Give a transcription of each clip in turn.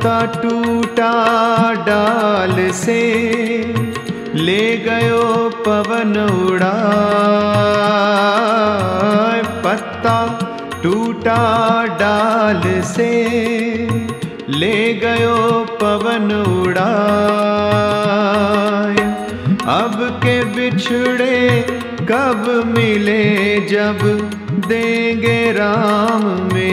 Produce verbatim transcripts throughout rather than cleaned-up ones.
पत्ता टूटा डाल से, ले गयो पवन उड़ाए। पत्ता टूटा डाल से, ले गयो पवन उड़ाए। अब के बिछड़े कब मिले, जब देंगे राम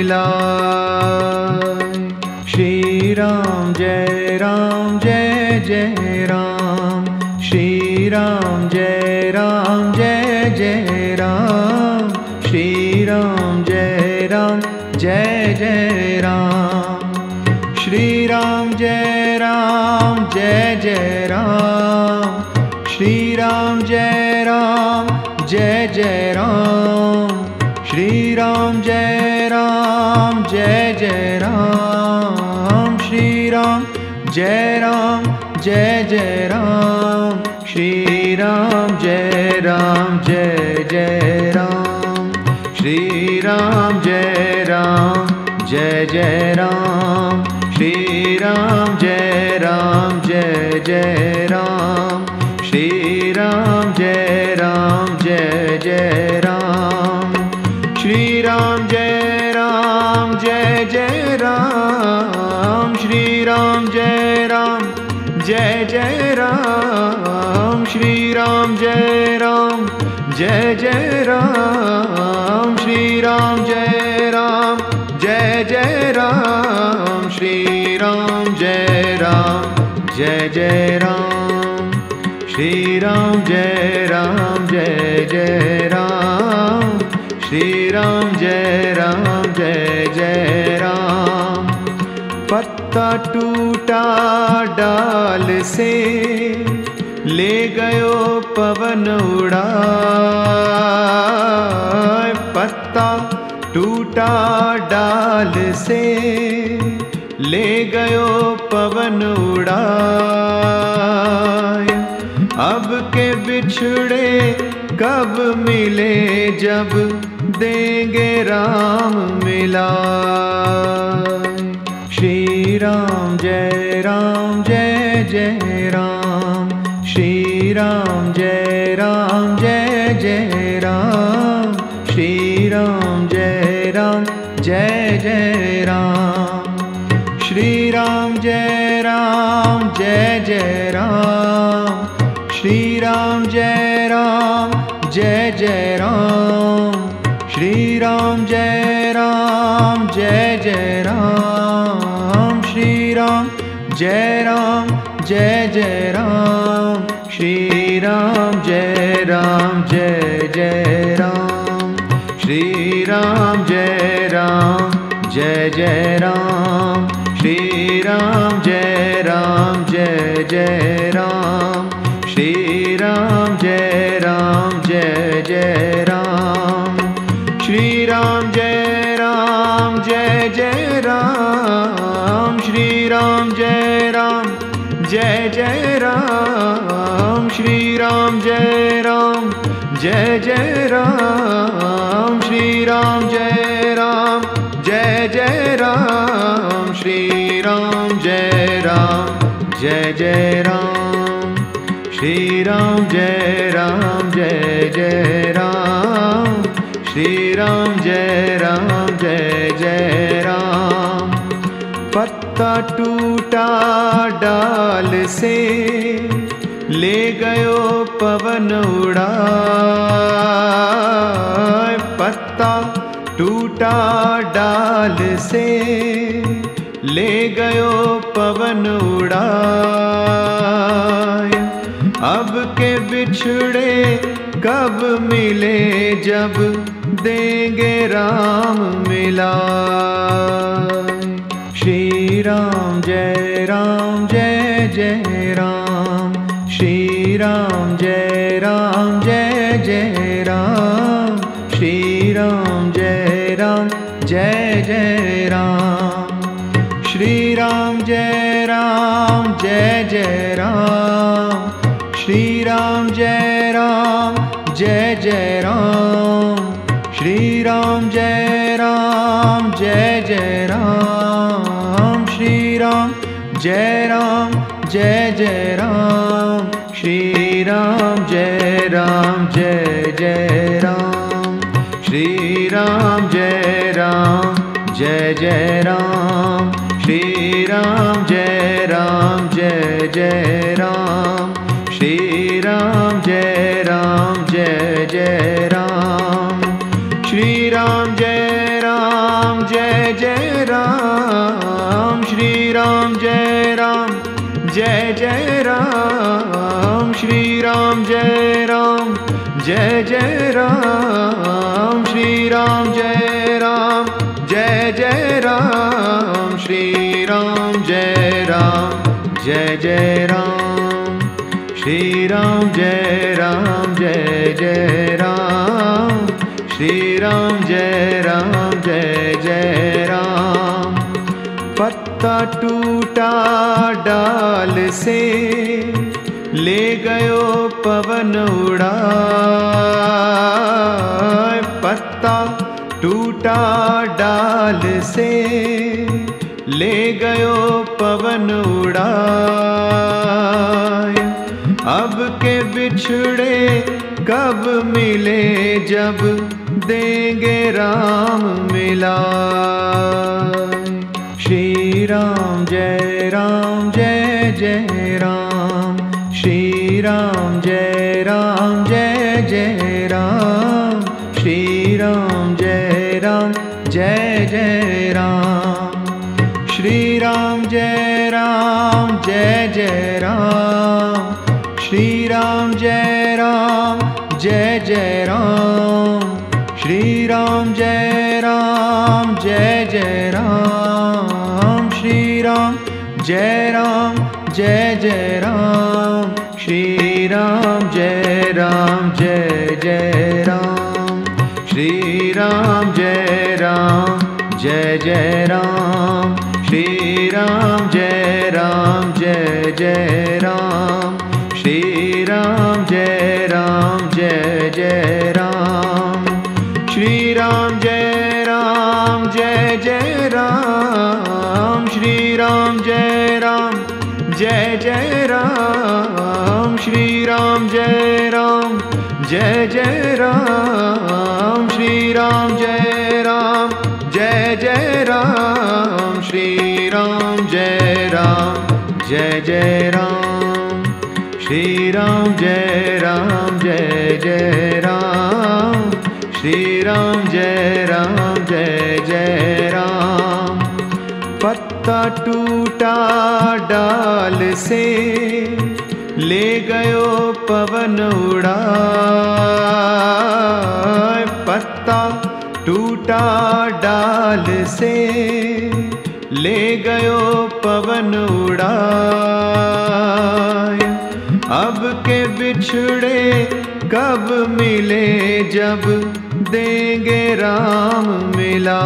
मिलाए। श्री राम जय राम जय जय राम, श्री राम जय राम जय जय राम, श्री राम जय राम जय जय राम, श्री राम जय राम जय जय राम, श्री राम जय राम जय जय राम, श्री राम जय राम जय जय राम, श्री राम जय राम जय जय राम, श्री राम जय राम जय जय राम, श्री राम जय राम जय जय राम, श्री राम जय राम जय जय राम, श्री राम जय राम जय जय राम, श्री राम जय राम जय जय राम, श्री राम जय राम जय जय राम, श्री राम जय राम जय जय राम, श्री राम जय राम जय जय राम, श्री राम जय राम जय जय राम, श्री राम जय राम जय जय राम, श्री राम जय राम जय जय राम। पत्ता टूटा डाल से, ले गयो पवन उड़ाए। पत्ता टूटा डाल से, ले गयो पवन उड़ाए। अब के बिछड़े कब मिले, जब देंगे राम मिलाए। श्री राम जय राम जय जय राम, श्री राम जय राम जय जय राम, श्री राम जय राम जय जय राम, श्री राम जय राम जय जय राम, श्री राम जय राम जय जय राम, श्री राम जय राम जय जय राम, श्री राम जय राम जय जय राम, श्री राम जय राम जय जय राम, श्री राम जय राम जय जय राम, श्री राम जय राम जय जय राम, श्री राम जय राम जय जय राम, श्री राम जय राम जय जय राम, श्री राम जय राम जय जय राम, श्री राम जय राम जय जय राम, श्री राम जय राम जय जय राम, श्री राम जय राम जय जय राम, श्री राम जय राम जय जय राम, श्री राम जय राम जय जय राम। पत्ता टूटा डाल से, ले गयो पवन उड़ाए। पत्ता टूटा डाल से, ले गयो पवन उड़ाए। अब के बिछड़े कब मिले, जब देंगे राम मिलाए। श्री राम जय राम जय जय राम, श्री राम जय राम जय जय राम, श्री राम जय राम जय जय राम, श्री राम जय राम जय जय राम, श्री राम जय राम जय जय राम, श्री राम जय राम जय जय राम, श्री राम जय राम जय जय राम, श्री राम जय राम जय जय राम, श्री राम जय राम जय जय राम, श्री राम जय राम जय जय राम, श्री राम जय राम जय जय राम, श्री राम जय राम जय जय राम, श्री राम जय राम जय जय राम, श्री राम जय राम जय जय राम, श्री राम जय राम जय जय राम, श्री राम जय राम जय जय राम, श्री राम जय राम जय जय राम, श्री राम जय राम जय जय राम। पत्ता टूटा डाल से, ले गयो पवन उड़ा, पत्ता टूटा डाल से, ले गयो पवन उड़ा, अब के बिछड़े कब मिले, जब देंगे राम मिला। श्री राम जय राम जय जय राम, श्री राम जय राम जय जय राम, श्री राम जय राम जय जय राम, श्री राम जय राम जय जय राम, श्री राम जय राम जय जय राम, श्री राम जय राम जय जय राम, श्री राम जय राम जय जय राम, श्री राम जय राम जय जय राम, श्री राम जय राम जय जय राम, श्री राम जय राम जय जय राम, श्री राम जय राम जय जय राम, श्री राम जय राम जय जय राम, श्री राम जय राम जय जय राम, श्री राम जय राम जय जय राम, श्री राम जय राम जय जय राम, श्री राम जय राम जय जय राम, श्री राम जय राम जय जय राम, श्री राम जय राम जय जय राम। पत्ता टूटा डाल से, ले गयो पवन उड़ा, पत्ता टूटा डाल से, ले गयो पवन उड़ा, अब के बिछड़े कब मिले, जब देंगे राम मिला।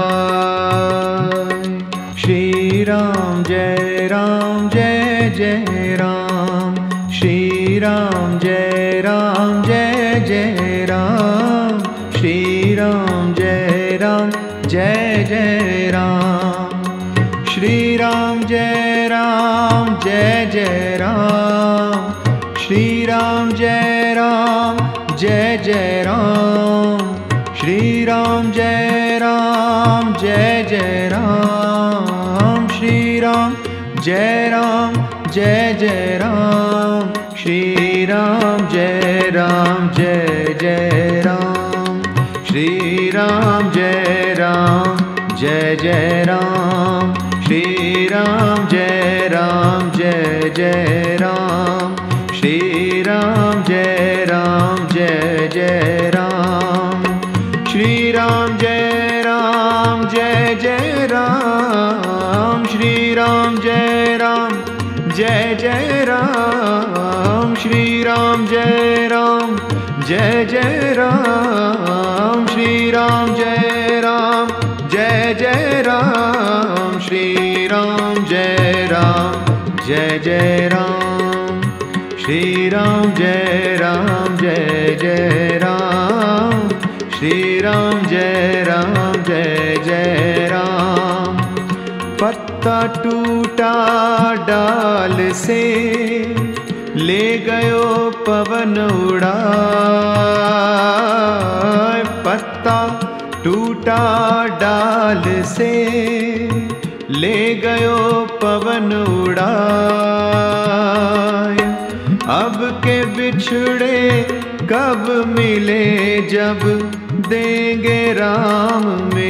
श्री राम जय राम जय जय राम, श्री राम जय राम जय जय राम, श्री राम जय राम जय जय राम, श्री राम जय राम जय जय राम, श्री राम जय राम जय जय राम, श्री राम जय राम जय जय राम, श्री राम जय राम जय जय राम, श्री राम जय राम जय जय राम, श्री राम जय राम जय जय राम, श्री राम जय राम जय जय राम, श्री राम जय राम जय जय राम, श्री राम जय राम जय जय राम, श्री राम जय राम जय जय राम, श्री राम जय राम जय जय राम, श्री राम जय राम जय जय राम, श्री राम जय राम जय जय राम, श्री राम जय राम जय जय राम, श्री राम जय राम जय जय राम। पत्ता पत्ता टूटा डाल से, ले गयो पवन उड़ाए। पत्ता टूटा डाल से, ले गयो पवन उड़ाए। अब के बिछड़े कब मिले, जब देंगे राम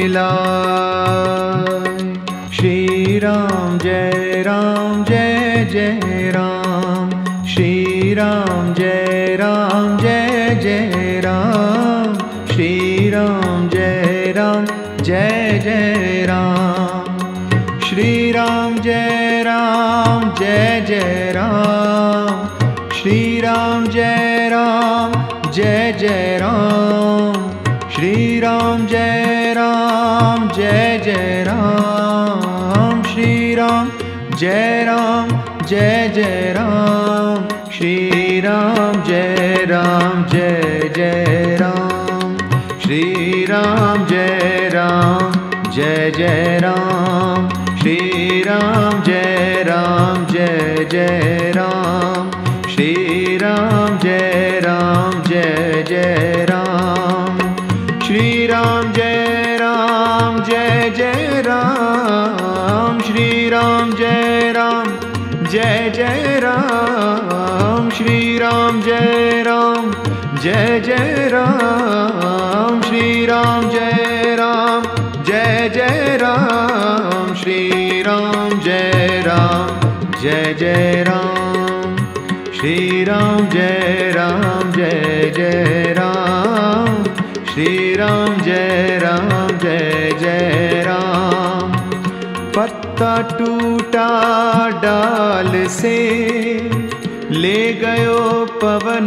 मिलाए। श्री राम जय राम जय जय राम, श्री राम जय राम जय जय राम, श्री राम जय राम जय जय राम, श्री राम जय राम जय जय राम, श्री राम जय राम जय जय राम, श्री राम जय राम जय जय राम, श्री राम जय राम जय जय राम, श्री राम जय राम जय जय राम, श्री राम जय राम जय जय राम, श्री राम जय राम जय जय राम, श्री राम जय राम जय जय राम, श्री राम जय राम जय जय राम, श्री राम जय राम जय जय राम, श्री राम जय राम जय जय राम, श्री राम जय राम जय जय राम, श्री राम जय राम जय जय राम, श्री राम जय राम जय जय राम, श्री राम जय राम जय जय राम। पत्ता टूटा डाल से, ले गयो पवन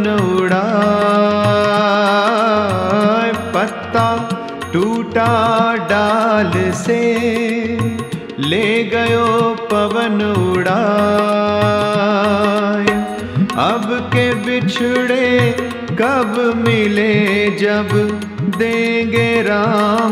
उड़ाए। पत्ता टूटा डाल से, ले गयो पवन उड़ाए। अब के बिछड़े कब मिले, जब देंगे राम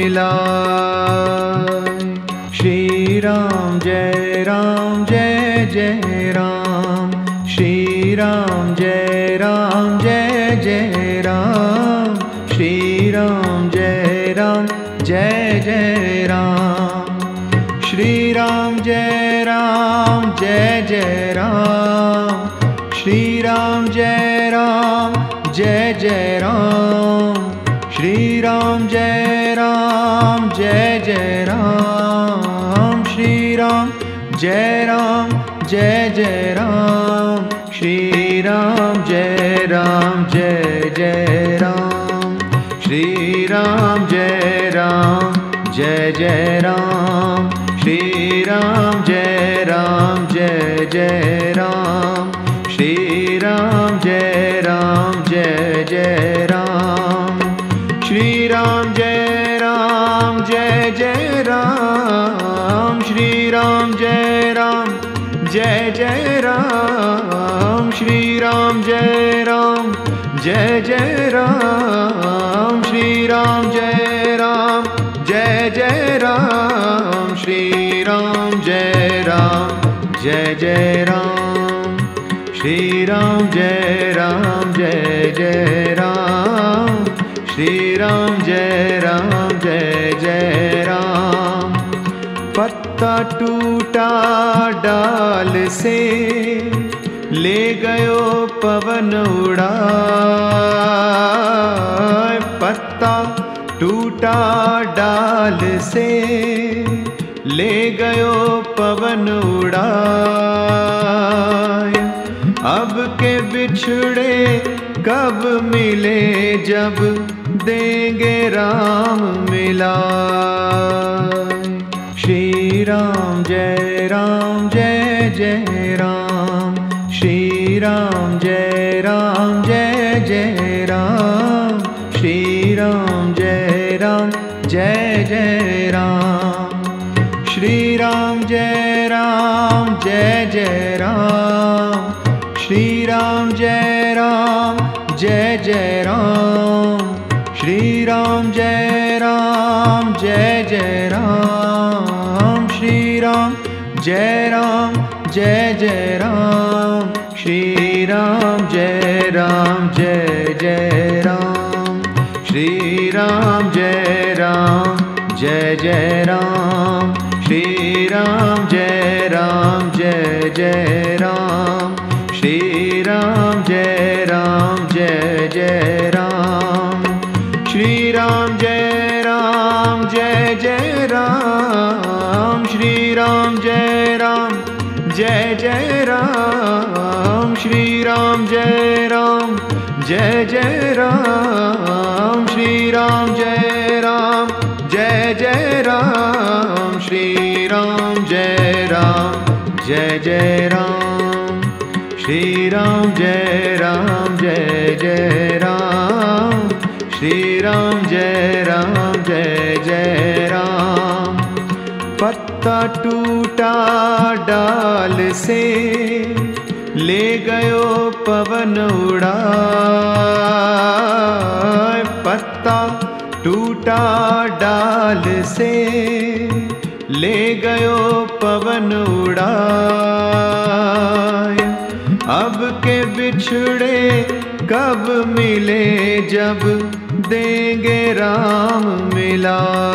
मिलाए। श्री राम जय राम जय जय राम, श्री राम जय राम जय जय राम, श्री राम जय राम जय जय राम, श्री राम जय राम जय जय राम, श्री राम जय राम जय जय राम, श्री राम जय राम जय जय राम, श्री राम जय राम जय जय राम, श्री राम जय राम जय जय राम, श्री राम जय राम जय जय राम, श्री राम जय राम जय जय राम, श्री राम जय राम जय जय राम, श्री राम जय राम जय जय राम, श्री राम जय राम जय जय राम, श्री राम जय राम जय जय राम, श्री राम जय राम जय जय राम, श्री राम जय राम जय जय राम, श्री राम जय राम जय जय राम, श्री राम जय राम जय जय राम। पत्ता टूटा डाल से, ले गयो पवन उड़ाए। पत्ता टूटा डाल से, ले गयो पवन उड़ाए। अब के बिछड़े कब मिले, जब देंगे राम मिलाए। श्री राम जय राम जय जय राम, श्री राम जय राम जय जय राम, श्री राम जय राम जय जय राम, श्री राम जय राम जय जय राम, श्री राम जय राम जय जय राम, श्री राम जय राम जय जय राम, श्री राम जय राम जय जय राम, श्री राम जय राम जय जय राम, श्री राम जय राम जय जय राम, श्री राम जय राम जय जय राम, श्री राम जय राम जय जय राम, श्री राम जय राम जय जय राम, श्री राम जय राम जय जय राम, श्री राम जय राम जय जय राम, श्री राम जय राम जय जय राम, श्री राम जय राम जय जय राम, श्री राम जय राम जय जय राम, श्री राम जय राम जय जय राम। पत्ता टूटा डाल से, ले गयो पवन उड़ा, पत्ता टूटा डाल से, ले गयो पवन उड़ा, अब के बिछड़े कब मिले, जब देंगे राम मिला।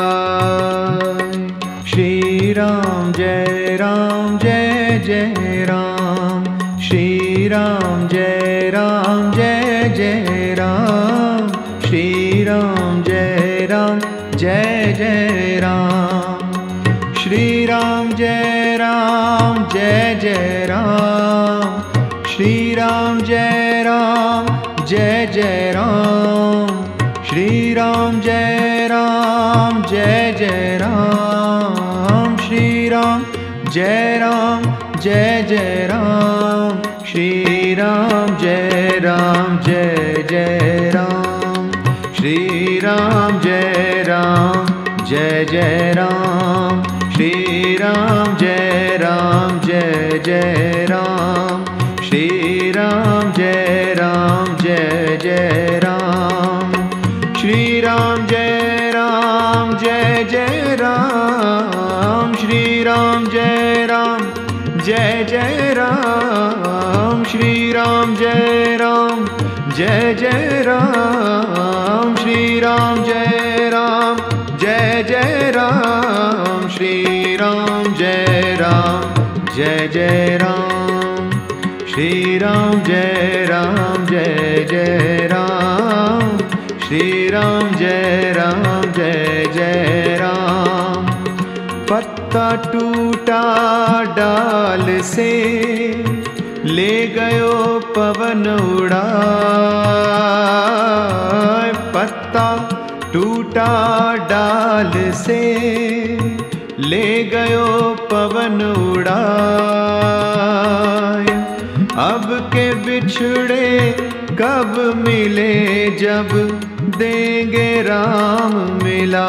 श्री राम जय राम जय जय राम, श्री राम जय राम जय जय राम, श्री राम जय राम जय जय राम, श्री राम जय राम जय जय राम, श्री राम जय राम जय जय राम, श्री राम जय राम जय जय राम, श्री राम जय राम जय जय राम, श्री राम जय राम जय जय राम, श्री राम जय राम जय जय राम, श्री राम जय राम जय जय राम, श्री राम जय राम जय जय राम, श्री राम जय राम जय जय राम, श्री राम जय राम जय जय राम, श्री राम जय राम जय जय राम, श्री राम जय राम जय जय राम, श्री राम जय राम जय जय राम, श्री राम जय राम जय जय राम, श्री राम जय राम जय जय राम। पत्ता टूटा डाल से, ले गयो पवन उड़ा, पत्ता टूटा डाल से, ले गयो पवन उड़ा, अब के बिछड़े कब मिले, जब देंगे राम मिला।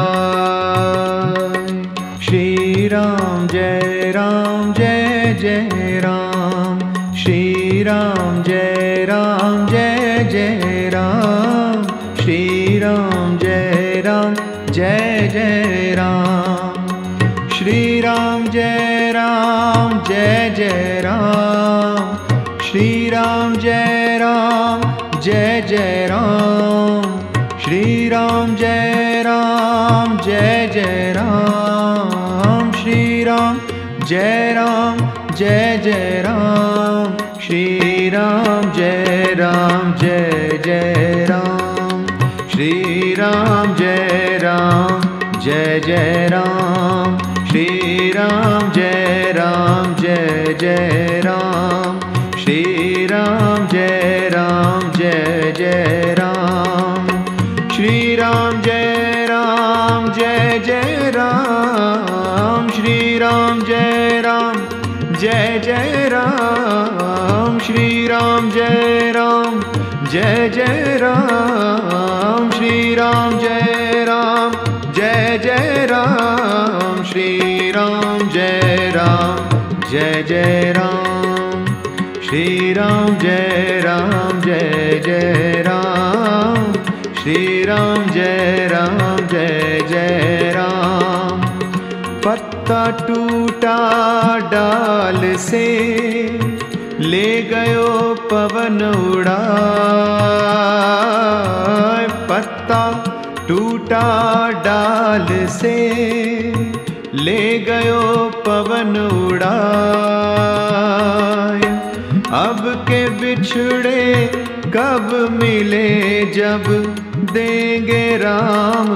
श्री राम जय राम जय जय राम, श्री राम जय राम जय जय राम, श्री राम जय राम जय जय राम, श्री राम जय राम जय जय राम, श्री राम जय राम जय जय राम, श्री राम जय राम जय जय राम, श्री राम जय राम जय जय राम, श्री राम जय राम जय जय राम, श्री राम जय राम जय जय राम, श्री राम जय राम जय जय राम, श्री राम जय राम जय जय राम, श्री राम जय राम जय जय राम, श्री राम जय राम जय जय राम, श्री राम जय राम जय जय राम, श्री राम जय राम जय जय राम, श्री राम जय राम जय जय राम, श्री राम जय राम जय जय राम, श्री राम जय राम जय जय राम। पत्ता पत्ता टूटा डाल से, ले गयो पवन उड़ाए। पत्ता टूटा डाल से, ले गयो पवन उड़ाए। अब के बिछड़े कब मिले, जब देंगे राम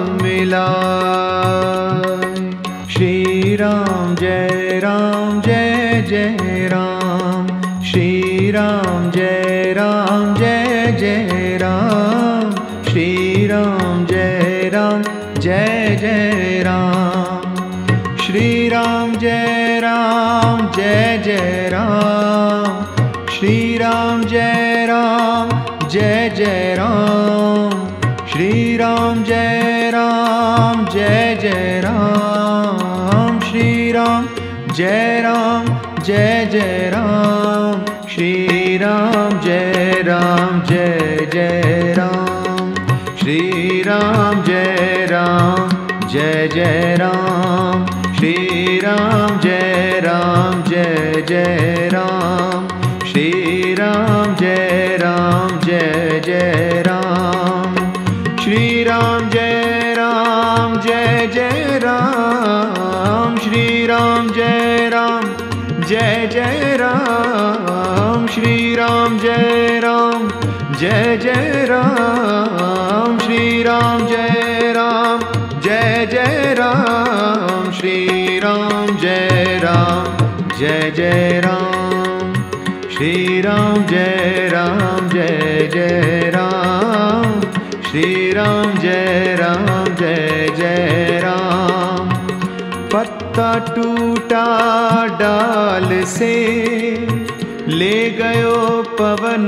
मिलाए। श्री राम जय राम जय जय राम, श्री राम जय राम जय जय राम, श्री राम जय राम जय जय राम, श्री राम जय राम जय जय राम, श्री राम जय राम जय जय राम, श्री राम जय राम जय जय राम, श्री राम जय राम जय जय राम, श्री राम जय राम जय जय राम, श्री राम जय राम जय जय राम, श्री राम जय राम जय जय राम, श्री राम जय राम जय जय राम, श्री राम जय राम जय जय राम, श्री राम जय राम जय जय राम, श्री राम जय राम जय जय राम, श्री राम जय राम जय जय राम, श्री राम जय राम जय जय राम, श्री राम जय राम जय जय राम, श्री राम जय राम जय जय राम। पत्ता टूटा डाल से, ले गयो पवन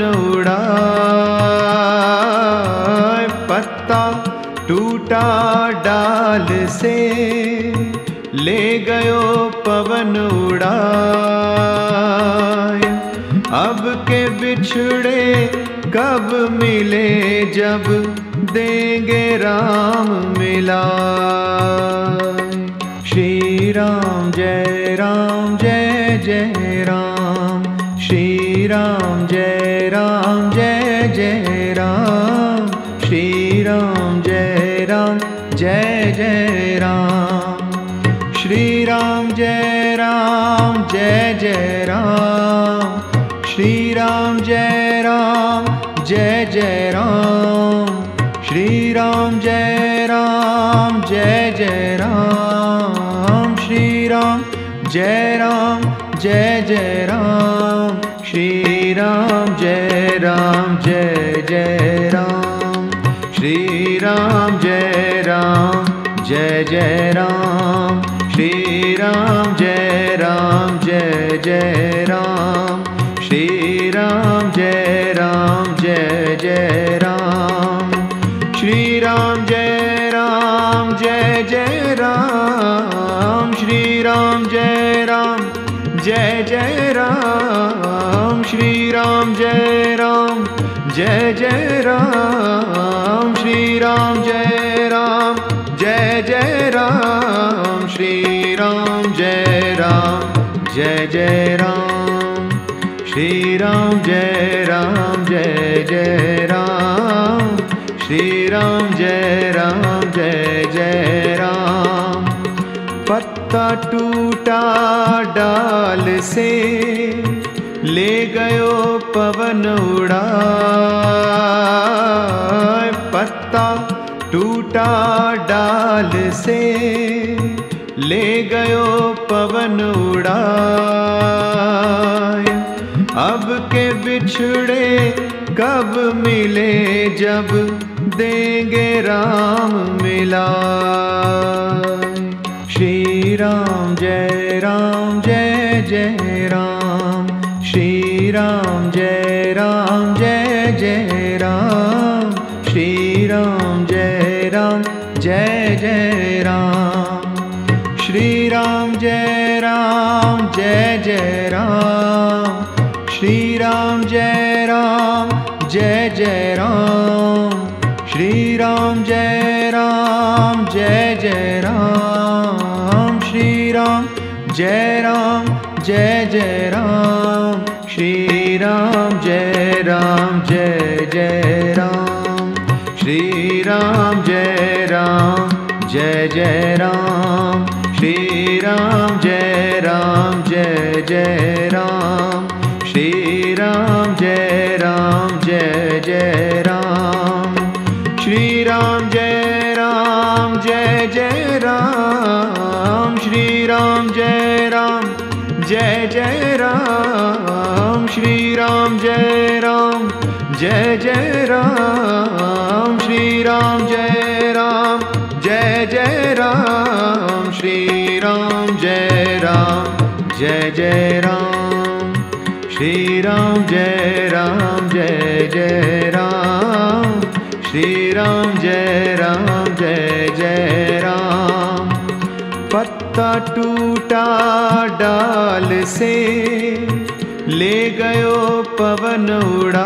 उड़ाए। पत्ता टूटा डाल से, ले गयो पवन उड़ाए। अब के बिछड़े कब मिले, जब देंगे राम मिलाए। श्री राम जय राम जय जय राम, श्री राम जय राम जय जय राम, श्री राम जय राम जय जय राम, श्री राम जय राम जय जय राम, श्री राम जय राम जय जय राम, श्री राम जय राम जय जय राम, श्री राम जय राम जय जय राम, श्री राम जय राम जय जय राम, श्री राम जय राम जय जय राम, श्री राम जय राम जय जय राम, श्री राम जय राम जय जय राम, श्री राम जय राम जय जय राम, श्री राम जय राम जय जय राम, श्री राम जय राम जय जय राम, श्री राम जय राम जय जय राम, श्री राम जय राम जय जय राम, श्री राम जय राम जय जय राम, श्री राम जय राम जय जय राम। पत्ता टूटा डाल से, ले गयो पवन उड़ाए। पत्ता टूटा डाल से, ले गयो पवन उड़ाए। अब के बिछड़े कब मिले, जब देंगे राम मिलाए। श्री राम जय राम जय जय राम, श्री राम जय राम जय जय राम, श्री राम जय राम जय जय राम, श्री राम जय राम जय जय राम, श्री राम जय राम जय जय राम, श्री राम जय राम जय जय राम, श्री राम जय राम जय जय राम, श्री राम जय राम जय जय राम, श्री राम जय राम जय जय राम, श्री राम जय राम जय जय राम, श्री राम जय राम जय जय राम, श्री राम जय राम जय जय राम, श्री राम जय राम जय जय राम, श्री राम जय राम जय जय राम, श्री राम जय राम जय जय राम, श्री राम जय राम जय जय राम, श्री राम जय राम जय जय राम, श्री राम जय राम जय जय राम। पत्ता टूटा डाल से ले गयो पवन उड़ा,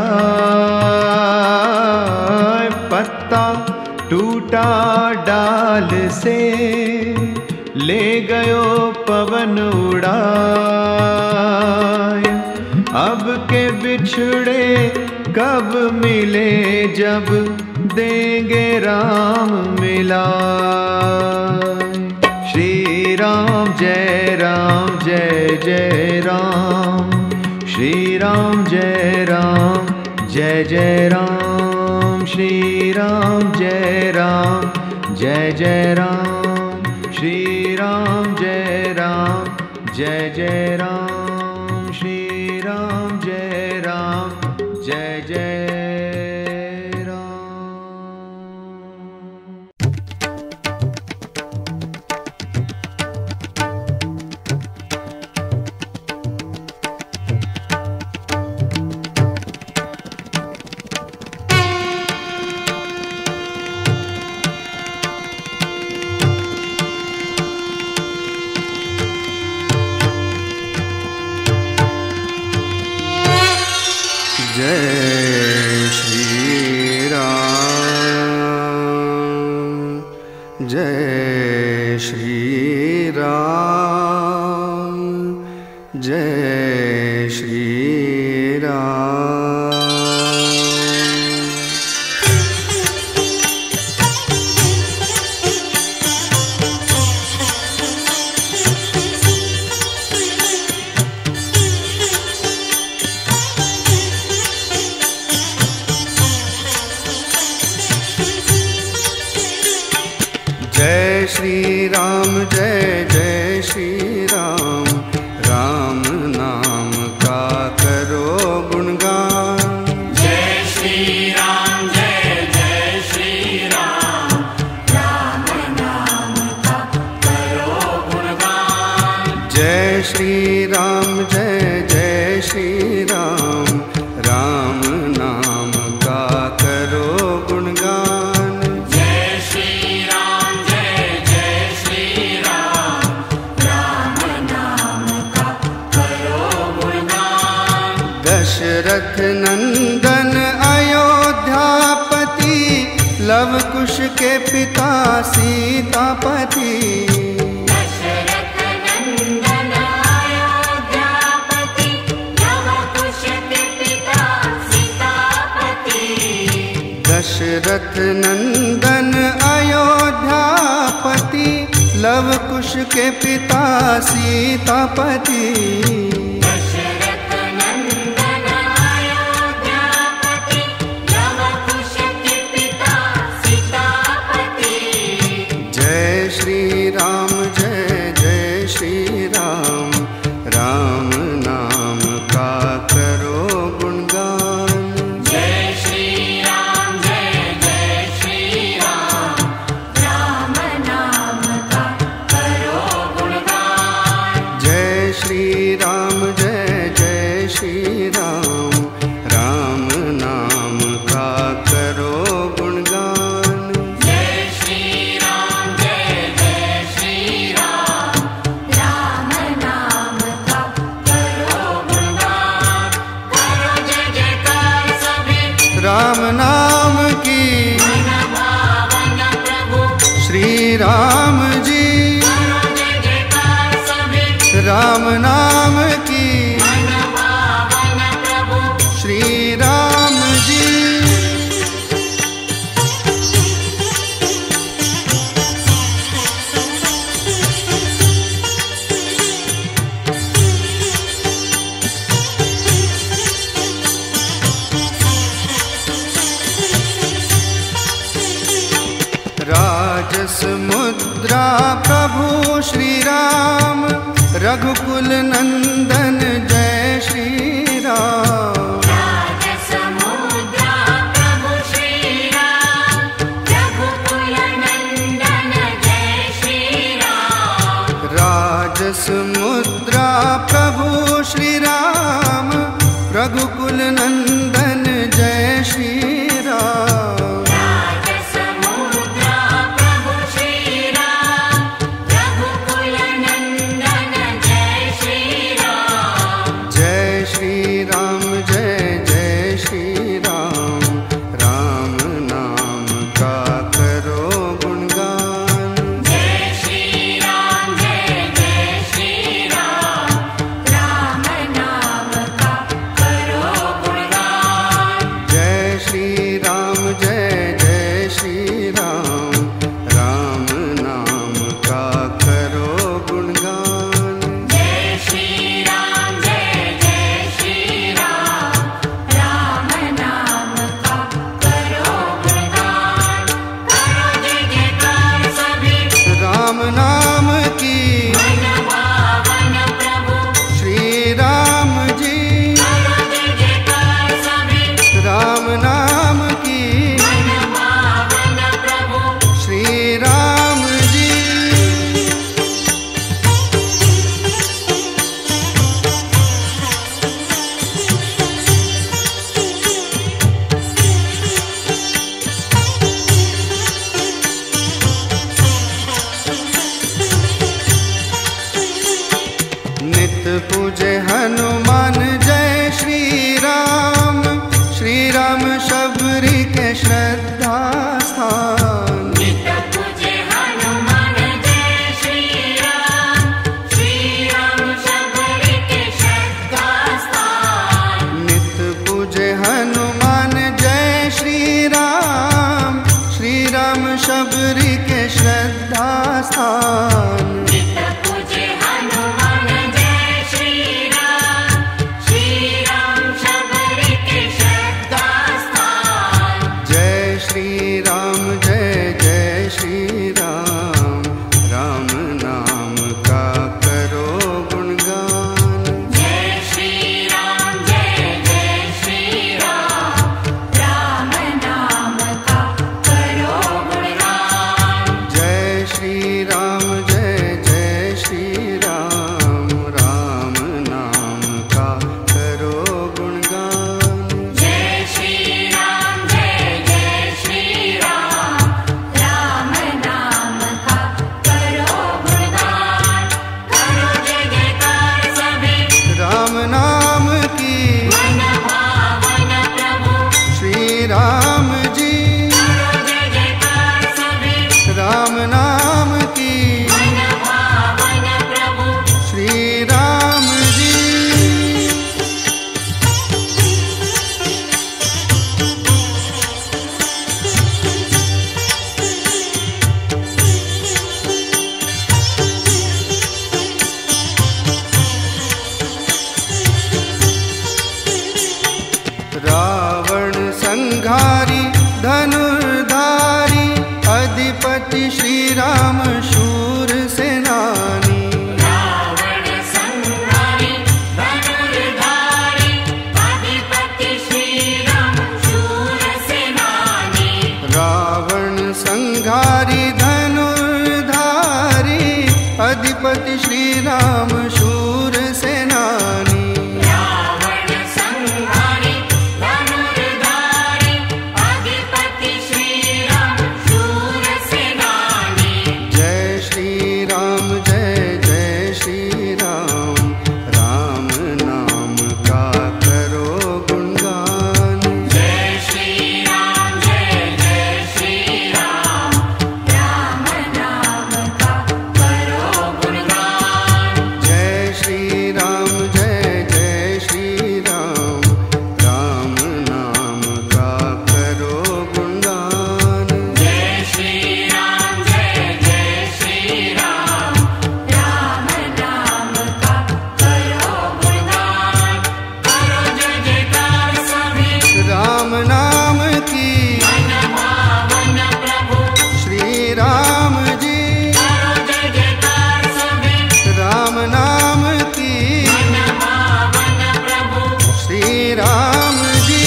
पत्ता टूटा डाल से ले गयो पवन उड़ा, अब के बिछड़े कब मिले जब देंगे राम मिला। श्री राम जय राम जय जय राम, श्री राम जय राम जय जय राम, श्री राम जय राम जय जय राम, श्री राम जय राम जय जय राम, श्री राम जय राम जय जय जय श्री राम, जय श्री राम, जय श्री राम। जय श्री राम जय जय श्री राम, राम नाम का करो गुणगान। जय श्री राम जय जय श्री राम, राम नाम का करो गुणगान। जय श्री राम जय जय श्री राम, राम नाम का करो गुणगान। दशरथ नंदन अयोध्यापति, लव कुश के पिता सीतापति। दशरथ नंदन अयोध्यापति, लव कुश के पिता सीतापति। दशरथ नंदन अयोध्यापति, लव कुश के पिता सीतापति। श्री राम जय जय श्री राम, राम नाम का करो गुणगान। जय श्री राम जय जय श्री राम, राम नाम का करो गुणगान। जय श्री राम जय जय श्री राम, राम नाम का करो गुणगान। जय श्री राम जय जय श्री राम, राम नाम का करो गुणगान। करो जय जयकार सभी राम नाम की, मन भावन प्रभु श्री राम जी। करो जय जयकार सभी राम नाम की मन भावन प्रभु श्री राम जी। राजस मुद्रा प्रभु श्री राम रघुकुल नंदन जय श्री राम। राजस मुद्रा प्रभु श्री राम रघुकुल नंदन जय श्री राम। राजस मुद्रा प्रभु श्री राम रघुकुल नंदन जय श्री राम। पूजे हनुमान जय श्री राम। श्री राम शबरी के श्रद्धा स्थान। नित पूजे हनुमान जय श्री राम। श्री राम शबरी के श्रद्धा स्थान। नित पूजे हनुमान जय श्री राम। श्री राम शबरी के श्रद्धा स्थान। रावण संघारी धनुर्धारी अधिपति श्री राम शूर सेनानी। रावण संघारी धनुर्धारी अधिपति श्री राम शूर सेनानी। रावण संघारी धनुर्धारी अधिपति श्री राम शूर सेनानी। राम नाम की मन भावन प्रभु श्री राम जी करो जय जयकार सभी राम नाम की मन भावन प्रभु श्री राम जी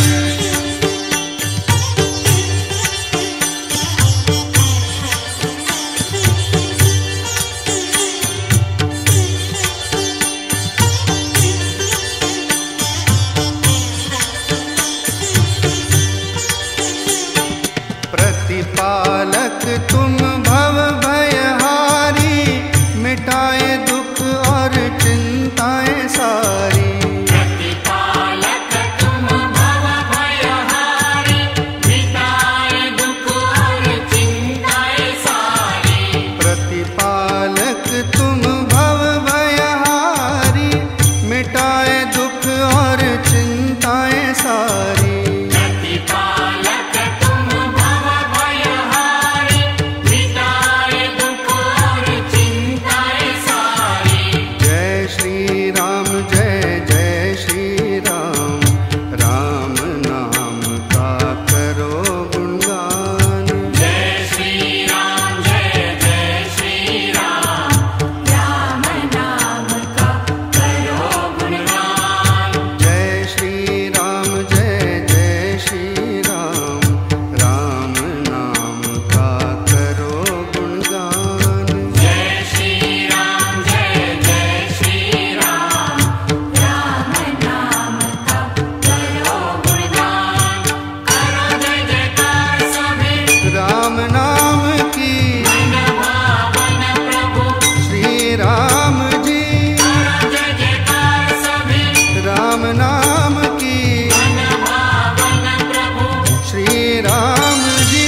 प्रतिपालक तुम भव भयहारी मिटाए दुख और चिंताएं सारी प्रतिपालक तुम भव भयहारी मिटाए दुख और चिंताएं सारी प्रतिपालक तुम भव भयहारी मिटाए दुख और चिंताएं सारी प्रतिपालक तुम भव भयहारी मिटाए दुख और चिंताएं सारी जय श्री राम जय जय श्री राम राम नाम का करो गुणगान जय श्री राम जय जय श्री राम राम नाम का करो गुणगान जय श्री राम जय जय श्री राम राम नाम का करो गुणगान जय श्री राम जय जय श्री राम राम नाम का करो गुणगान करो जय जयकार सभी राम नाम की मन भावन प्रभु श्री राम जी करो जय जयकार सभी राम नाम की मन भावन प्रभु श्री राम जी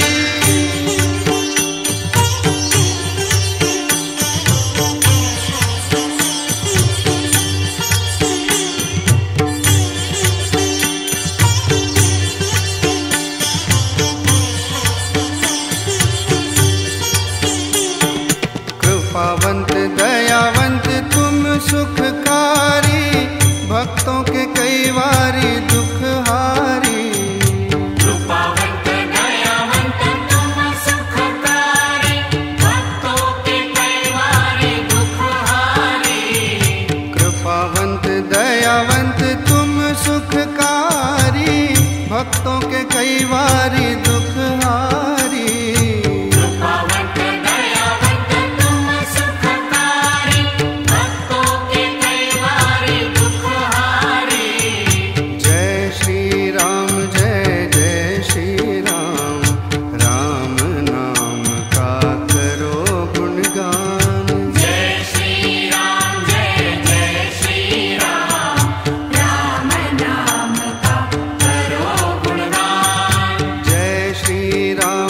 कृपावंत दयावंत तुम सुखकारी भक्तों के कई वारी दुख हारी कृपावंत दयावंत तुम सुखकारी भक्तों के कैवारी दुख हारी कृपावंत दयावंत तुम सुखकारी भक्तों के कई वारी दुख हारी कृपावंत दयावंत तुम सुखकारी भक्तों के कैवारी दुख हारी जय श्री राम जय जय श्री राम राम नाम का करो गुणगान जय श्री राम जय जय श्री राम राम नाम का करो गुणगान जय श्री राम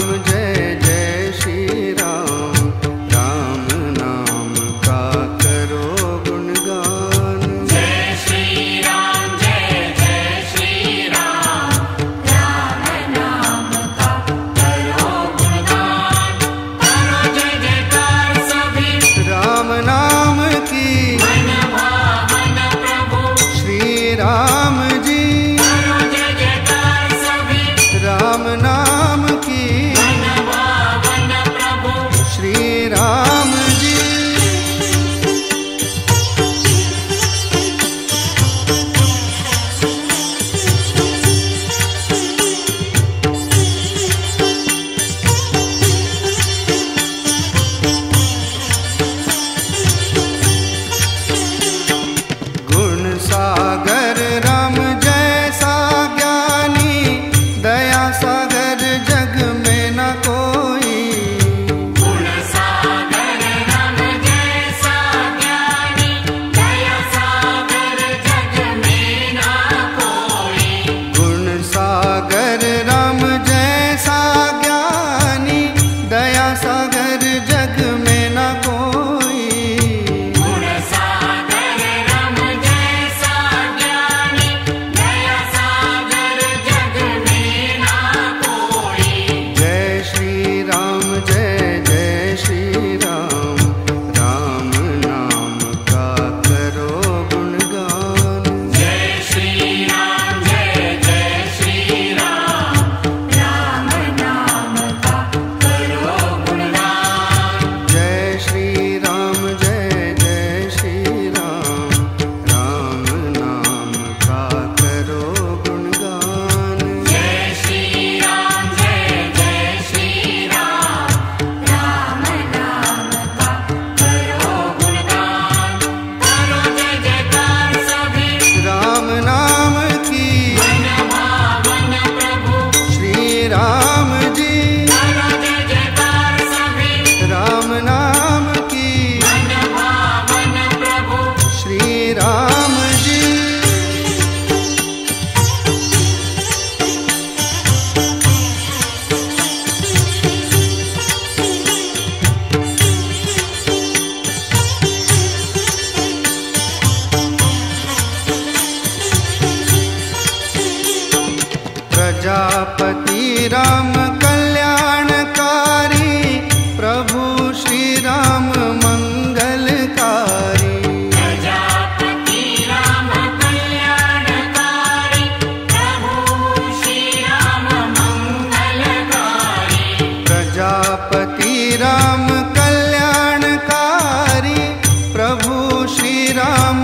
प्रजापति राम कल्याणकारी, प्रभु श्री राम मंगलकारी। प्रजापति राम कल्याणकारी, प्रभु श्री राम मंगलकारी। प्रजापति राम कल्याणकारी, प्रभु श्री राम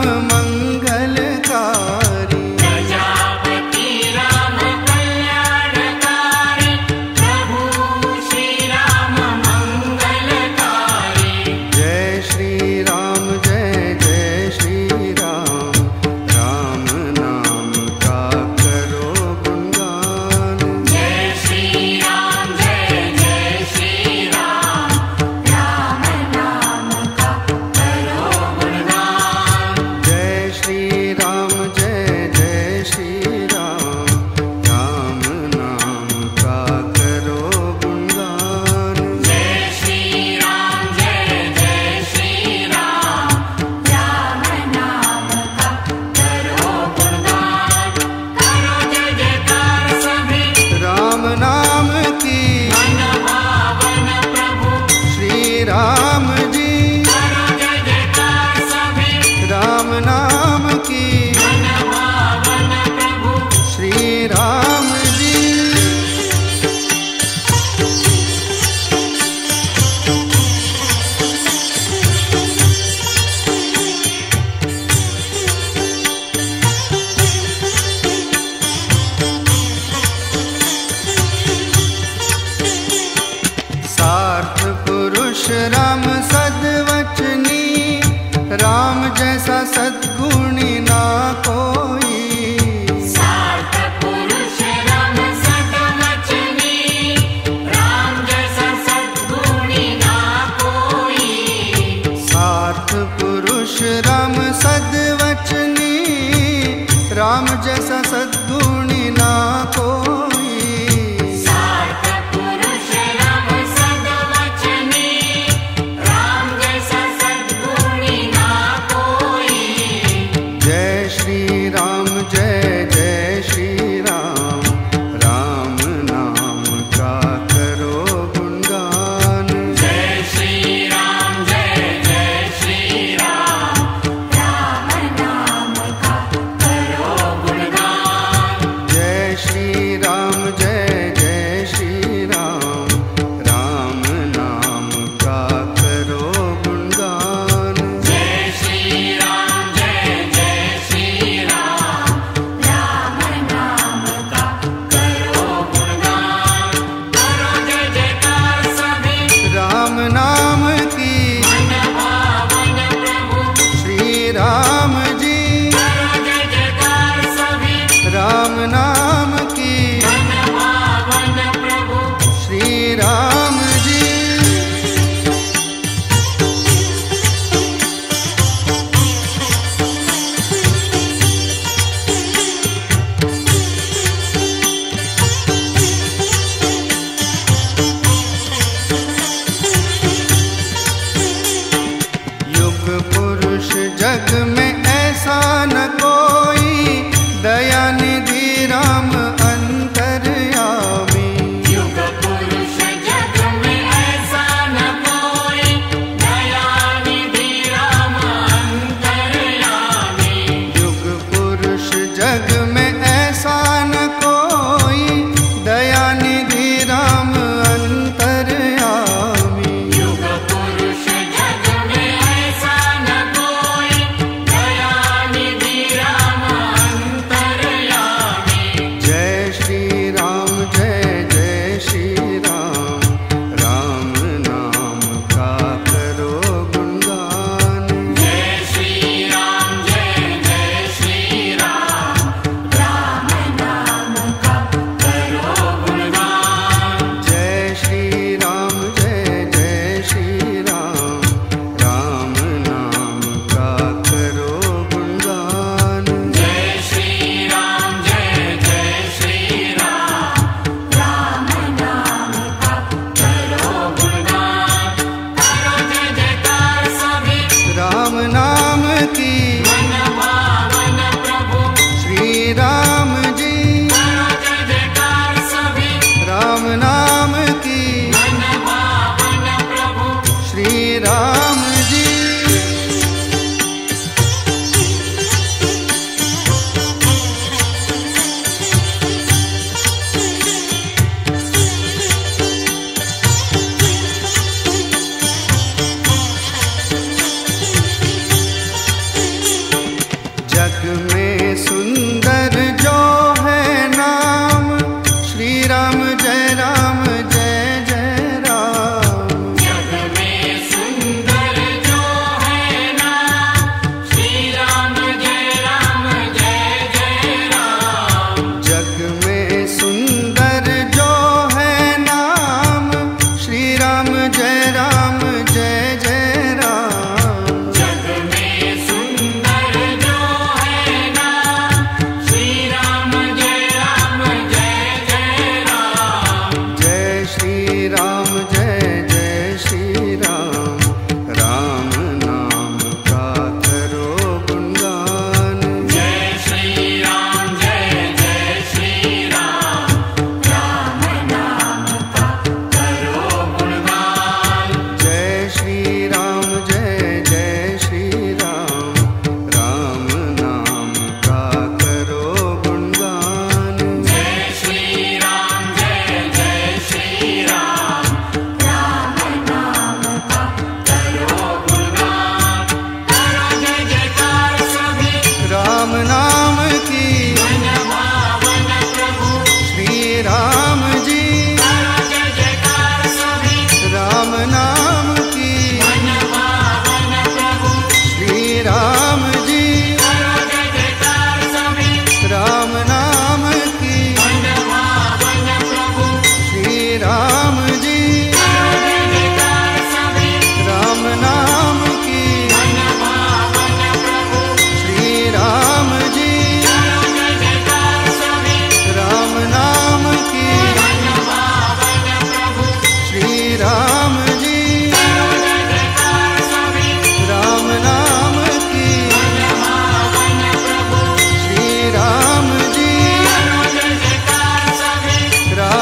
मंगलकारी। प्रजापति राम कल्याणकारी, प्रभु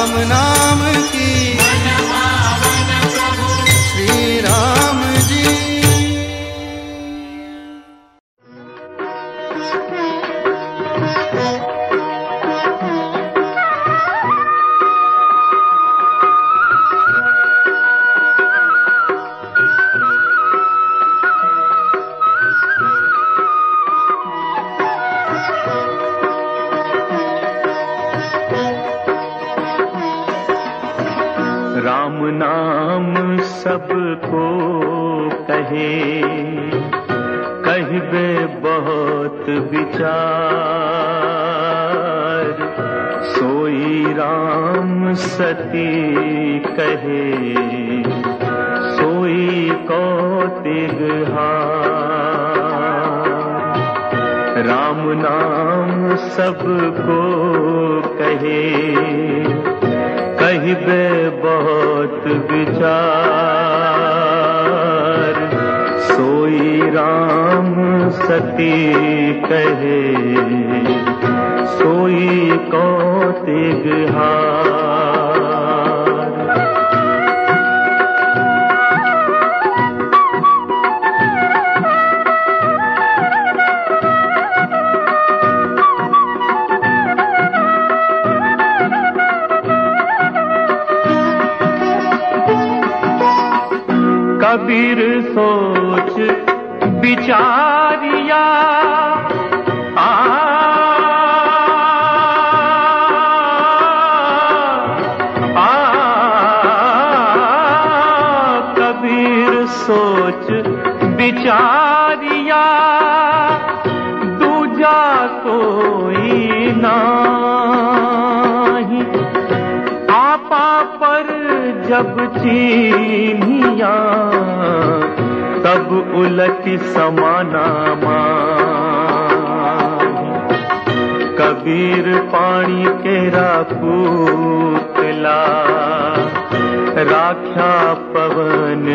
राम नाम की श्री राम जी। राम नाम सबको कहे, कहबे बहुत विचार, सोई राम सती कहे, सोई कौतिक हार। राम नाम सबको कहे, कहबे बहुत विचार, सोई राम सती कहे, सोई कौतिक हार। कबीर सोच विचारिया, आ, आ, कबीर सोच विचारिया, दूजा कोई नाही, आपा पर जब चीनिया, तब उलट समाना माही। कबीर पानी केरा पूतला, राख्या पवन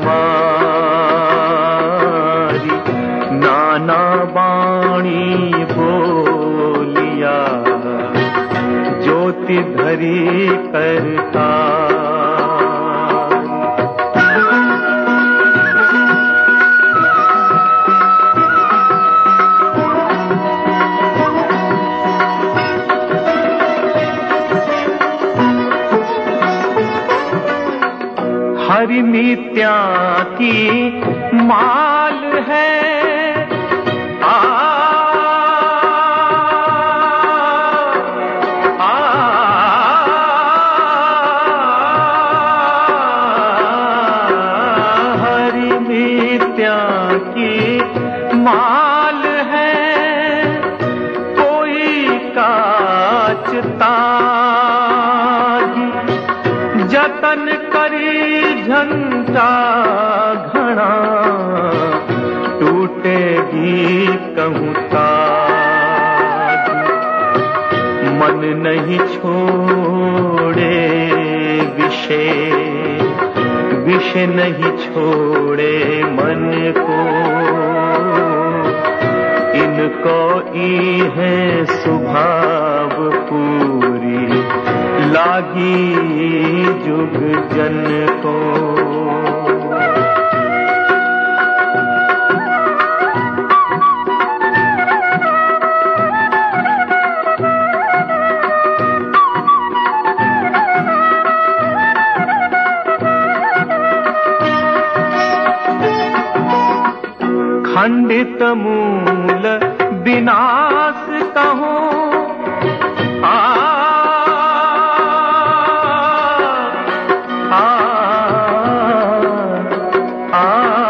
समारी, नाना बाणी बोलिया, ज्योति धरी करता। हरि नित्या की माल है, आ, आ, हरि नित्या की माल है, कोई काचता जतन करी झंटा घड़ा, टूटेगी कहूँ ताज। मन नहीं छोड़े विषय, विषय नहीं छोड़े मन को, इनको ई है स्वभाव पूरी, लागी जुग जन को। खंडित मूल विनाश कहो, आ, आ, आ,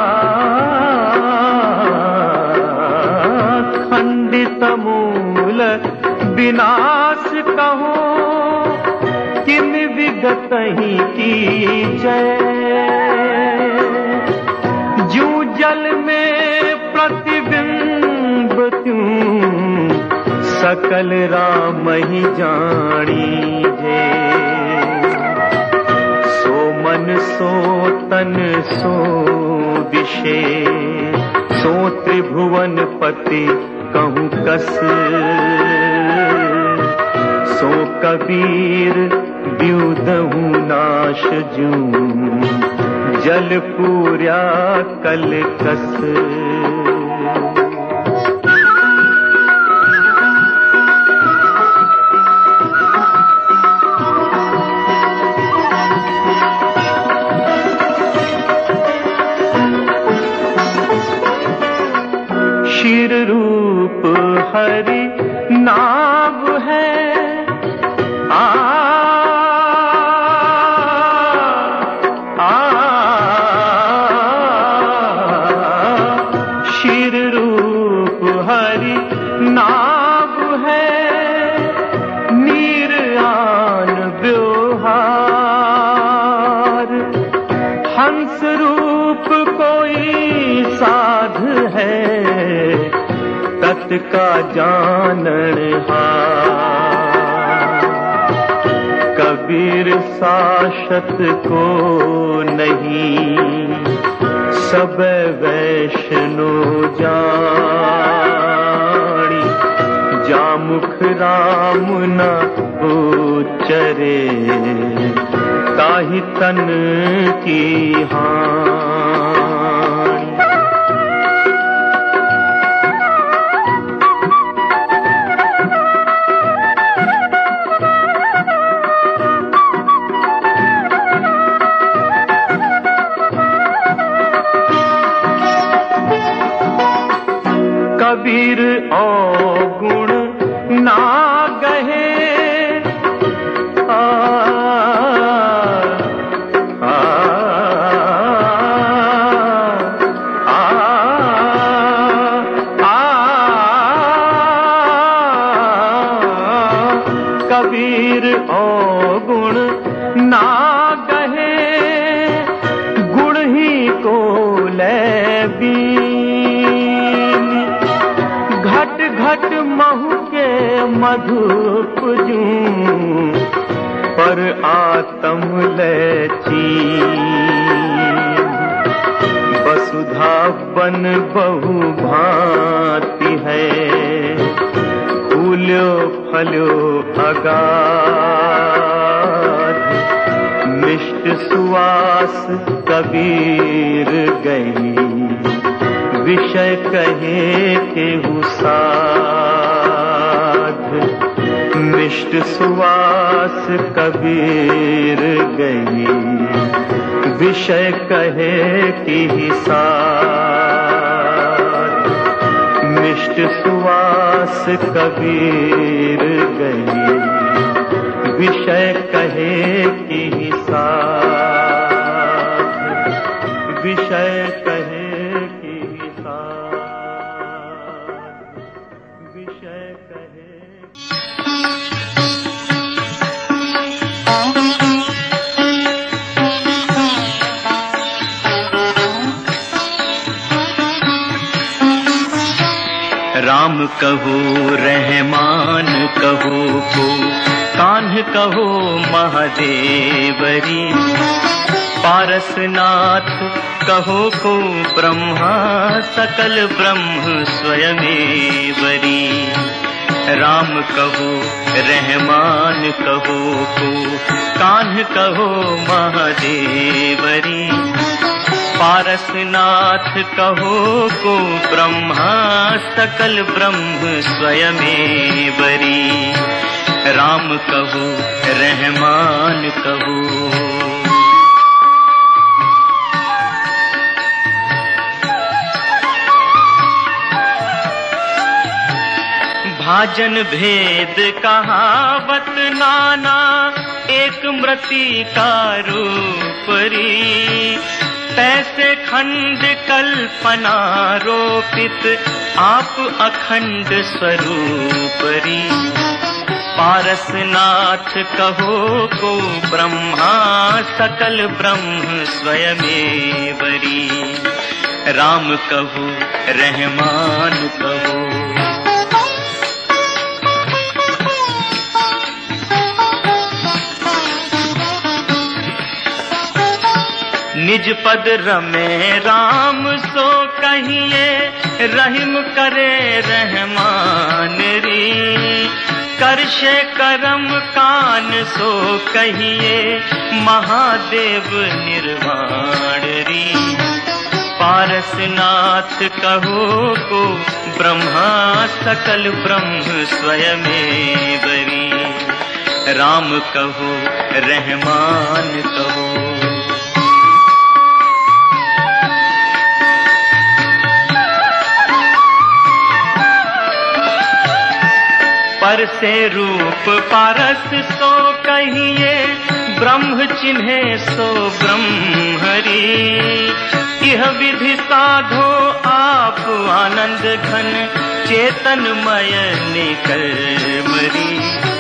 खंडित मूल विनाश कहो, किन विगत ही की जय। जू जल में प्रतिबिंब त्यूं, सकल राम ही जानी है। सो मन सो तन सो विषय, सो त्रिभुवन पति कहूँ कस। सो कबीर द्यू बनहु नाश जूं जल पूर्या कल कस। शिर रूप हरि नाभ है, आ, आ, शिर रूप हरि नाभ है, नीर आन व्यवहार। हंस रूप कोई साध है, तत् का जाननहार। कबीर शाश्वत को नहीं, सब वैष्णो जानी। जामुख राम न उच्चरे, ताहि तन की हानि। कबीर अवगुण ना गहे, आ, आ, आ, आ, कबीर अवगुण ना गहे, गुण ही को लैबी। घट महु के मधुप जूं, पर आत्म लची। वसुधा बन बहु भांति है, फूलो फलो अगाध। मिष्ट सुवास कबीर गई, विषय कहे केहु साध। मिष्ट सुवास कबीर गई, विषय कहे केहि साध। मिष्ट सुवास कबीर गई, विषय कहे केहि साध। विषय कहे विषय कहे। राम कहो रहमान कहो को, कान्ह कहो महादेवरी। पारसनाथ कहो को ब्रह्मा, सकल ब्रह्म स्वयमेवरी। राम कहो रहमान कहो को, कान्ह कहो महादेवरी। पारसनाथ कहो को ब्रह्मा, सकल ब्रह्म स्वयमेवरी। राम कहो रहमान कहो। भाजन भेद कहावत नाना, एक मृति का रूपरी। तैसे खंड कल्पना रोपित, आप अखंड स्वरूपरी। पारसनाथ कहो को ब्रह्मा, सकल ब्रह्म स्वयमेवरी। राम कहो रहमान कहो। निज पद रमे राम सो कहिए, रहीम करे रहमान री। करशे करम कान सो कहिए महादेव निर्वाण री। पारसनाथ कहो को ब्रह्मा सकल ब्रह्म स्वयं बरी। राम कहो रहमान कहो। पर से रूप पारस सो कहिए ब्रह्म चिन्हे सो ब्रह्म हरि। यह विधि साधो आप आनंद घन चेतनमय निकल मरी।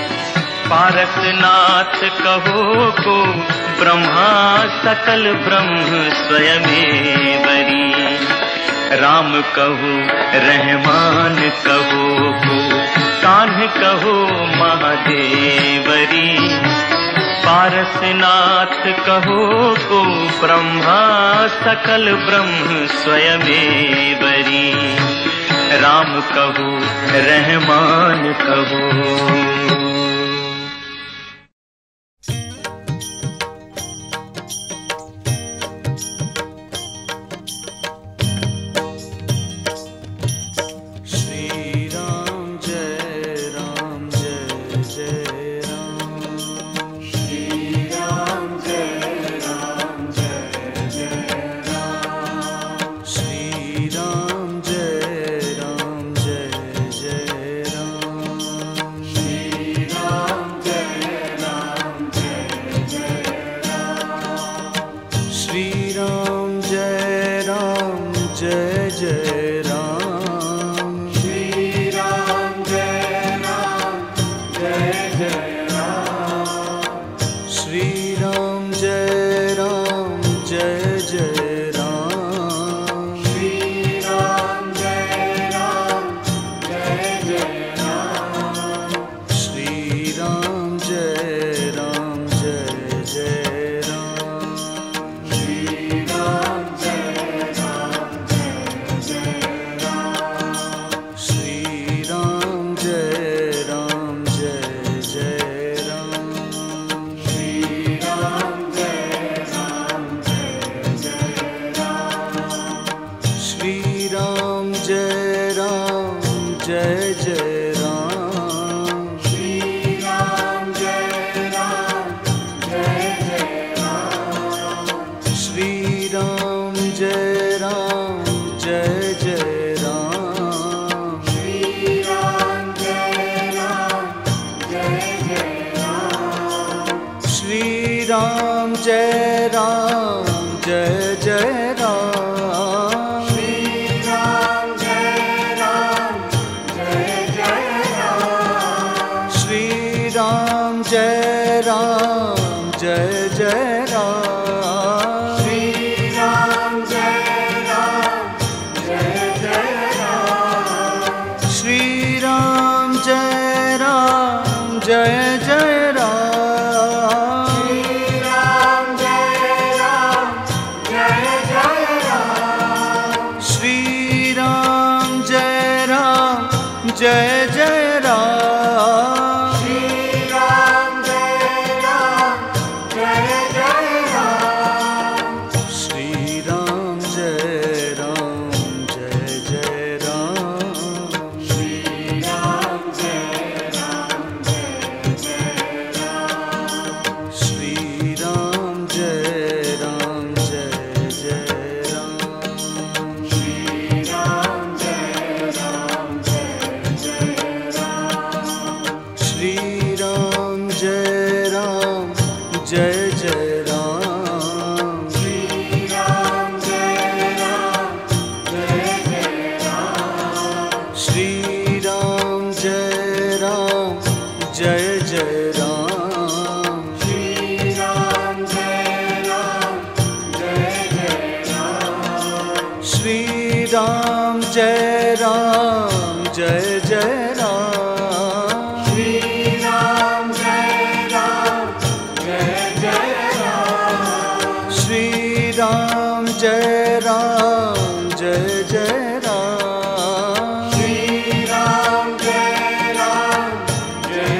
पारसनाथ कहो को ब्रह्मा सकल ब्रह्म स्वयं बरी। राम कहो रहमान कहो को कान्ह कहो महादेवरी। पारसनाथ कहो को ब्रह्मा सकल ब्रह्म स्वयं बरी। राम कहो रहमान कहो। जय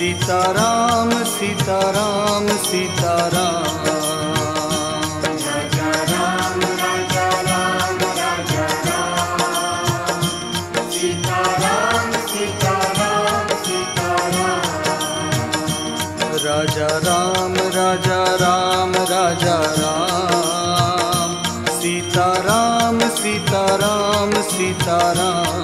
सीताराम सीताराम सीताराम। राजा राम राजा राम राजा राम, सीताराम सीताराम सीताराम। राजा राम राजा राम राजा राम, सीताराम सीताराम सीताराम।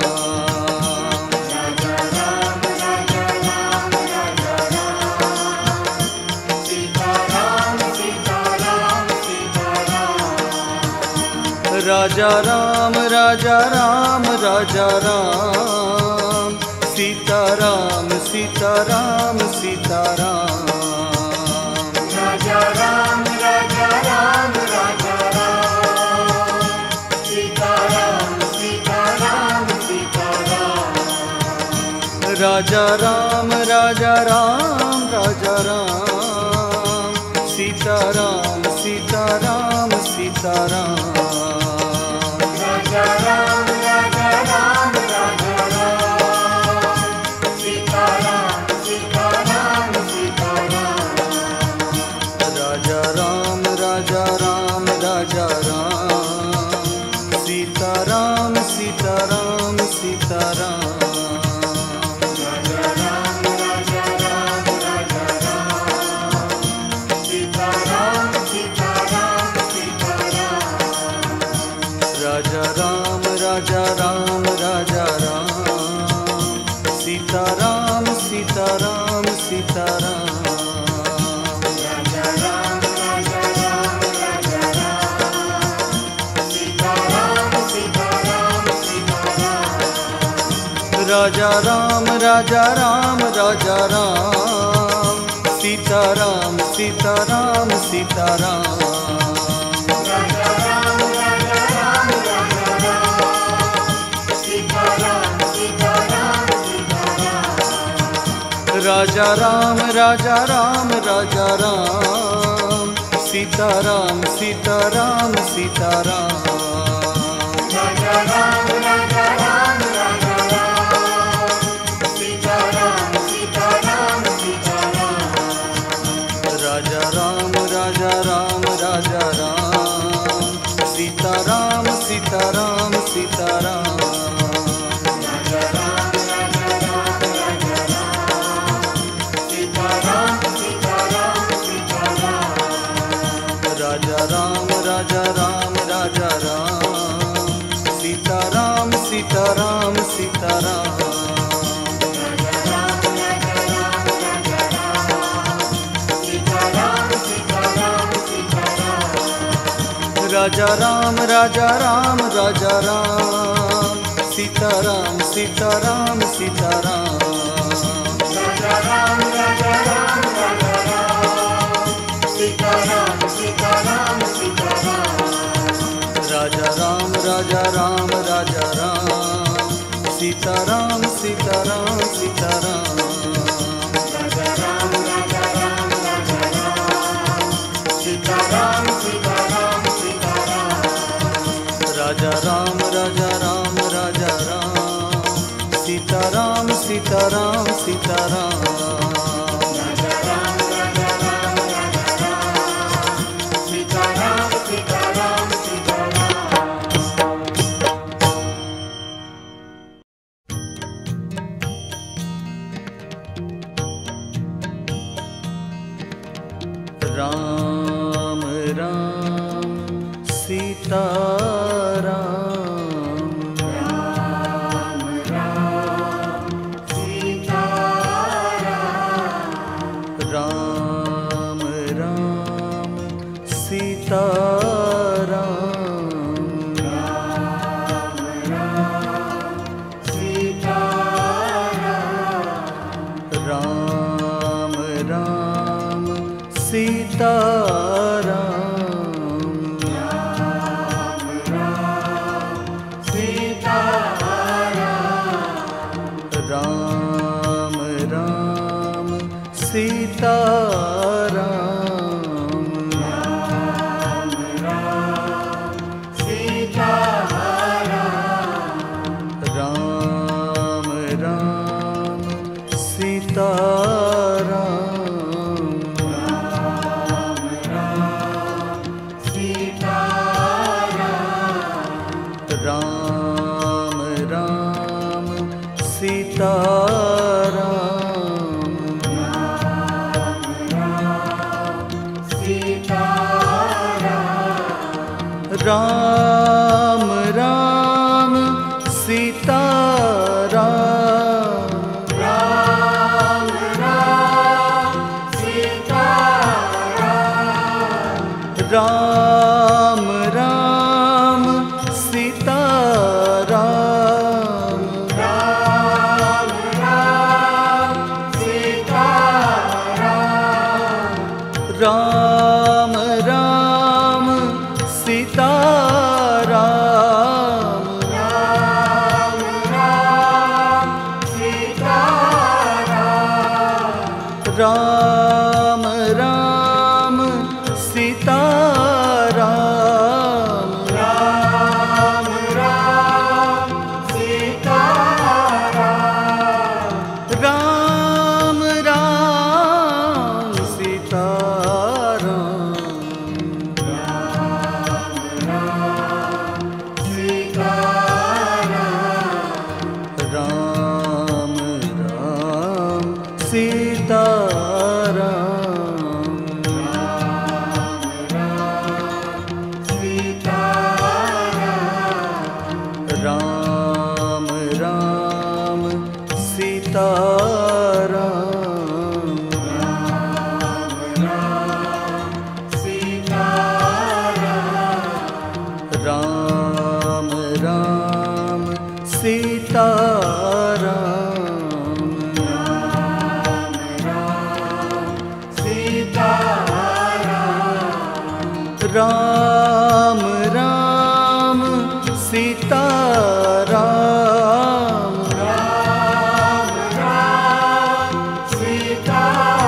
राजा राम राजा राम राजा राम, सीताराम सीताराम सीताराम। राजा राम राजा राम राजा राम, सीताराम सीताराम सीताराम। राजा राम राजा राम राजा राम, सीताराम सीताराम सीताराम। राजा राम राजा राम राजा राम, सीताराम सीताराम सीताराम। राजा राम राजा राम राजा राम, सीताराम सीताराम सीताराम। राजा राम राजा राम राजा राम, सीताराम सीताराम सीताराम। राजा राम राजा राम राजा राम, सीताराम सीताराम सीताराम। राजा राम राजा राम राजा राम, सीताराम सीताराम सीताराम। राजा राम राजा राम राजा राम, सीताराम सीताराम सीताराम। राजा राम राजा राम राजा राम, सीताराम सीताराम सीताराम। राजा राम राजा राम राजा राम, सीताराम सीताराम सीताराम। राजा राम राजा राम राजा राम, सीताराम सीताराम सीताराम। राजा राम राजा राम राजा राम, सीताराम सीताराम सीताराम। राजा राम राजा राम राजा राम, सीताराम सीताराम सीताराम। राजा राम राजा राम राजा राम, सीताराम सीताराम सीताराम। राजा राम राजा राम राजा राम, सीताराम सीताराम सीताराम। राजा राम राजा राम राजा राम, सीताराम सीताराम सीताराम। राजा राम राजा राम राजा राम, सीताराम सीताराम सीताराम। राजा राम राजा राम राजा राम, सीताराम सीताराम सीताराम। राजा राम राजा राम राजा राम, सीताराम सीताराम सीताराम। राजा राम राजा राम राजा राम, सीताराम सीताराम सीताराम। राम राम सीताराम, राम राम सीताराम। राम राम सीताराम। राम राम सीताराम। राम राम सीताराम। राम राम सीताराम। राम राम सीताराम। राम राम सीताराम। राम राम सीताराम। राम राम सीता राम, राम राम सीता राम, राम राम सीता राम, राम राम सीता राम, राम राम सीता राम, राम राम सीता राम, राम राम सीता राम, राम राम सीता राम, राम राम सीता राम, सीता राम राम सीता राम, सीता राम राम सीता राम, सीता राम राम सीता राम, सीता राम राम सीता राम, राम राम सीता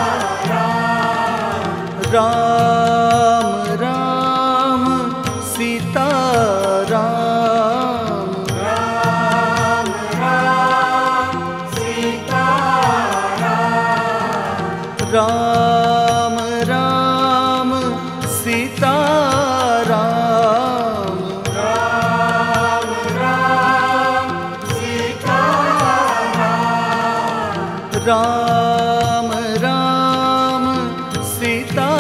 राम राम सीता राम, राम राम सीता राम राम सीता राम, राम राम सीता राम राम सीता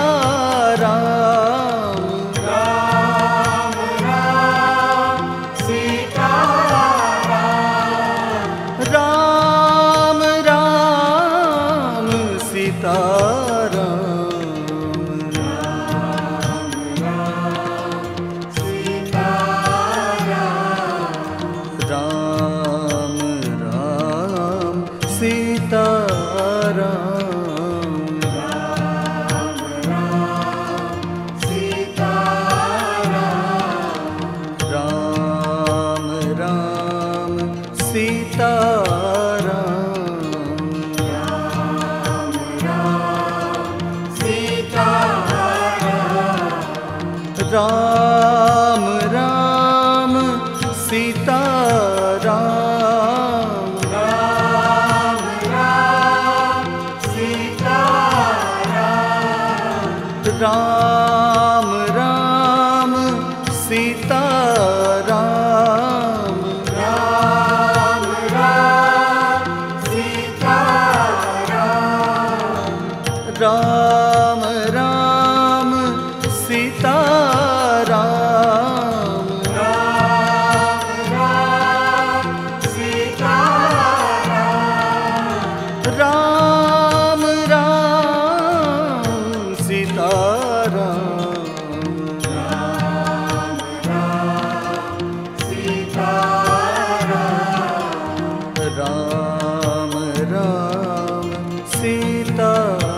राम, राम राम सीता राम राम सीता राम, सीता राम राम सीता राम, सीता राम राम सीता राम, सीता राम राम सीता राम, राम राम सीता राम राम सीता राम, राम राम सीता राम राम सीता राम, राम राम सीता राम राम सीता राम, सीता राम राम सीता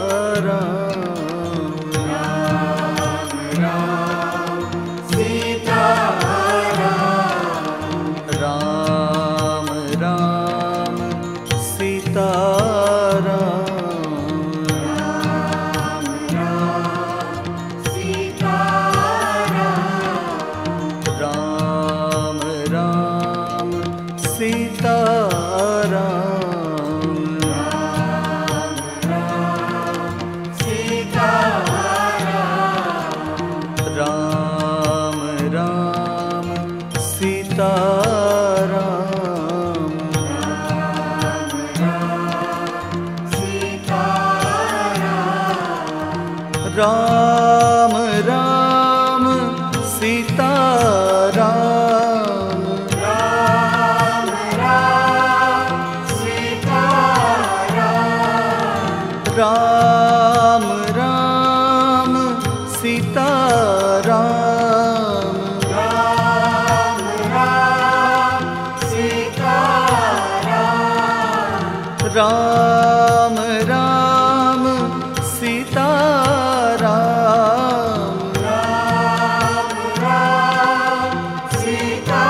राम, सीता राम राम सीता राम, सीता राम राम सीता राम, सीता राम राम सीता राम, सीता राम राम सीता राम राम सीता राम, राम राम सीता राम, राम राम सीता राम, राम राम सीता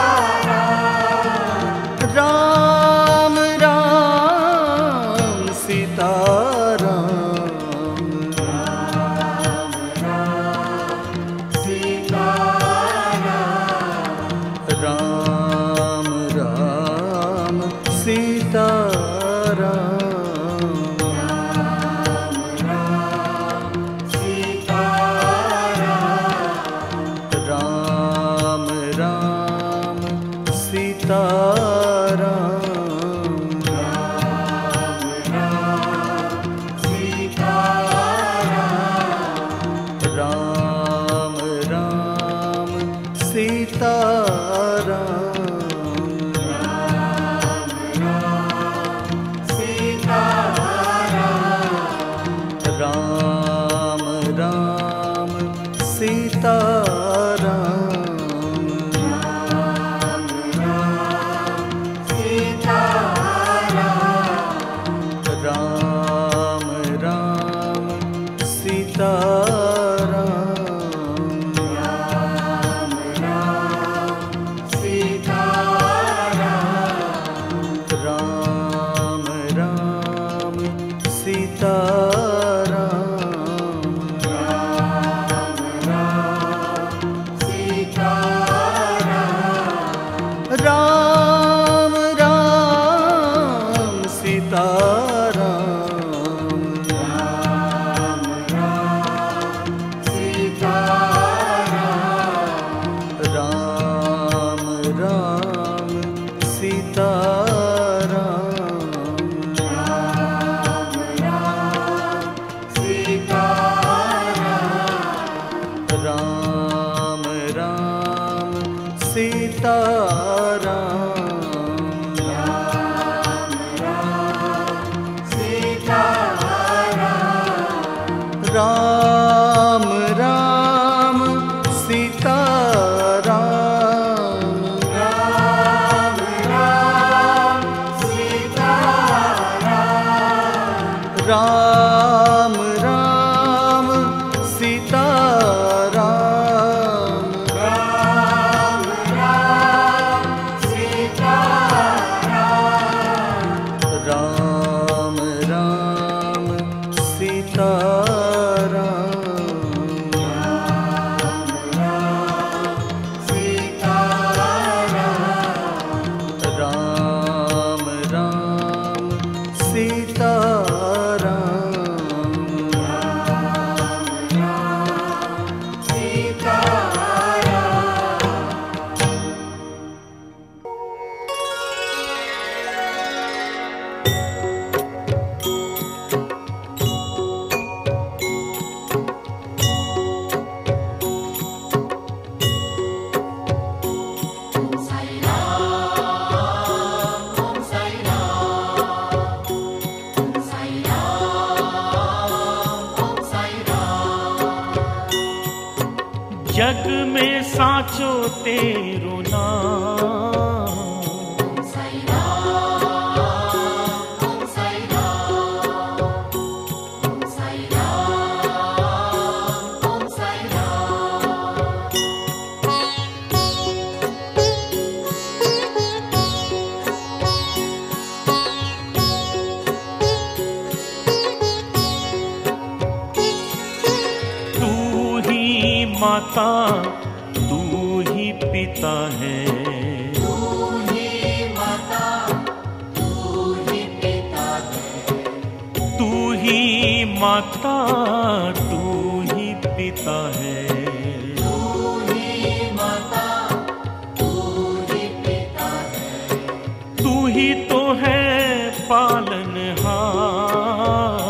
राम, राम राम सीता राम, सीता राम राम सीता राम, सीता राम राम सीता राम, सीता राम राम सीता राम, सीता राम राम सीता राम, सीता राम राम सीता राम, सीता राम राम सीता राम, सीता राम राम सीता राम, सीता राम राम सीता राम, सीता राम राम सीता राम, राम राम सीता राम, राम राम सीता राम राम सीता राम, राम राम सीता राम राम सीता सीता राम राम सीता सीता जग में साचो तेरो नाम, तू ही माता तू ही पिता है, तू ही माता तू ही पिता है, तू ही माता तू ही पिता है, तू ही माता तू ही पिता है, तू ही तो है पालनहार,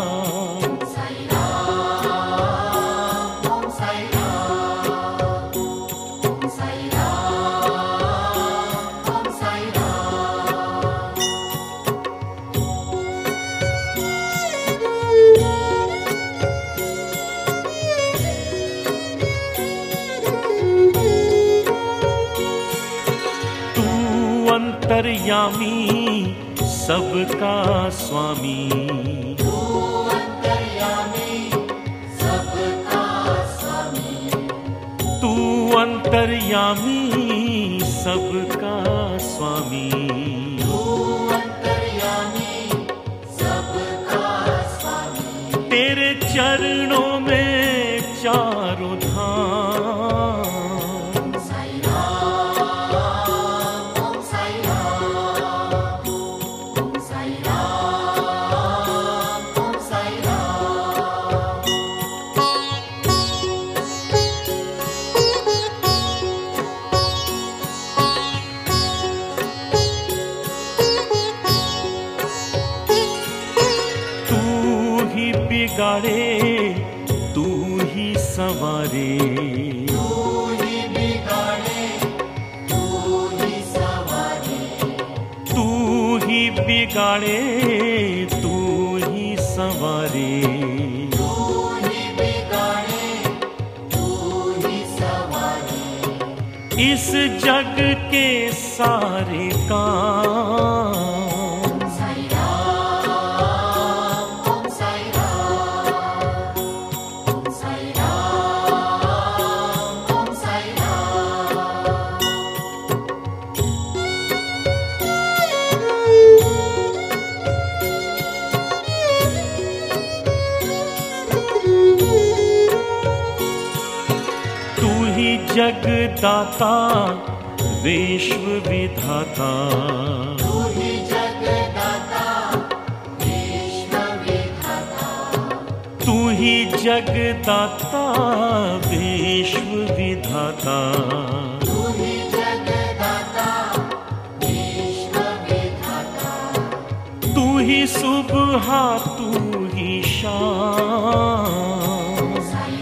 अंतर्यामी सबका स्वामी, तू अंतर्यामी सबका स्वामी, तू अंतर्यामी सबका स्वामी, तू अंतर्यामी सबका स्वामी। तेरे चरणों में चारों धाम, साई राम ओम साई राम, ओम साई राम ओम साई राम। तू ही बिगाड़े तू ही संवारे, तू ही बिगाड़े तू ही संवारे, तू ही बिगाड़े तू ही संवारे, तू ही बिगाड़े तू ही संवारे। इस जग के सारे काम, साई राम ओम साई राम, ओम साई राम ओम साई राम। तू ही जगदाता विश्व विधाता, तू ही जगदाता विश्व विधाता, तू ही जगदाता विश्व विधाता, तू ही जगदाता विश्व विधाता। तू ही सुबह तू ही शाम, साई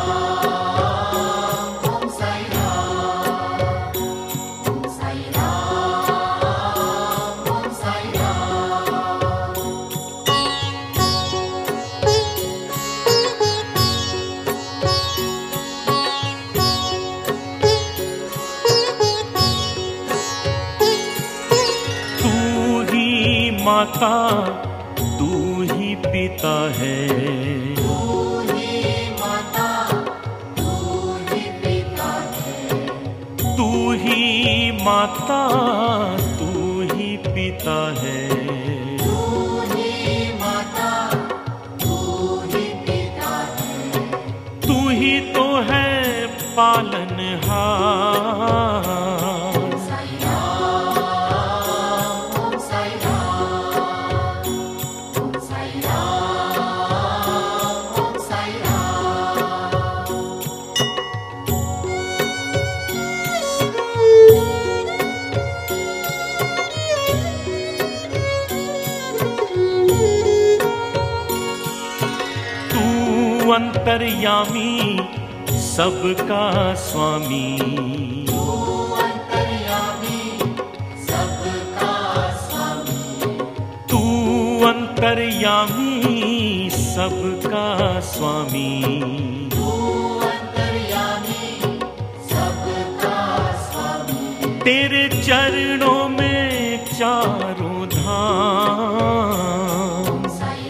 राम ओम साई राम, ओम साई राम ओम साई राम। तू ही माता तू ही पिता है, तू ही माता तू ही पिता है, तू ही माता तू ही पिता है, तू ही माता तू ही पिता है। तू ही तो है पालनहार, साई राम ओम साई राम, ओम साई राम ओम साई राम। तू अंतर्यामी सबका स्वामी, तू अंतर्यामी सबका स्वामी, तू अंतर्यामी सबका स्वामी, तू अंतर्यामी सबका स्वामी। तेरे चरणों में चारों धाम, साई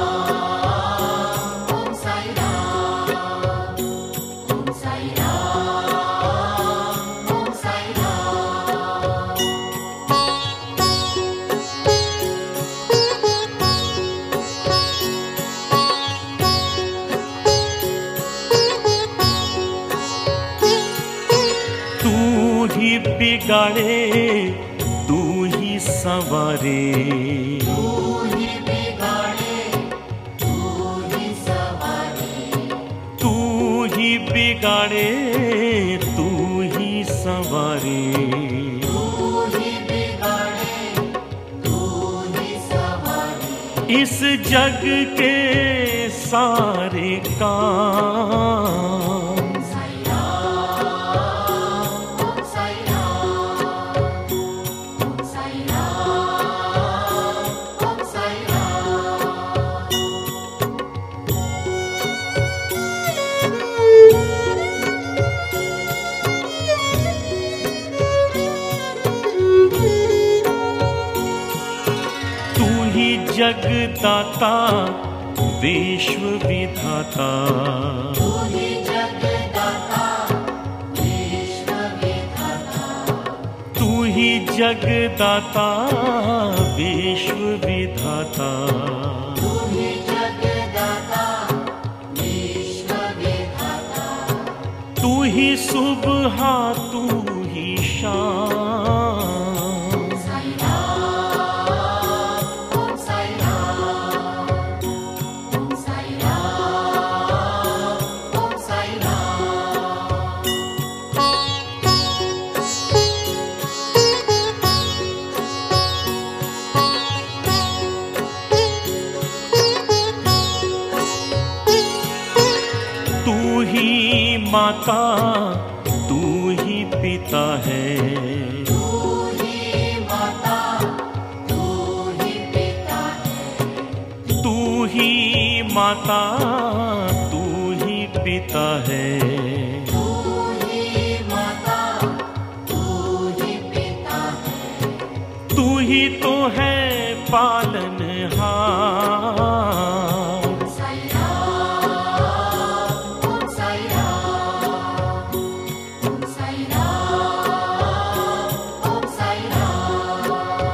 राम ओम साई राम, ओम साई राम ओम साई राम। तू ही बिगाड़े तू ही संवारे, तू ही बिगाड़े तू ही संवारे, तू ही बिगाड़े तू ही संवारे, तू ही बिगाड़े तू ही संवारे। इस जग के सारे काम, साई राम ओम साई राम, ओम साई राम ओम साई राम। जगदाता विश्व विधाता, तू ही जगदाता विश्व विधाता, तू ही जगदाता विश्व विधाता, तू ही जगदाता विश्व विधाता, तू ही सुबह तू ही शाम, साई राम ओम साई राम, ओम साई राम ओम साई राम। तू ही माता तू ही पिता है, तू ही माता तू ही पिता है, तू ही माता तू ही पिता है, तू ही माता तू ही पिता है, तू ही तो है पालनहार। साई राम ओम साई राम, ओम साई राम ओम साई राम।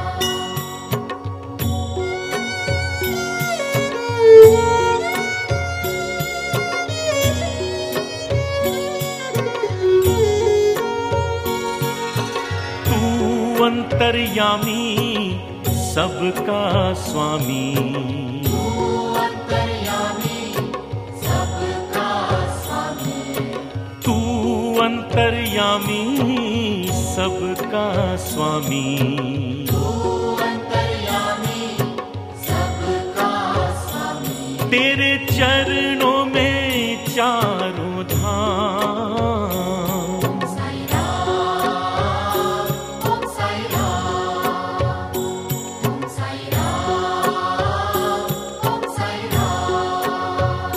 तू अंतर्यामी सबका स्वामी, तू अंतर्यामी सबका स्वामी, तू अंतर्यामी सबका स्वामी, तू अंतर्यामी सबका स्वामी, तेरे चरणों में चारों धाम। साई राम ओम साई राम, ओम साई राम ओम साई राम।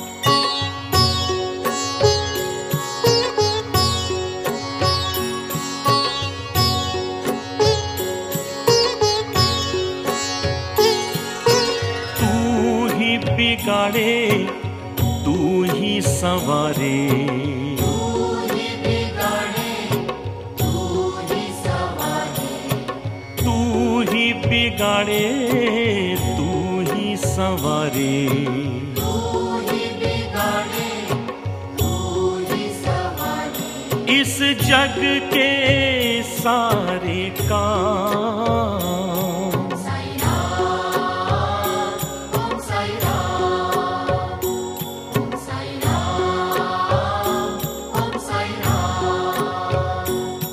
तू ही बिगाड़े तू ही संवारे, तू ही बिगाड़े तू ही संवारे, तू ही बिगाड़े तू ही संवारे, तू ही बिगाड़े तू ही संवारे, इस जग के सारे काम। साई राम ओम साई राम, ओम साई राम ओम साई राम।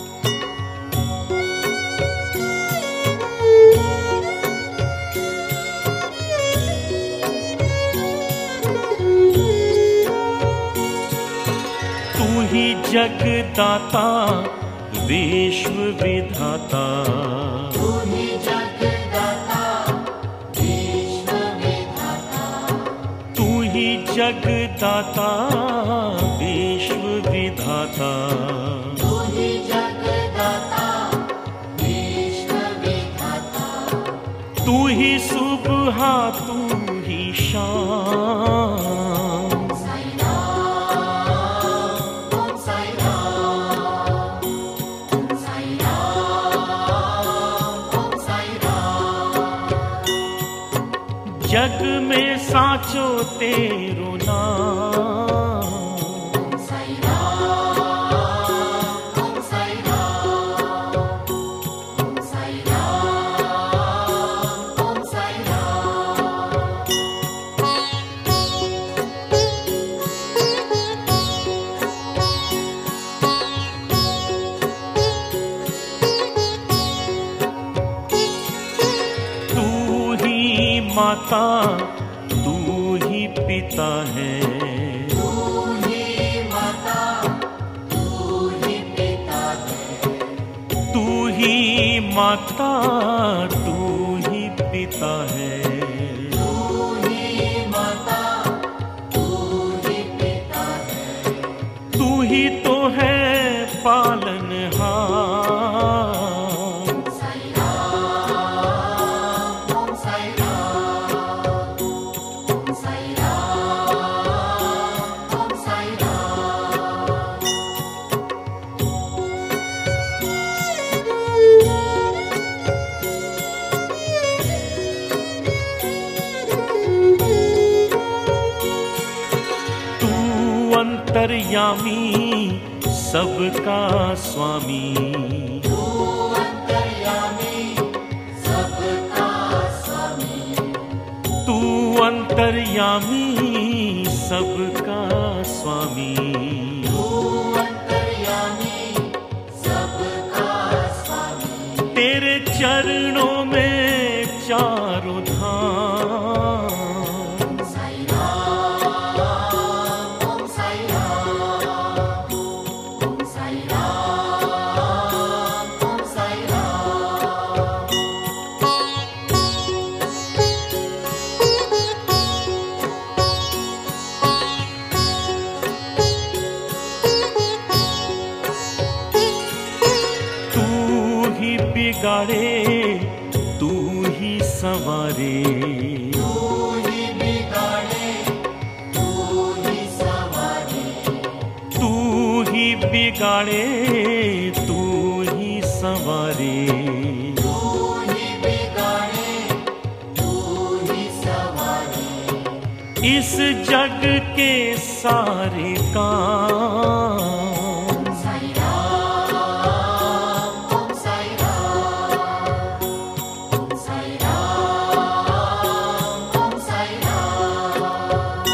तू ही जगदाता विश्व विधाता, तू ही जगदाता विश्व विधाता, तू ही जगदाता विश्व विधाता, तू ही जगदाता विश्व विधाता, तू ही सुबह तू ही शाम। साई राम ओम साई राम, ओम साई राम ओम साई राम। जग में साचो तेरो नाम, ओम साई राम ओम साई राम, ओम साई राम ओम साई राम। तू ही माता तू ही पिता है, तू ही माता तू ही पिता है, तू ही माता तू ही पिता है, तू ही माता तू ही पिता है, तू ही तो है पालनहार। साई राम ओम साई राम, अंतर्यामी सबका स्वामी, तू अंतर्यामी सबका स्वामी, तू अंतर्यामी सबका स्वामी, तू अंतर्यामी सबका स्वामी। तेरे चरणों में चारों धाम, साई राम ओम साई राम, ओम साई राम ओम साई राम। तू ही बिगाड़े तू ही संवारे, तू ही बिगाड़े तू ही संवारे, तू ही बिगाड़े तू ही संवारे, तू ही बिगाड़े तू ही संवारे। इस जग के सारे काम, साई राम ओम साई राम, ओम साई राम ओम साई राम।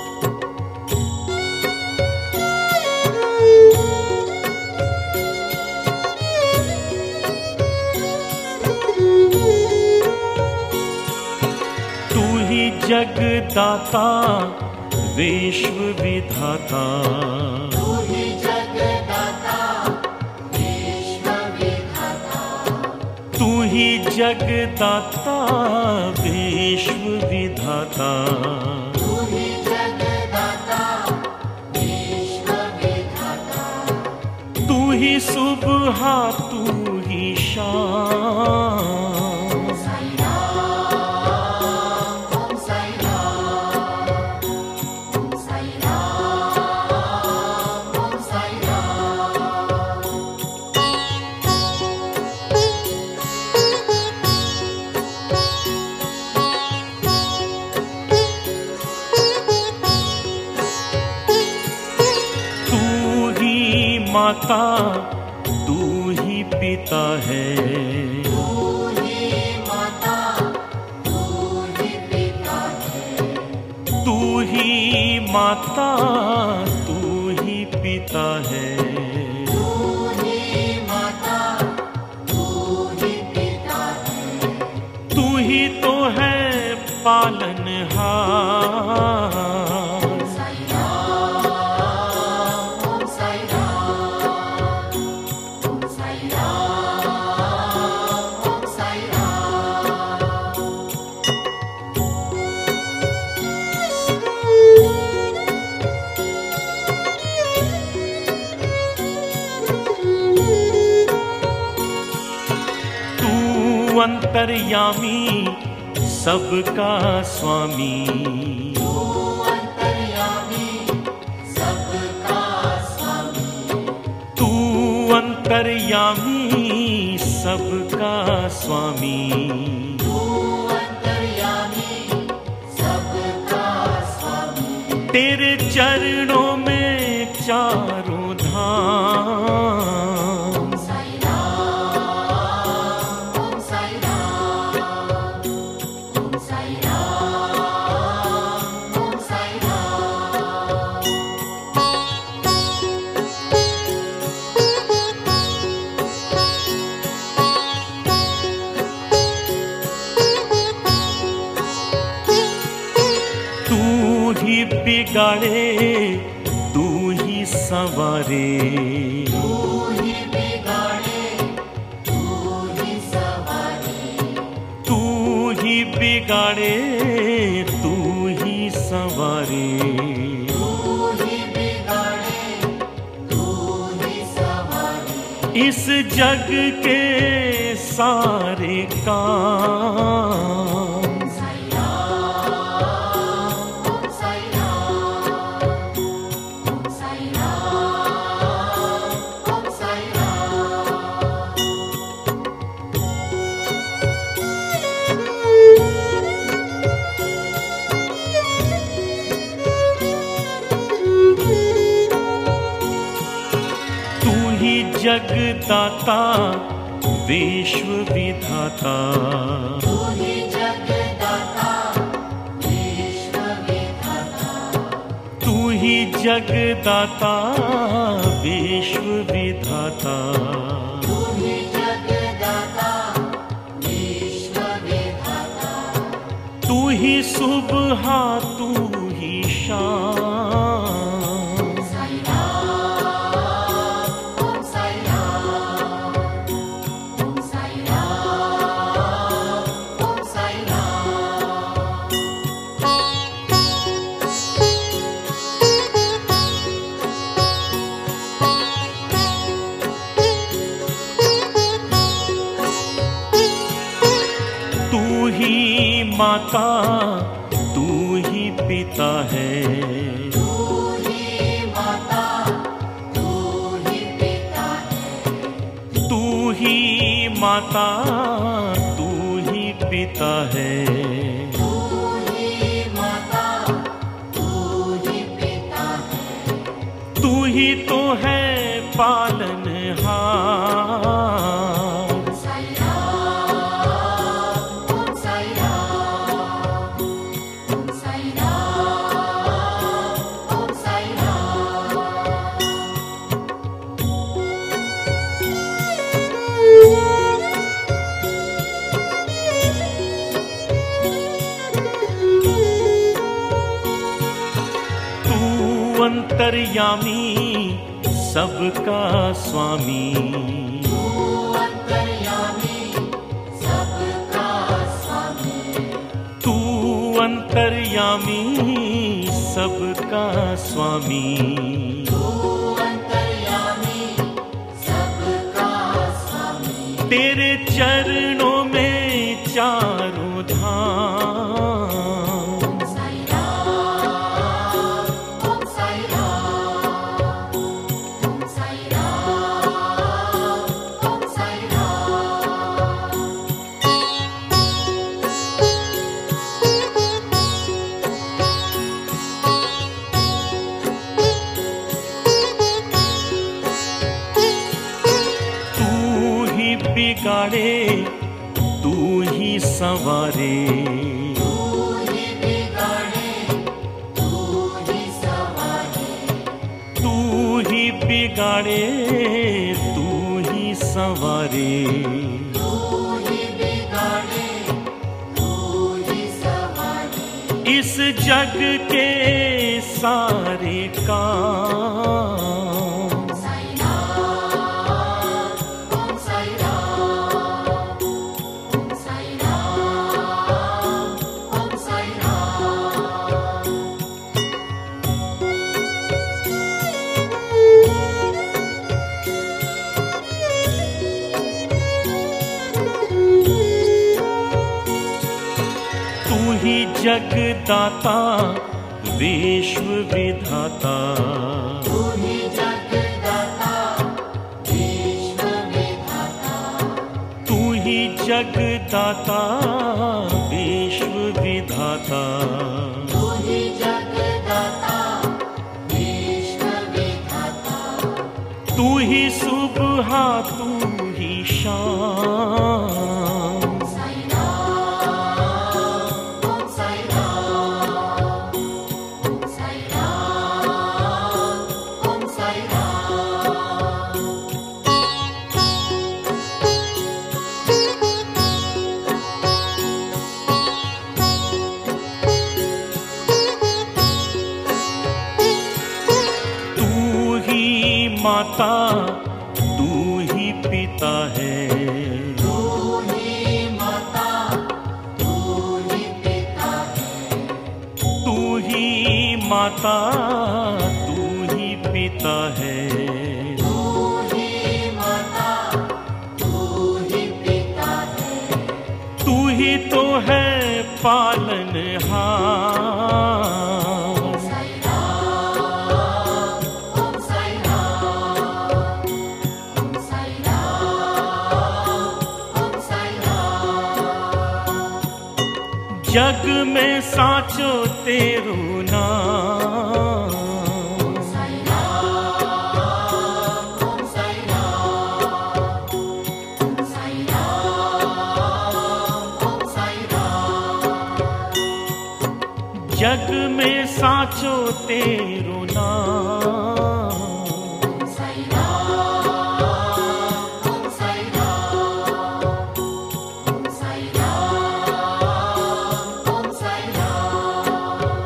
तू ही जगदाता विश्व विधाता, तू ही जगदाता विश्व विधाता, तू ही जगदाता विश्व विधाता, तू ही जगदाता विश्व विधाता। तू ही सुबह तू ही शाम, साई राम ओम साई राम, ओम साई राम ओम साई राम। तू ही माता तू ही पिता है, तू ही माता तू ही पिता है, तू ही माता तू ही पिता है, तू ही माता तू ही पिता है। तू ही तो है पालनहार, साई राम ओम साई राम, ओम साई राम ओम साई राम। तू अंतर्यामी सबका स्वामी, तू अंतर्यामी सबका स्वामी, तू अंतर्यामी सबका स्वामी, तू अंतर्यामी सबका स्वामी। तेरे चरणों में चारों धाम, साई राम ओम साई राम, ओम साई राम ओम साई राम। तू ही बिगाड़े तू ही संवारे, तू ही बिगाड़े तू ही संवारे, तू ही बिगाड़े तू ही संवारे, तू ही बिगाड़े तू ही संवारे। इस जग के सारे काम, साई राम ओम साई राम, ओम साई राम ओम साई राम। Thank you. जगदाता विश्व विधाता, तू ही जगदाता विश्व विधाता, तू ही जगदाता विश्व विधाता, तू ही जगदाता विश्व विधाता, तू ही सुबह तू ही शाम, माता तू ही पिता है, तू ही माता तू ही पिता है, तू ही माता तू ही पिता है, तू ही माता तू ही पिता है, तू ही तो है पालनहार, अंतर्यामी सबका स्वामी, तू अंतर्यामी सबका स्वामी, तू अंतर्यामी सबका स्वामी, तू अंतर्यामी सबका स्वामी, तेरे चरणों में चारों धाम, बिगाड़े तू ही संवारे, तू ही बिगाड़े तू ही संवारे, तू ही बिगाड़े तू ही संवारे, तू ही बिगाड़े तू ही संवारे, इस जग के सारे काम, जगदाता विश्व विधाता, तू ही जगदाता विश्व विधाता, तू ही जगदाता विश्व विधाता, तू ही जगदाता विश्व विधाता, तू ही सुबह तू ही शाम, माता तू ही पिता है, तू ही माता तू ही पिता है, तू ही माता तू ही पिता है, तू ही माता तू ही पिता है, तू ही तो है पालनहार, जग में साचो तेरो नाम, साईं राम, ओम साईं राम, में साचो तेरो नाम। ओम साई राम, ओम साई राम, ओम साई राम, ओम साई राम।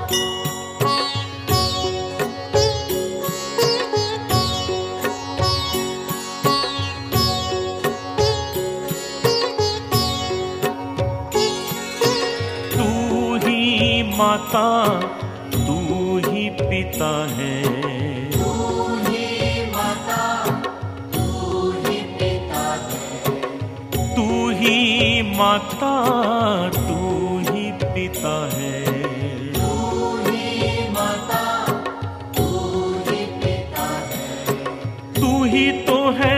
तू ही माता, तू ही पिता है, तू ही माता, तू ही पिता है। तू ही माता, तू ही पिता है। तू ही माता, तू ही पिता है। तू ही तो है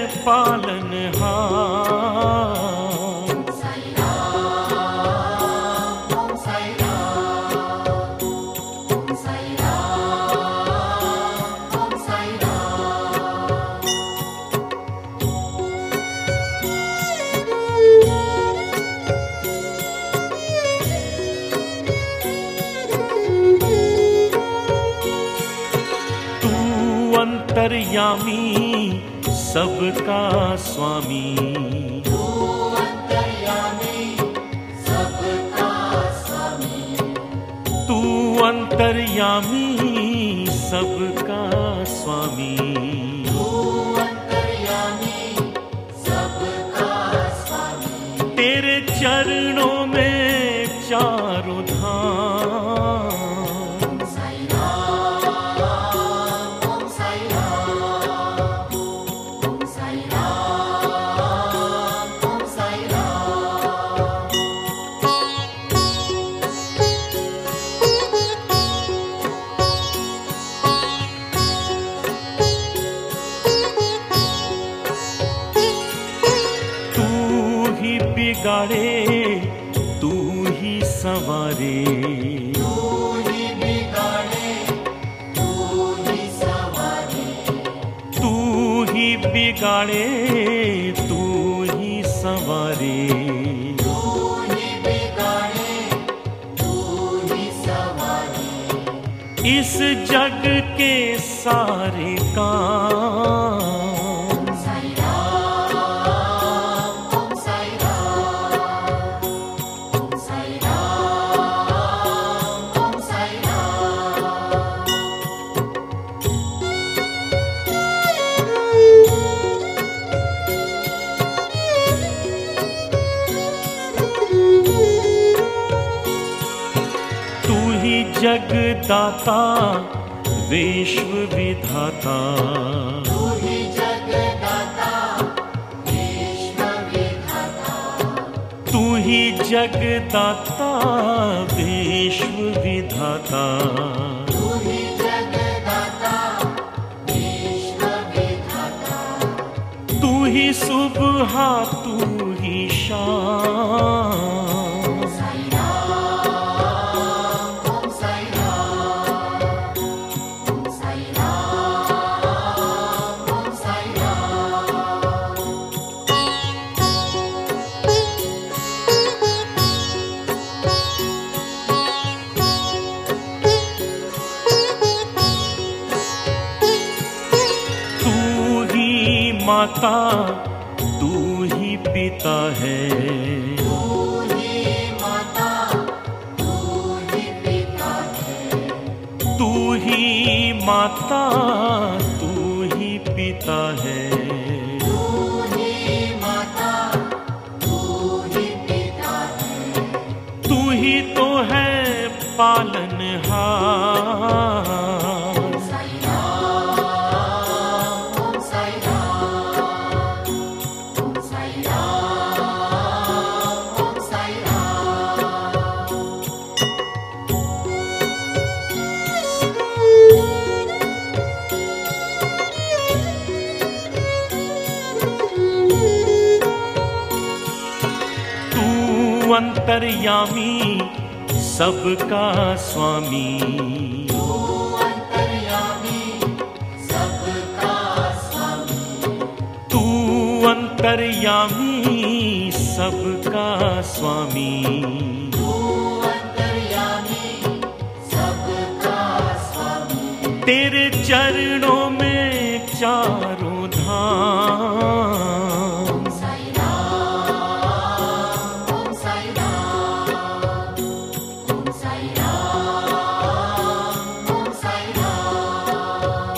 पालनहार। ओम साई राम, ओम साई राम, ओम साई राम, ओम साई राम। तू अंतर्यामी, सबका स्वामी। तू अंतर्यामी, सबका स्वामी। तू अंतर्यामी, सबका स्वामी। तू अंतर्यामी, सबका स्वामी। तेरे चरणों में चारों धाम। ओम साई राम, ओम साई राम, ओम साई राम, ओम साई राम। तू ही बिगाड़े, तू ही संवारे। तू ही बिगाड़े, तू ही संवारे। तू ही बिगाड़े, तू ही संवारे। तू ही बिगाड़े, तू ही संवारे। इस जग के सारे काम। ओम साई राम, ओम साई राम, ओम साई राम, ओम साई राम। तू ही जगदाता, विश्व विधाता। तू ही जगदाता, विश्व विधाता। तू ही जगदाता, विश्व विधाता। तू ही जगदाता, विश्व विधाता। तू ही सुबह, तू ही शाम। ओम साई राम, ओम साई राम, ओम साई राम, ओम साई राम। तू ही माता, तू ही पिता है। तू ही माता, तू ही पिता है। तू ही माता, तू ही पिता है। तू ही माता, तू ही पिता है। तू ही तो है पालनहार। ओम साई राम, ओम साई राम, ओम साई राम, ओम साई राम। तू अंतर्यामी, सबका स्वामी। तू अंतर्यामी, सबका स्वामी। तू अंतर्यामी, सबका स्वामी। तू अंतर्यामी, सबका तेरे चरणों में चारों धाम। ओम साई राम, ओम साई राम, ओम साई राम, ओम साई राम।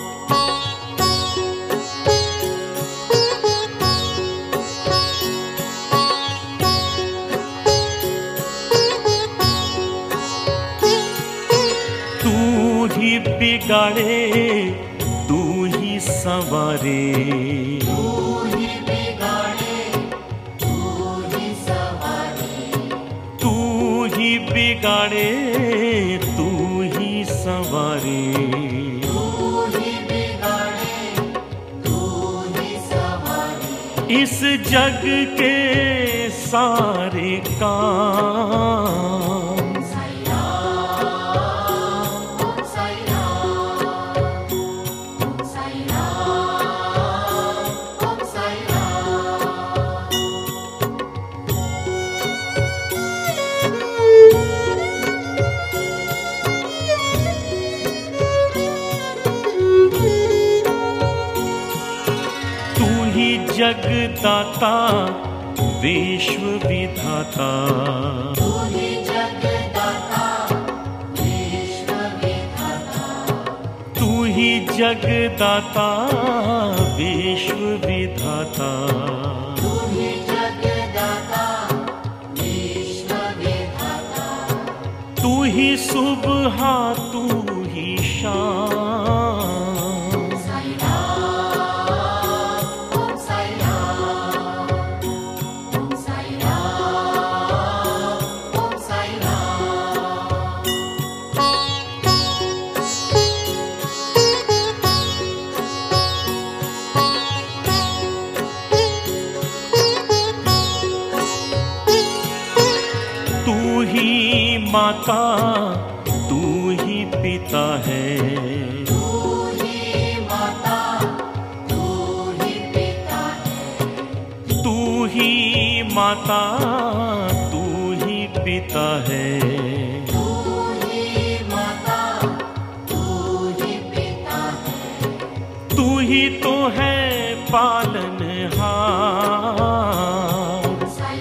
तू ही बिगाड़े तू ही संवारे, तू ही बिगाड़े तू ही संवारे, तू ही बिगाड़े तू ही संवारे। तू ही बिगाड़े तू ही संवारे। इस जग के सारे काम। साई राम, ओम साई राम, ओम साई राम, ओम साई राम। तू ही जगदाता विश्व विधाता, तू ही जगदाता विश्व विधाता, तू ही जगदाता विश्व विधाता। तू ही जगदाता विश्व विधाता। तू ही सुबह तू ही शाम। साई राम, ओम साई राम, ओम साई राम, ओम साई राम। तू ही माता तू ही पिता है, तू ही माता तू ही पिता है, तू ही माता तू ही पिता है। तू ही माता तू ही पिता है। तू ही तो है पालनहार। साई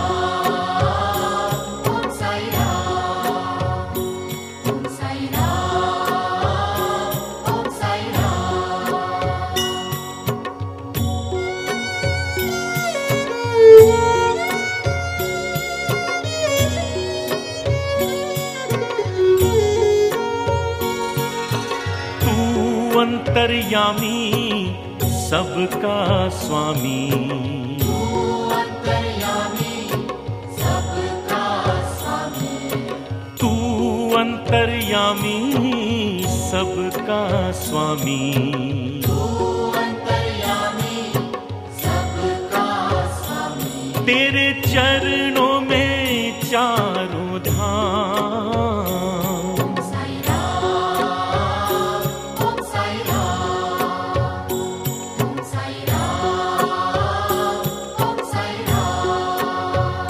राम, ओम साई राम, ओम साई राम, ओम साई राम। तू अंतर्यामी सबका स्वामी, तू अंतर्यामी सबका स्वामी, तू अंतर्यामी सबका स्वामी। तू अंतर्यामी सबका स्वामी। तेरे चरणों में चारों धाम। ओम साई राम, ओम साई राम, ओम साई राम, ओम साई राम।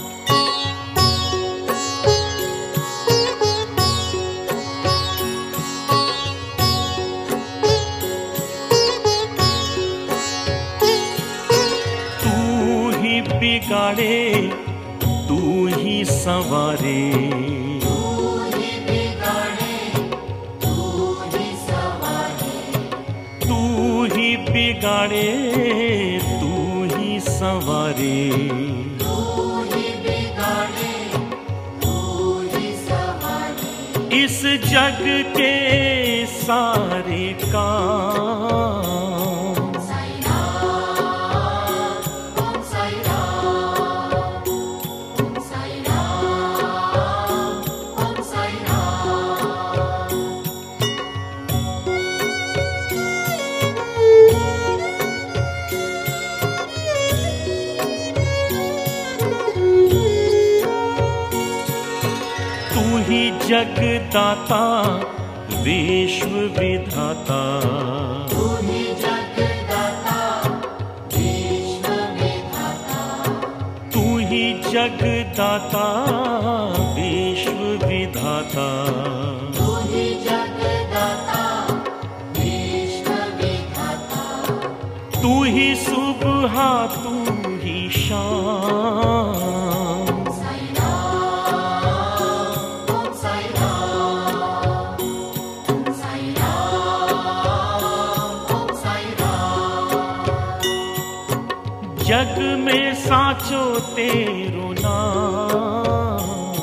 तू ही बिगाड़े तू ही संवारे, तू ही बिगाड़े तू ही संवारे, तू ही बिगाड़े तू ही संवारे। तू ही बिगाड़े तू ही संवारे। इस जग के सारे काम। साई राम, ओम साई राम, ओम साई राम, ओम साई राम। तू ही जगदाता विश्व विधाता, तू ही जगदाता विश्व विधाता, तू ही जगदाता विश्व विधाता। तू ही जगदाता तू ही सुबह तू ही शाम, जग में साचो तेरो नाम,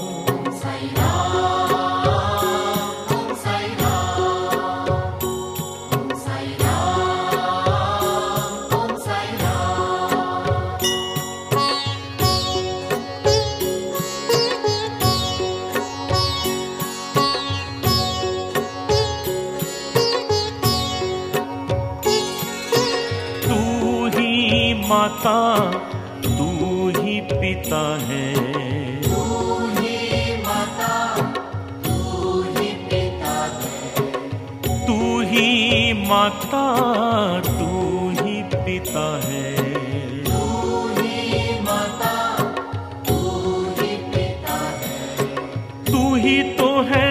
माता तू ही पिता है, तू ही माता तू ही पिता है, तू ही माता तू ही पिता है, तू ही माता तू ही पिता है, तू ही तो है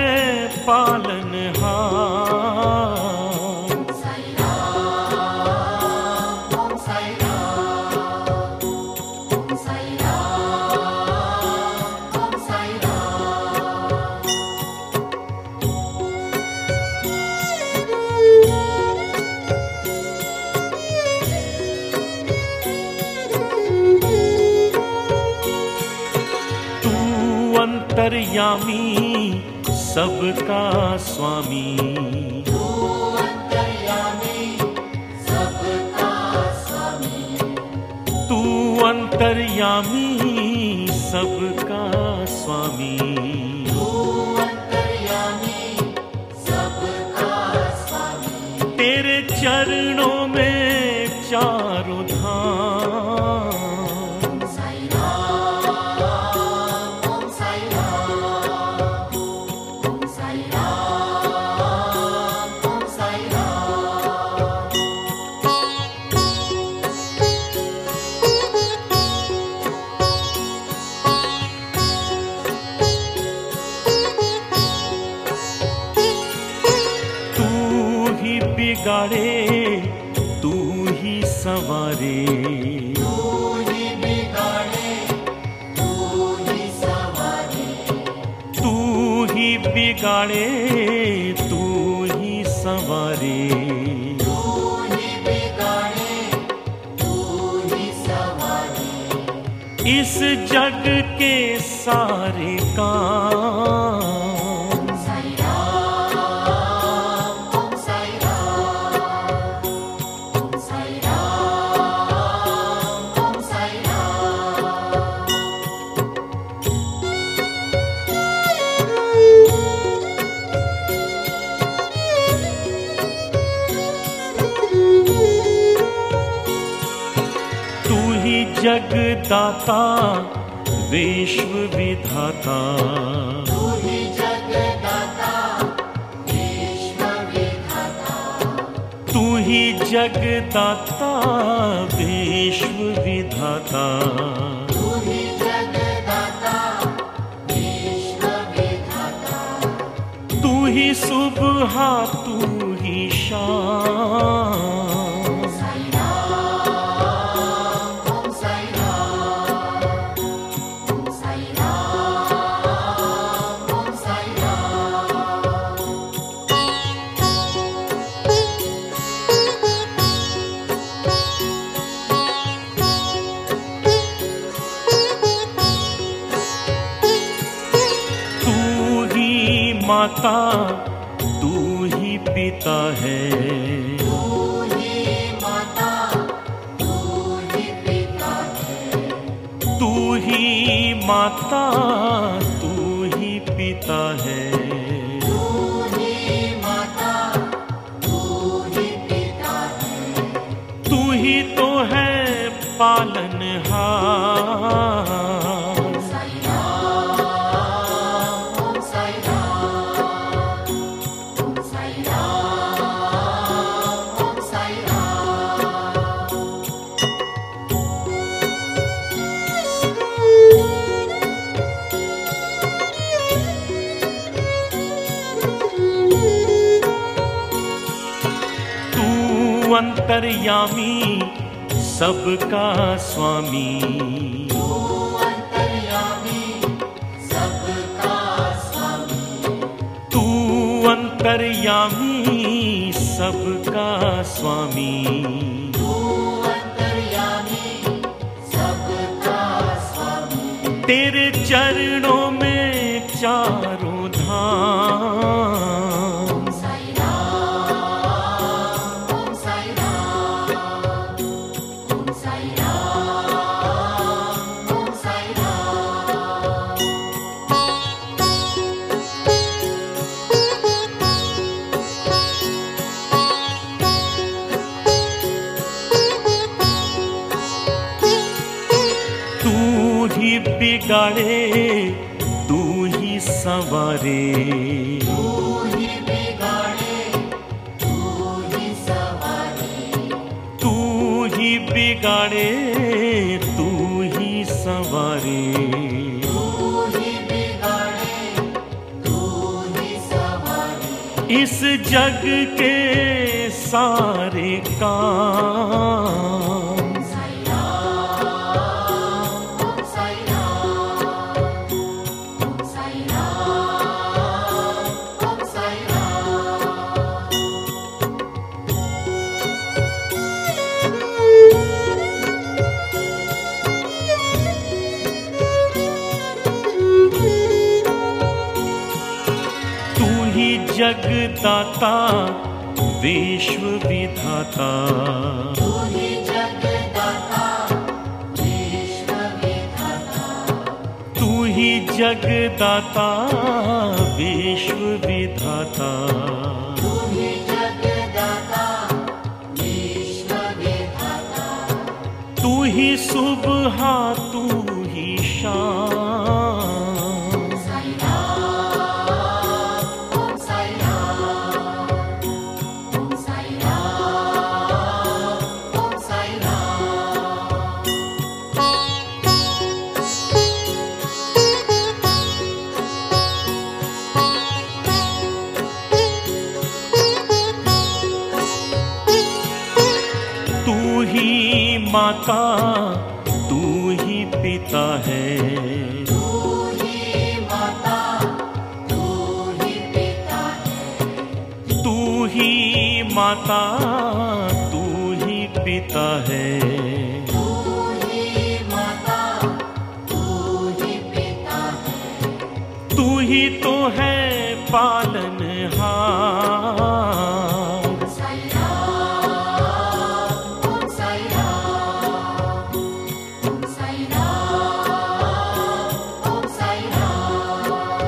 पालनहार, अंतर्यामी सबका स्वामी, तू अंतर्यामी सबका स्वामी, तू अंतर्यामी सबका स्वामी, तू अंतर्यामी सबका स्वामी, तेरे चरणों में चारों धाम, बिगाड़े तू ही सवारे, तू ही बिगाड़े तू ही सवारे, तू ही बिगाड़े तू ही सवारे, तू ही बिगाड़े तू ही सवारे, इस जग के सारे काम, जगदाता विश्व विधाता, तू ही जगदाता विश्व विधाता, तू ही जगदाता विश्व विधाता, तू ही जगदाता विश्व विधाता, तू ही सुबह तू ही शाम, माता तू ही पिता है, तू ही माता तू ही पिता है, तू ही माता तू ही पिता है, तू ही माता तू ही पिता है, तू ही तो है पालनहार, अंतर्यामी सबका स्वामी। तू अंतर्यामी सबका स्वामी। तू अंतर्यामी सबका स्वामी। तू अंतर्यामी सबका स्वामी। तेरे चरणों में चारों धाम। ओम साई राम, ओम साई राम, ओम साई राम, ओम साई राम। तू ही बिगाड़े तू ही संवारे। तू ही बिगाड़े तू ही संवारे। तू ही बिगाड़े तू ही संवारे। तू ही बिगाड़े तू ही संवारे। इस जग के सारे काम। ओम साई राम, ओम साई राम, ओम साई राम, ओम साई राम। तू ही जगदाता विश्व विधाता। तू ही जगदाता विश्व विधाता। तू ही जगदाता विश्व विधाता। तू ही जगदाता विश्व विधाता। तू ही सुबह तू ही शाम। ओम साई राम, ओम साई राम, ओम साई राम, ओम साई राम। तू ही माता तू ही पिता है। तू ही माता तू ही पिता है। तू ही माता तू ही पिता है। तू ही माता तू ही पिता है। तू ही तो है पालनहार। ओम साई राम, ओम साई राम, ओम साई राम, ओम साई राम।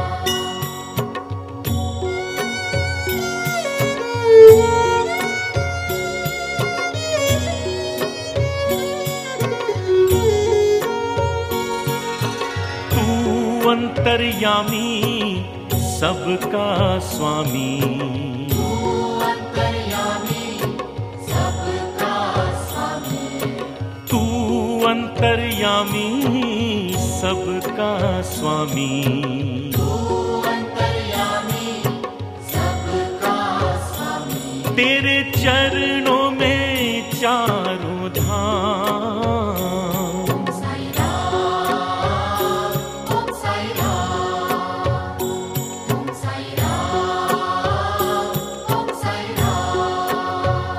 तू अंतर्यामी सबका स्वामी। तू अंतर्यामी सबका स्वामी। तू अंतर्यामी सबका स्वामी। तू अंतर्यामी सबका स्वामी। तेरे चरणों में चारों धाम। ओम साई राम, ओम साई राम, ओम साई राम, ओम साई राम।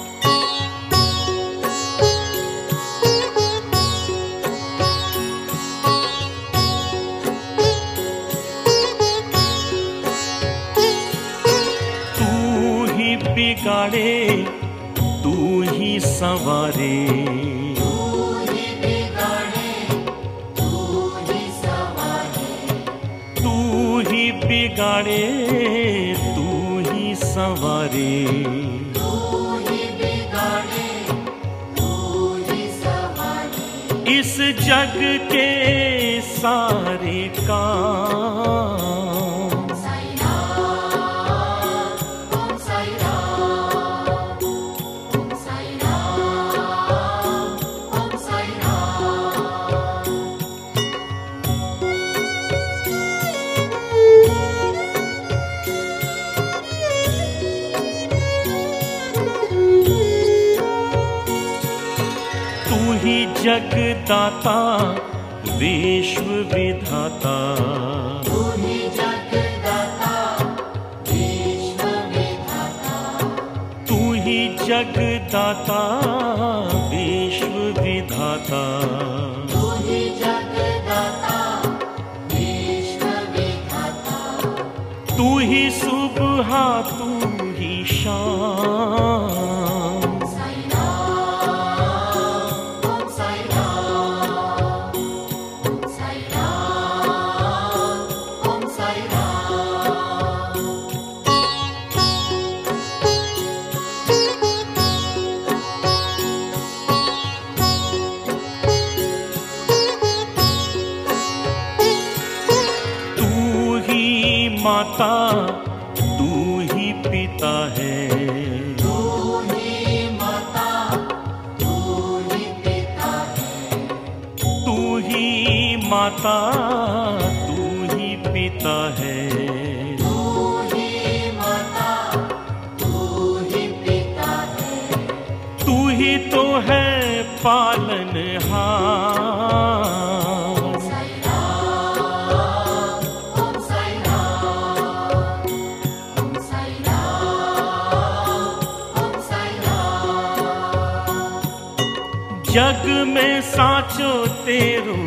तू ही बिगाड़े तू ही संवारे। तू ही बिगाड़े तू ही संवारे। तू ही बिगाड़े तू ही संवारे। तू ही बिगाड़े तू ही संवारे। इस जग के सारे काम। ओम साई राम, ओम साई राम, ओम साई राम, ओम साई राम। जगदाता विश्व विधाता, तू ही जगदाता विश्व विधाता, तू ही जगदाता विश्व विधाता, तू ही जगदाता विश्व विधाता, तू ही सुबह तू ही शाम, साई राम ओम साई राम, साई राम ओम साई राम। तू ही माता तू ही पिता है, तू ही माता तू ही पिता है, तू ही माता तू ही पिता है, तू ही माता तू ही पिता है, तू ही तो है पालनहार, साई राम ओम साई राम, ओम साई राम ओम साई राम। जग में साचो तेरू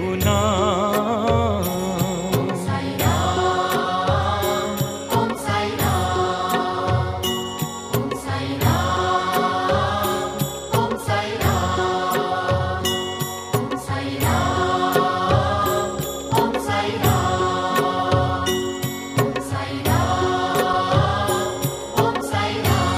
नाम, साई राम ओम साई राम, ओम साई राम ओम साई राम, ओम साई राम ओम साई राम, ओम साई राम ओम साई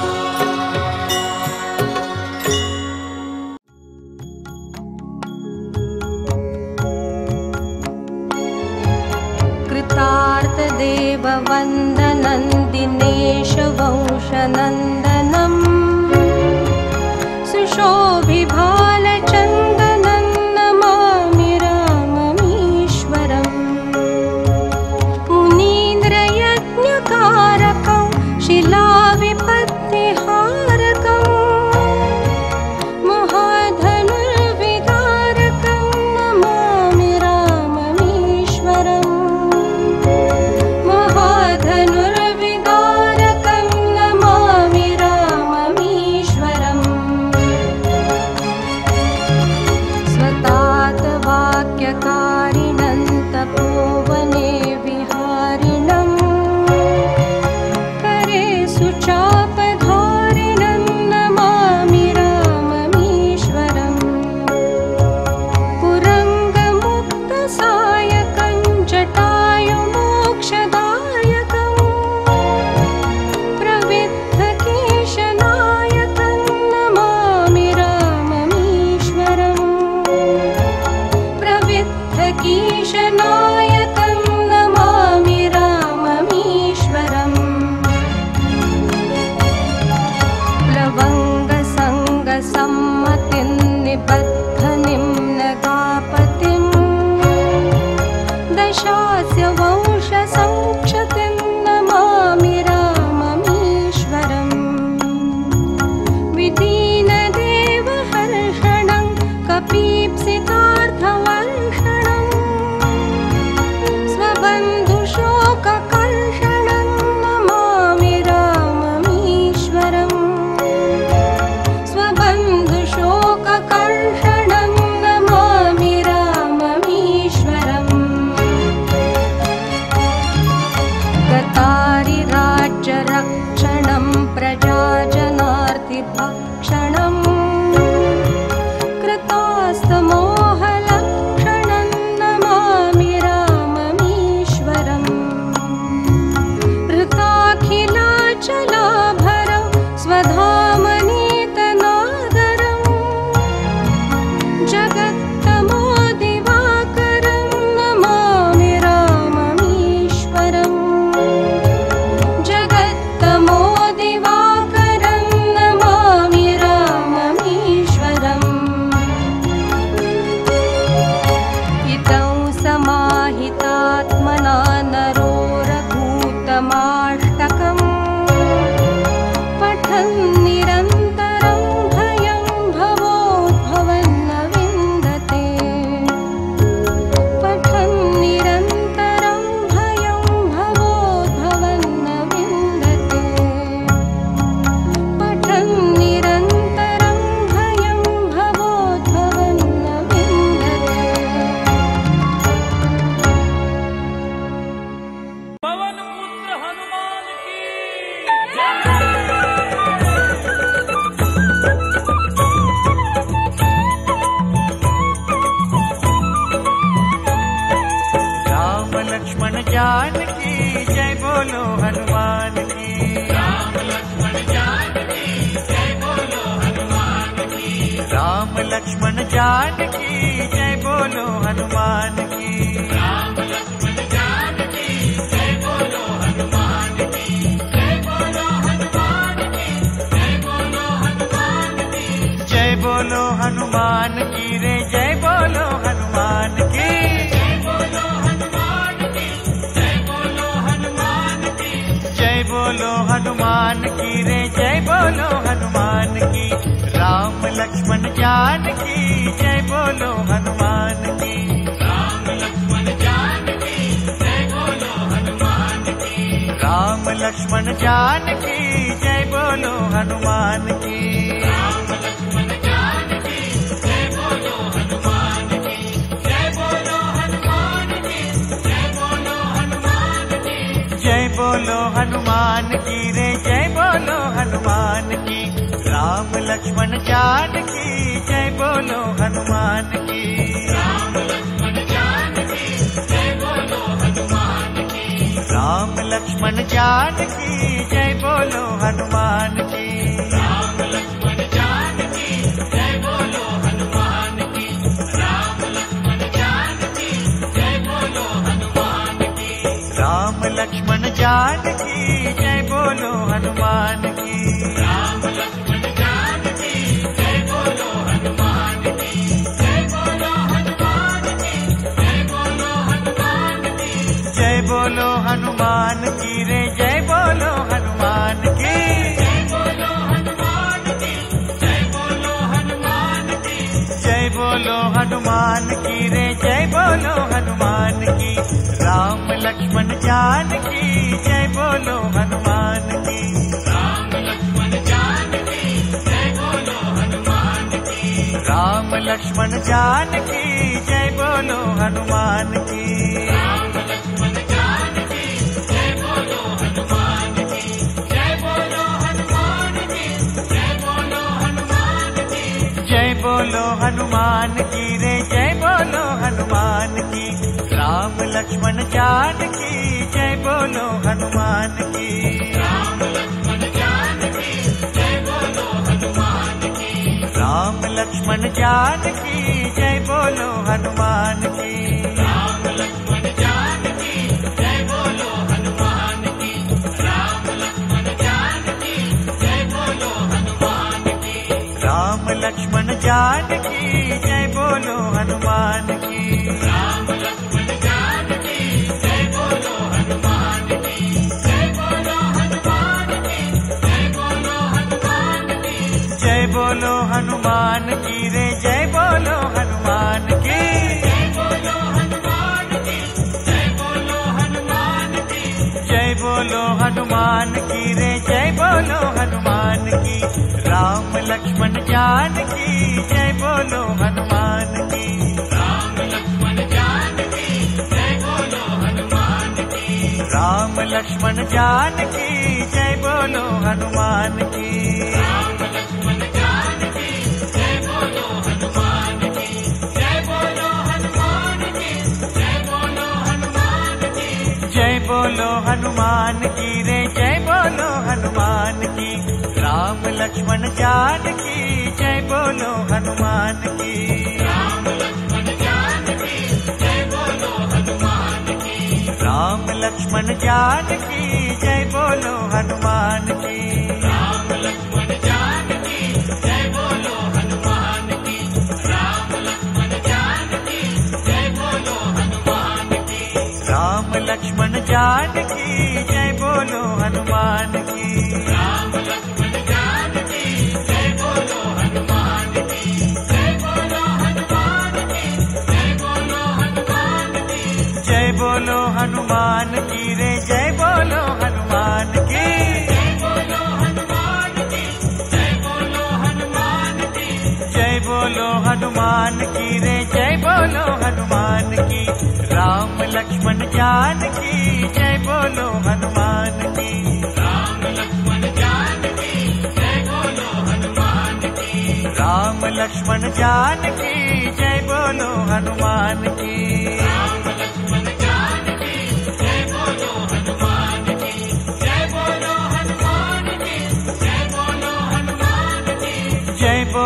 कृतार्थदेव वन्दनन्दिनेश वंशनन्दनम् सुशोभिभालचन्दनं नमामि राममीश्वरम्। मुनीन्द्रयज्ञकारकं शिलाविपत्तिहारकं महाधनुर्विदारकं नमामि राममीश्वरम्। महाधनुर्विदारकं नमामि राममीश्वरम्। स्वतात् वाक्यकारिणं तपोवने विहारिणम् करे सुचापधारिणं नमामि राममीश्वरम्। पुरङ्गमुक्तसायकं जटायुमोक्षदायकं प्रविद्धकेशनायकं नमामि राममीश्वरम्। प्रविद्धकेशनायकं नमामि राममीश्वरम्। प्लवङ्गसङ्गसम्मतिं निबद्धनिं नगापतिं दशास्य वंशसंक्षतिं नमामि राममीश्वरम्। विदीनदेवहर्षणं कपीप्सितार्थवर्षणं स्वबन्धुशोककर्षणं नमामि राममीश्वरम्। स्वबन्धुशोककर्षणं नमामि राममीश्वरम्। गतारिराज्यरक्षणं प्रजाजनार्तिभक्षणं कृतास्तमोहलक्षणं नमामि राममीश्वरम्। हृताखिलाचलाभरं स्वधामनीतनादरं जगत्तमोदिवाकरं नमामि राममीश्वरम्। जगत्तमोदिवाकरं नमामि राममीश्वरम्। लक्ष्मण जानकी जय बोलो हनुमान की। राम लक्ष्मण जानकी जय बोलो हनुमान की। जय बोलो हनुमान की। जय बोलो हनुमान की। जय बोलो हनुमान की रे जय बोलो हनुमान की। जय बोलो हनुमान की। जय बोलो हनुमान की। जय बोलो हनुमान की रे जय बोलो हनुमान की। राम लक्ष्मण जानकी जय बोलो हनुमान की। राम लक्ष्मण जानकी जय बोलो हनुमान की। राम लक्ष्मण जानकी जय बोलो हनुमान की। राम लक्ष्मण जानकी जय बोलो हनुमान की। जय बोलो हनुमान की। जय बोलो हनुमान की। जय बोलो हनुमान की रे जय बोलो हनुमान की। राम लक्ष्मण जानकी जय बोलो हनुमान की। राम लक्ष्मण जानकी जय बोलो हनुमान की। राम लक्ष्मण जानकी जय बोलो हनुमान की। राम लक्ष्मण जानकी जय बोलो हनुमान की। राम लक्ष्मण जानकी जय बोलो हनुमान की। राम लक्ष्मण जानकी जय बोलो हनुमान की। राम लक्ष्मण जानकी जय बोलो हनुमान की। जय बोलो हनुमान की। जय बोलो हनुमान की। जय बोलो हनुमान की रे जय बोलो हनुमान की। जय बोलो हनुमान की। जय बोलो हनुमान की। जय बोलो हनुमान की रे जय बोलो हनुमान की। राम लक्ष्मण जानकी जय बोलो हनुमान की। राम लक्ष्मण जानकी जय बोलो हनुमान की। राम लक्ष्मण जानकी जय बोलो हनुमान की। राम लक्ष्मण जानकी जय बोलो हनुमान की। जय बोलो हनुमान की। जय बोलो हनुमान की। जय बोलो हनुमान की रे जय बोलो हनुमान की। राम लक्ष्मण जानकी जय बोलो हनुमान की। राम लक्ष्मण जानकी जय बोलो हनुमान की। राम लक्ष्मण जानकी जय बोलो हनुमान की। राम लक्ष्मण जानकी जय बोलो हनुमान की। राम लक्ष्मण जानकी जय बोलो हनुमान की। राम लक्ष्मण जानकी जय बोलो हनुमान की। राम लक्ष्मण जानकी जय बोलो हनुमान की। जय बोलो हनुमान की। जय बोलो हनुमान की। जय बोलो हनुमान की रे जय बोलो हनुमान की। जय बोलो हनुमान की। जय बोलो हनुमान की। जय बोलो हनुमान की रे जय बोलो हनुमान की। राम लक्ष्मण जानकी जय बोलो हनुमान की। राम लक्ष्मण जानकी जय बोलो हनुमान की। राम लक्ष्मण जानकी जय बोलो हनुमान की। राम लक्ष्मण जानकी जय बोलो हनुमान की। जय बोलो हनुमान की। जय बोलो हनुमान की। जय बोलो हनुमान की रे जय बोलो हनुमान की। राम लक्ष्मण जानकी जय बोलो हनुमान की। राम लक्ष्मण जानकी जय बोलो हनुमान की। राम लक्ष्मण जानकी जय बोलो हनुमान की। राम लक्ष्मण जानकी जय बोलो हनुमान की। राम लक्ष्मण जानकी जय बोलो हनुमान की। राम लक्ष्मण जानकी जय बोलो हनुमान की। राम लक्ष्मण जानकी जय बोलो हनुमान की। जय बोलो हनुमान की। जय बोलो हनुमान की। जय बोलो हनुमान की रे जय बोलो हनुमान की। जय बोलो हनुमान की। जय बोलो हनुमान की। जय बोलो हनुमान की रे जय बोलो हनुमान की। राम लक्ष्मण जानकी जय बोलो हनुमान की। राम लक्ष्मण जानकी जय बोलो हनुमान की। राम लक्ष्मण जानकी जय बोलो हनुमान की। राम लक्ष्मण जानकी जय बोलो हनुमान की। जय बोलो हनुमान की। जय बोलो हनुमान की। जय बोलो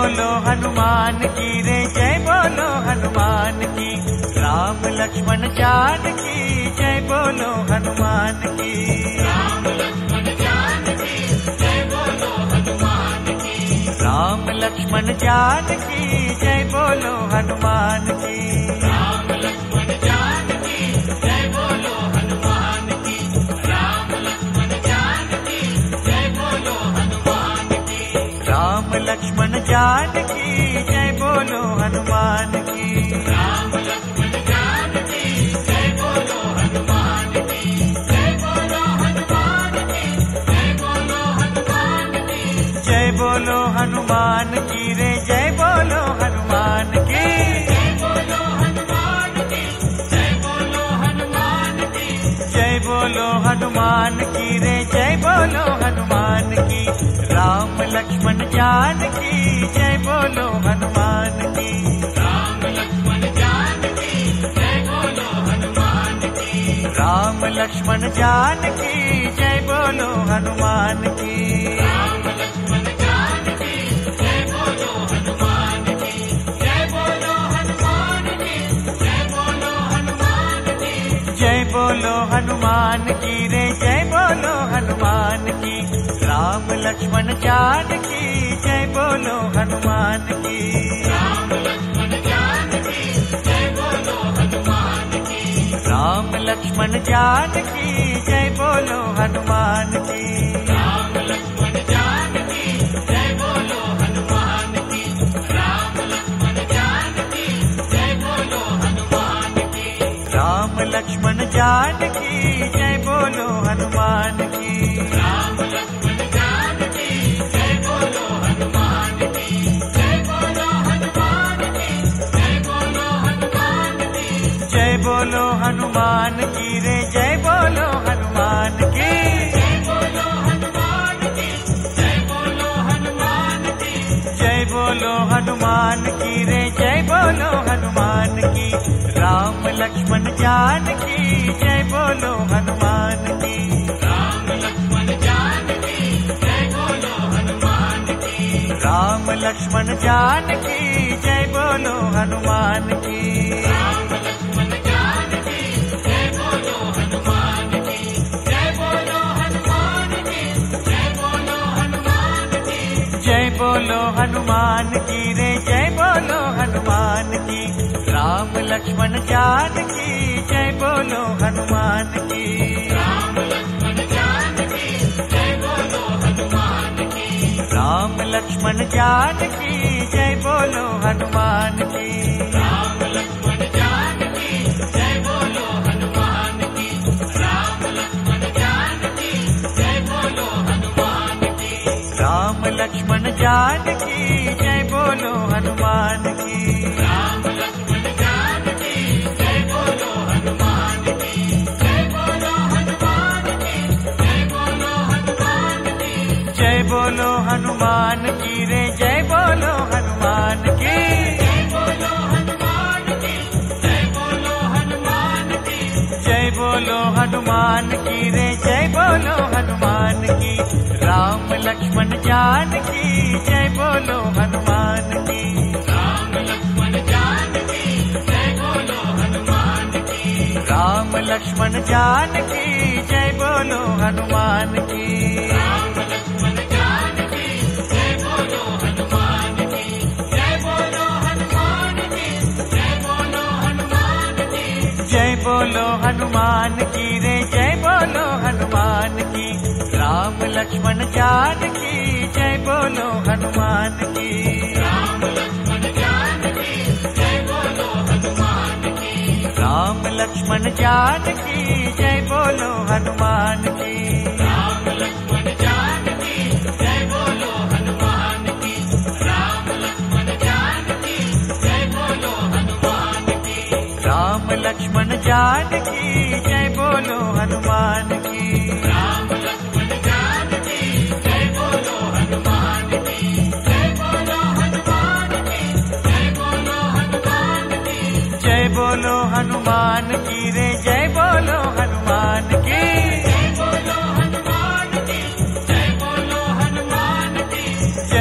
बोलो हनुमान की रे जय बोलो हनुमान की। राम लक्ष्मण जानकी जय बोलो हनुमान की। राम लक्ष्मण जानकी जय बोलो हनुमान की। राम लक्ष्मण जानकी जय बोलो हनुमान की। राम लक्ष्मण जानकी जय बोलो हनुमान की। राम लक्ष्मण जानकी जय बोलो हनुमान की। राम लक्ष्मण जानकी जय बोलो हनुमान की। राम लक्ष्मण जानकी जय बोलो हनुमान की। जय बोलो हनुमान की। जय बोलो हनुमान की। जय बोलो हनुमान की रे जय बोलो हनुमान की। जय बोलो हनुमान की। जय बोलो हनुमान की। जय बोलो हनुमान की रे जय बोलो हनुमान की। राम लक्ष्मण जानकी जय बोलो हनुमान की। राम लक्ष्मण जानकी जय बोलो हनुमान की। राम लक्ष्मण जानकी जय बोलो हनुमान की। राम लक्ष्मण जानकी जय बोलो हनुमान की। जय बोलो हनुमान की। जय बोलो हनुमान की। जय बोलो हनुमान की रे जय बोलो हनुमान की। राम लक्ष्मण जानकी जय बोलो हनुमान की। राम लक्ष्मण जानकी जय बोलो हनुमान की। राम लक्ष्मण जानकी जय बोलो हनुमान की। राम लक्ष्मण जानकी जय बोलो हनुमान की। राम लक्ष्मण जानकी जय बोलो हनुमान की। राम लक्ष्मण जानकी जय बोलो हनुमान की। राम लक्ष्मण जानकी जय बोलो हनुमान की। जय बोलो हनुमान की। जय बोलो हनुमान की। जय बोलो हनुमान की रे जय बोलो हनुमान की। जय बोलो हनुमान की। जय बोलो हनुमान की। जय बोलो हनुमान की रे जय बोलो हनुमान की। राम लक्ष्मण जानकी जय बोलो हनुमान की। राम लक्ष्मण जानकी जय बोलो हनुमान की। राम लक्ष्मण जानकी जय बोलो हनुमान की। राम लक्ष्मण जानकी जय बोलो हनुमान की। जय बोलो हनुमान की। जय बोलो हनुमान की। जय बोलो हनुमान की रे जय बोलो हनुमान की। राम लक्ष्मण जानकी जय बोलो हनुमान की। राम लक्ष्मण जानकी जय बोलो हनुमान की। राम लक्ष्मण जानकी जय बोलो हनुमान की। राम लक्ष्मण जानकी जय बोलो हनुमान की। राम लक्ष्मण जानकी जय बोलो हनुमान की। राम लक्ष्मण जानकी जय बोलो हनुमान की। राम लक्ष्मण जानकी जय बोलो हनुमान की। जय बोलो हनुमान की। जय बोलो हनुमान की। जय बोलो हनुमान की रे जय बोलो हनुमान की। जय बोलो हनुमान की। जय बोलो हनुमान की। जय बोलो हनुमान की रे जय बोलो हनुमान की। राम लक्ष्मण जानकी जय बोलो हनुमान की। राम लक्ष्मण जानकी जय बोलो हनुमान की। राम लक्ष्मण जानकी जय बोलो हनुमान की। राम लक्ष्मण जानकी जय बोलो हनुमान की। जय बोलो हनुमान की। जय बोलो हनुमान की। जय बोलो हनुमान की रे जय बोलो हनुमान की। राम लक्ष्मण जानकी जय बोलो हनुमान की। राम लक्ष्मण जानकी जय बोलो हनुमान की। राम लक्ष्मण जानकी जय बोलो हनुमान की। राम लक्ष्मण जानकी जय बोलो हनुमान की। राम लक्ष्मण जानकी जय बोलो हनुमान की। राम लक्ष्मण जानकी जय बोलो हनुमान की। राम लक्ष्मण जानकी जय बोलो हनुमान की। जय बोलो हनुमान की। जय बोलो हनुमान की। जय बोलो हनुमान की रे जय बोलो हनुमान की। जय बोलो हनुमान की। जय बोलो हनुमान की। जय बोलो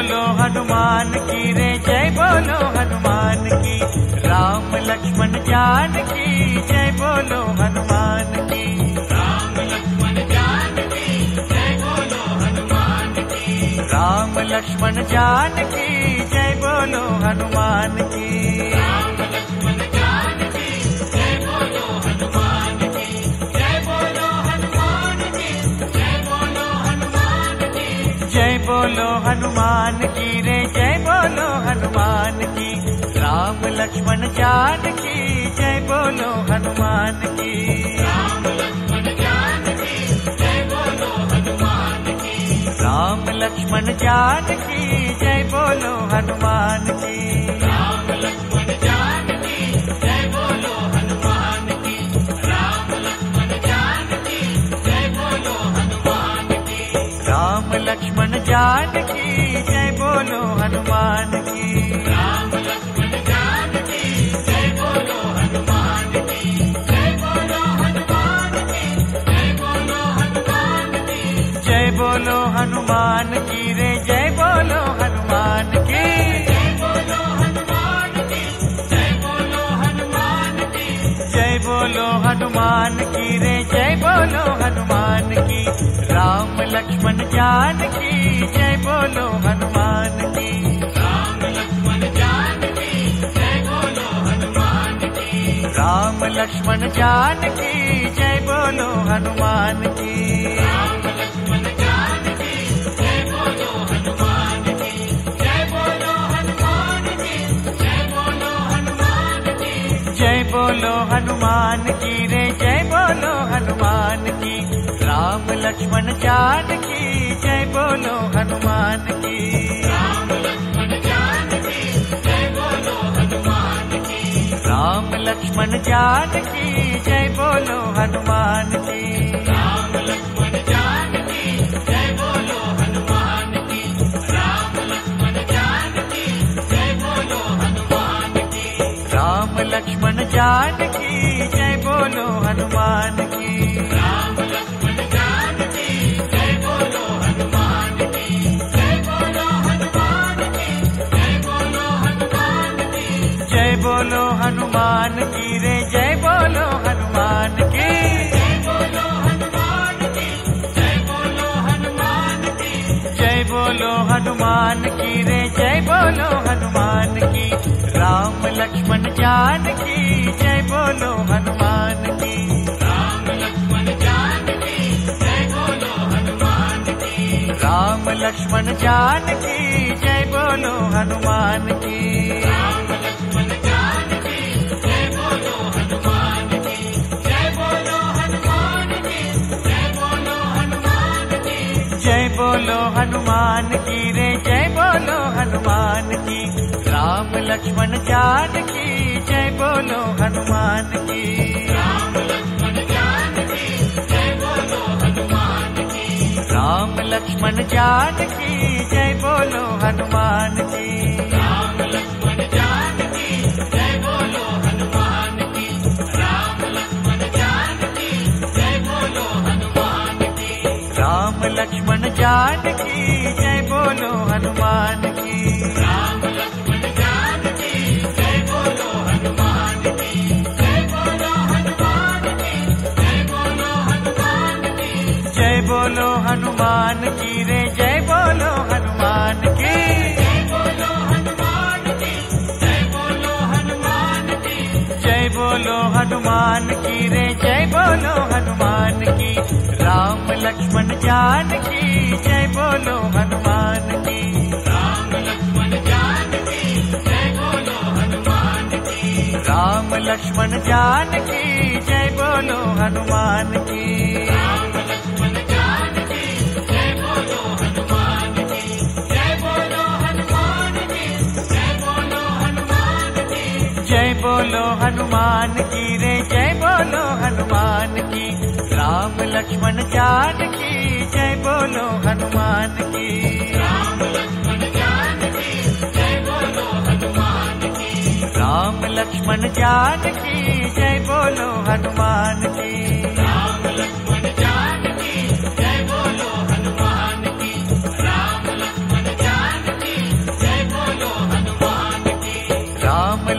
बोलो हनुमान की रे जय बोलो हनुमान की। राम लक्ष्मण जान की जय बोलो हनुमान की। राम लक्ष्मण जान की जय बोलो हनुमान की। राम लक्ष्मण जान की जय बोलो हनुमान की। राम लक्ष्मण जान की जय बोलो हनुमान की। जय बोलो हनुमान की जय बोलो हनुमान की। जय बोलो हनुमान की रे जय बोलो हनुमान की। राम लक्ष्मण जान की जय बोलो हनुमान की। राम लक्ष्मण जान की जय बोलो हनुमान की। राम लक्ष्मण जान की जय बोलो हनुमान की। राम लक्ष्मण जान की जय बोलो हनुमान की। राम लक्ष्मण जान की जय बोलो हनुमान की। राम लक्ष्मण जान की जय बोलो हनुमान की। राम लक्ष्मण जान की जय बोलो हनुमान की। जय बोलो हनुमान की जय बोलो हनुमान की। जय बोलो हनुमान की रे जय बोलो हनुमान की। जय बोलो हनुमान की जय बोलो हनुमान की। जय बोलो हनुमान की रे जय बोलो हनुमान की। राम लक्ष्मण जान की जय बोलो हनुमान की। राम लक्ष्मण जान की जय बोलो हनुमान की। राम लक्ष्मण जान की जय बोलो हनुमान की। राम लक्ष्मण जान की जय बोलो हनुमान की। जय बोलो हनुमान की जय बोलो हनुमान की। जय बोलो हनुमान की रे जय बोलो हनुमान की। राम लक्ष्मण जान की जय बोलो हनुमान की। राम लक्ष्मण जान की जय बोलो हनुमान की। राम लक्ष्मण जान की जय बोलो हनुमान की। राम लक्ष्मण जान की जय बोलो हनुमान की। राम लक्ष्मण जान की जय बोलो हनुमान की। राम लक्ष्मण जान की जय बोलो हनुमान की। राम लक्ष्मण जान की जय बोलो हनुमान की। जय बोलो हनुमान की जय बोलो हनुमान की। जय बोलो हनुमान की रे जय बोलो हनुमान की। जय बोलो हनुमान की जय बोलो हनुमान की। जय बोलो हनुमान की रे जय बोलो हनुमान की। राम लक्ष्मण जान की जय बोलो हनुमान की। राम लक्ष्मण जान की जय बोलो हनुमान की। राम लक्ष्मण जान की जय बोलो हनुमान की। राम लक्ष्मण जान की जय बोलो हनुमान की। जय बोलो हनुमान की जय बोलो हनुमान की। जय बोलो हनुमान की रे जय बोलो हनुमान की। राम लक्ष्मण जान की जय बोलो हनुमान की। राम लक्ष्मण जान की जय बोलो हनुमान की। राम लक्ष्मण जान की जय बोलो हनुमान की। राम लक्ष्मण जान की जय बोलो हनुमान की। राम लक्ष्मण जान की जय बोलो हनुमान की। राम लक्ष्मण जान की जय बोलो हनुमान की। राम लक्ष्मण जान की जय बोलो हनुमान की। जय बोलो हनुमान की जय बोलो हनुमान की। जय बोलो हनुमान की रे जय बोलो हनुमान की। जय बोलो हनुमान की जय बोलो हनुमान की। जय बोलो हनुमान की रे जय बोलो हनुमान की। राम लक्ष्मण जान की जय बोलो हनुमान की। राम लक्ष्मण जान की जय बोलो हनुमान की। राम लक्ष्मण जान की जय बोलो हनुमान की। राम लक्ष्मण जान की जय बोलो हनुमान की। जय बोलो हनुमान की जय बोलो हनुमान की। जय बोलो हनुमान की रे जय बोलो हनुमान की। राम लक्ष्मण जान की जय बोलो हनुमान की। राम लक्ष्मण जान की जय बोलो हनुमान की। राम लक्ष्मण जान की जय बोलो हनुमान की। राम लक्ष्मण जान की जय बोलो हनुमान की। राम लक्ष्मण जान की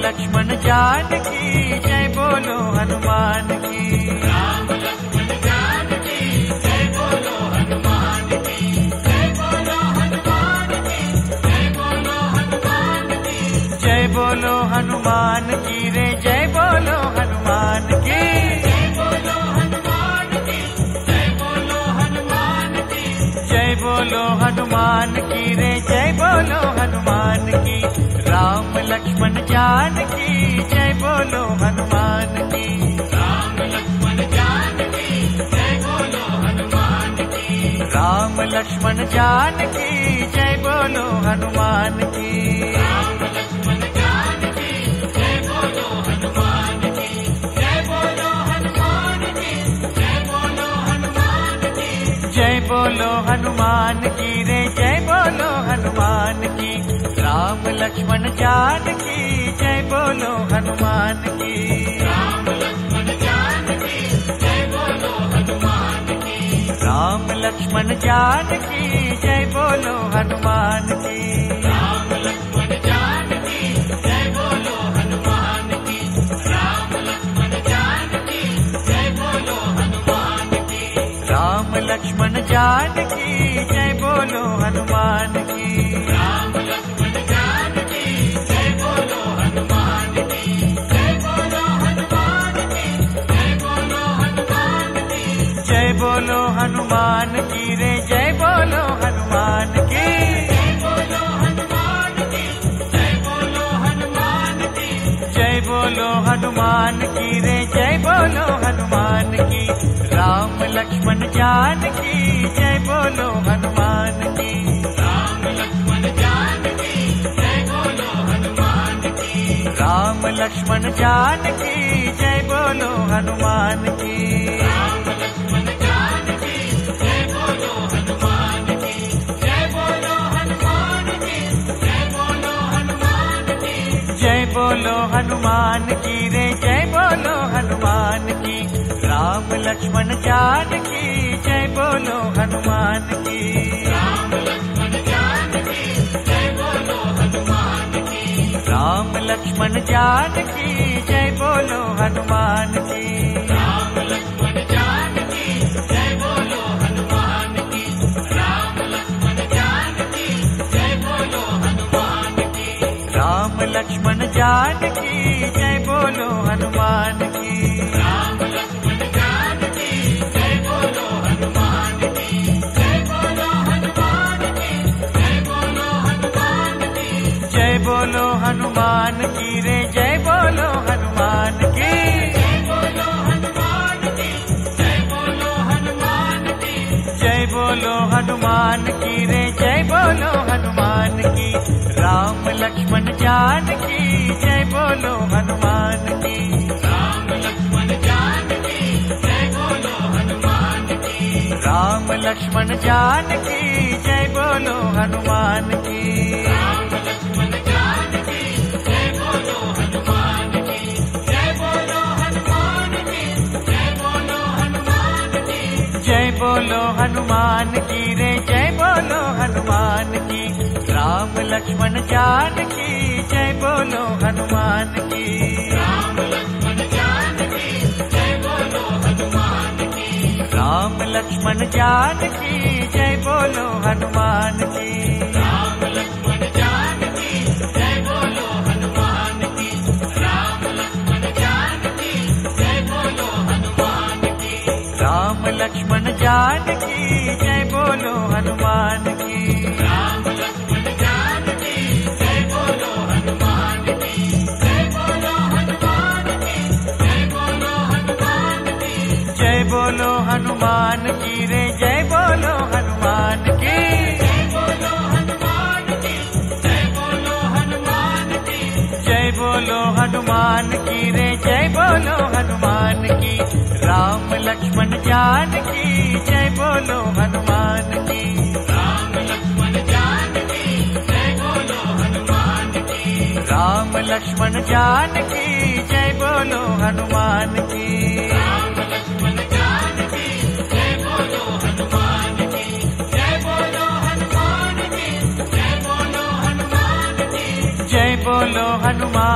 लक्ष्मण जान की जय बोलो हनुमान की। राम लक्ष्मण जानकी जय बोलो हनुमान की। जय बोलो हनुमान की। जय बोलो हनुमान की। जय बोलो हनुमान की रे जय बोलो हनुमान की। जय बोलो हनुमान की। जय बोलो हनुमान की। जय बोलो हनुमान की रे जय बोलो हनुमान की। राम लक्ष्मण जान की जय बोलो हनुमान की। राम लक्ष्मण जानकी जय बोलो हनुमान की। राम लक्ष्मण जान की जय बोलो हनुमान की। राम लक्ष्मण जानकी जय बोलो हनुमान की। जय बोलो हनुमान की। जय बोलो हनुमान की। जय बोलो हनुमान की रे जय बोलो हनुमान की। राम लक्ष्मण जान की जय बोलो हनुमान की। राम लक्ष्मण जानकी जय बोलो हनुमान की। राम लक्ष्मण जान की जय बोलो हनुमान की। राम लक्ष्मण जानकी जय बोलो हनुमान की। राम लक्ष्मण जानकी जय बोलो हनुमान की। राम लक्ष्मण जान की जय बोलो हनुमान की। राम लक्ष्मण जानकी जय बोलो हनुमान की। जय बोलो हनुमान की। जय बोलो हनुमान की। जय बोलो हनुमान की रे जय बोलो हनुमान की। जय बोलो हनुमान की। जय बोलो हनुमान की। जय बोलो हनुमान की रे जय बोलो हनुमान की। राम लक्ष्मण जान की जय बोलो हनुमान की। राम लक्ष्मण जानकी जय बोलो हनुमान की। राम लक्ष्मण जान की जय बोलो हनुमान की। राम लक्ष्मण जानकी जय बोलो हनुमान की। जय बोलो हनुमान की। जय बोलो हनुमान की। जय बोलो हनुमान की रे जय बोलो हनुमान की। राम लक्ष्मण जान की जय बोलो हनुमान की। राम लक्ष्मण जानकी जय बोलो हनुमान की। राम लक्ष्मण जान की जय बोलो हनुमान की। राम लक्ष्मण जानकी जय बोलो हनुमान की। राम लक्ष्मण जानकी जय बोलो हनुमान की। राम लक्ष्मण जान की जय बोलो हनुमान की। राम लक्ष्मण जानकी जय बोलो हनुमान की। जय बोलो हनुमान की। जय बोलो हनुमान की। जय बोलो हनुमान की रे जय बोलो हनुमान की। जय बोलो हनुमान की। जय बोलो हनुमान की। जय बोलो हनुमान की रे जय बोलो हनुमान की। राम लक्ष्मण जान की जय बोलो हनुमान की। राम लक्ष्मण जानकी जय बोलो हनुमान की। राम लक्ष्मण जान की जय बोलो हनुमान की। राम लक्ष्मण जानकी जय बोलो हनुमान की। जय बोलो हनुमान की। जय बोलो हनुमान की। जय बोलो हनुमान की रे जय बोलो हनुमान की। राम लक्ष्मण जान की जय बोलो हनुमान की। राम लक्ष्मण जानकी जय बोलो हनुमान की। राम लक्ष्मण जान की जय बोलो हनुमान की। राम लक्ष्मण जानकी जय बोलो हनुमान की। राम लक्ष्मण जानकी जय बोलो हनुमान की। राम लक्ष्मण जान की जय बोलो हनुमान की। राम लक्ष्मण जानकी जय बोलो हनुमान की। जय बोलो हनुमान की। जय बोलो हनुमान की। जय बोलो हनुमान की रे जय बोलो हनुमान की। जय बोलो हनुमान की। जय बोलो हनुमान की। जय बोलो हनुमान की रे जय बोलो हनुमान की। राम लक्ष्मण जान की जय बोलो हनुमान की। राम लक्ष्मण जानकी जय बोलो हनुमान की। राम लक्ष्मण जान की जय बोलो हनुमान की। राम लक्ष्मण जानकी जय बोलो हनुमान की। जय बोलो हनुमान की। जय बोलो हनुमान की। जय बोलो हनुमान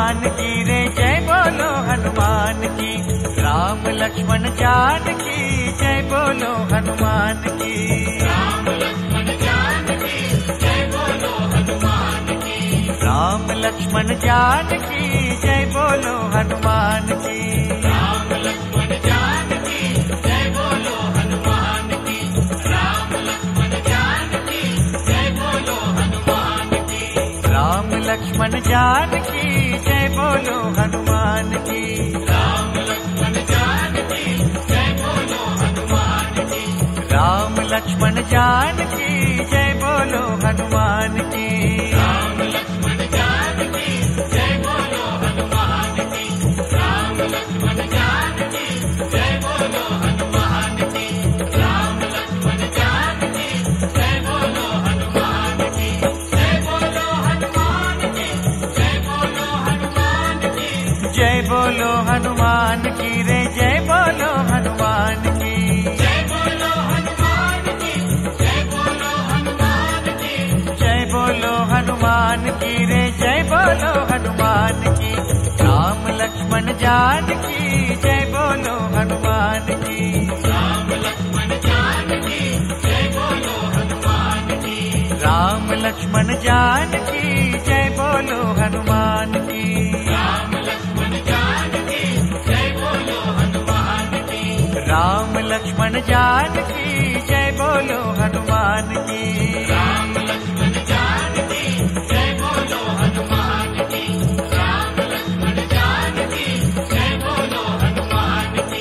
हनुमान की रे जय बोलो हनुमान की। राम लक्ष्मण जानकी जय बोलो हनुमान की। राम लक्ष्मण जानकी जय बोलो हनुमान की। राम लक्ष्मण जानकी जय बोलो हनुमान की। राम लक्ष्मण जानकी जय बोलो हनुमान की। राम लक्ष्मण जानकी जय बोलो हनुमान की। राम लक्ष्मण जानकी जय बोलो हनुमान की। राम लक्ष्मण जानकी जय बोलो हनुमान की। राम लक्ष्मण जानकी जय बोलो हनुमान की। राम लक्ष्मण जानकी जय बोलो हनुमान की। राम लक्ष्मण जानकी जय बोलो हनुमान की। राम लक्ष्मण जानकी जय बोलो हनुमान की। जय बोलो हनुमान की। जय बोलो हनुमान की। जय बोलो हनुमान की रे जय बोलो हनुमान की। जय बोलो हनुमान की। जय बोलो हनुमान की। जय बोलो हनुमान की रे जय बोलो हनुमान की। राम लक्ष्मण जानकी जय बोलो हनुमान की। राम लक्ष्मण जानकी जय बोलो हनुमान की। राम लक्ष्मण जानकी जय बोलो हनुमान की। राम लक्ष्मण जानकी जय बोलो हनुमान की। राम लक्ष्मण जानकी जय बोलो हनुमान की। राम लक्ष्मण जानकी जय बोलो हनुमान की। राम लक्ष्मण जानकी जय बोलो हनुमान की।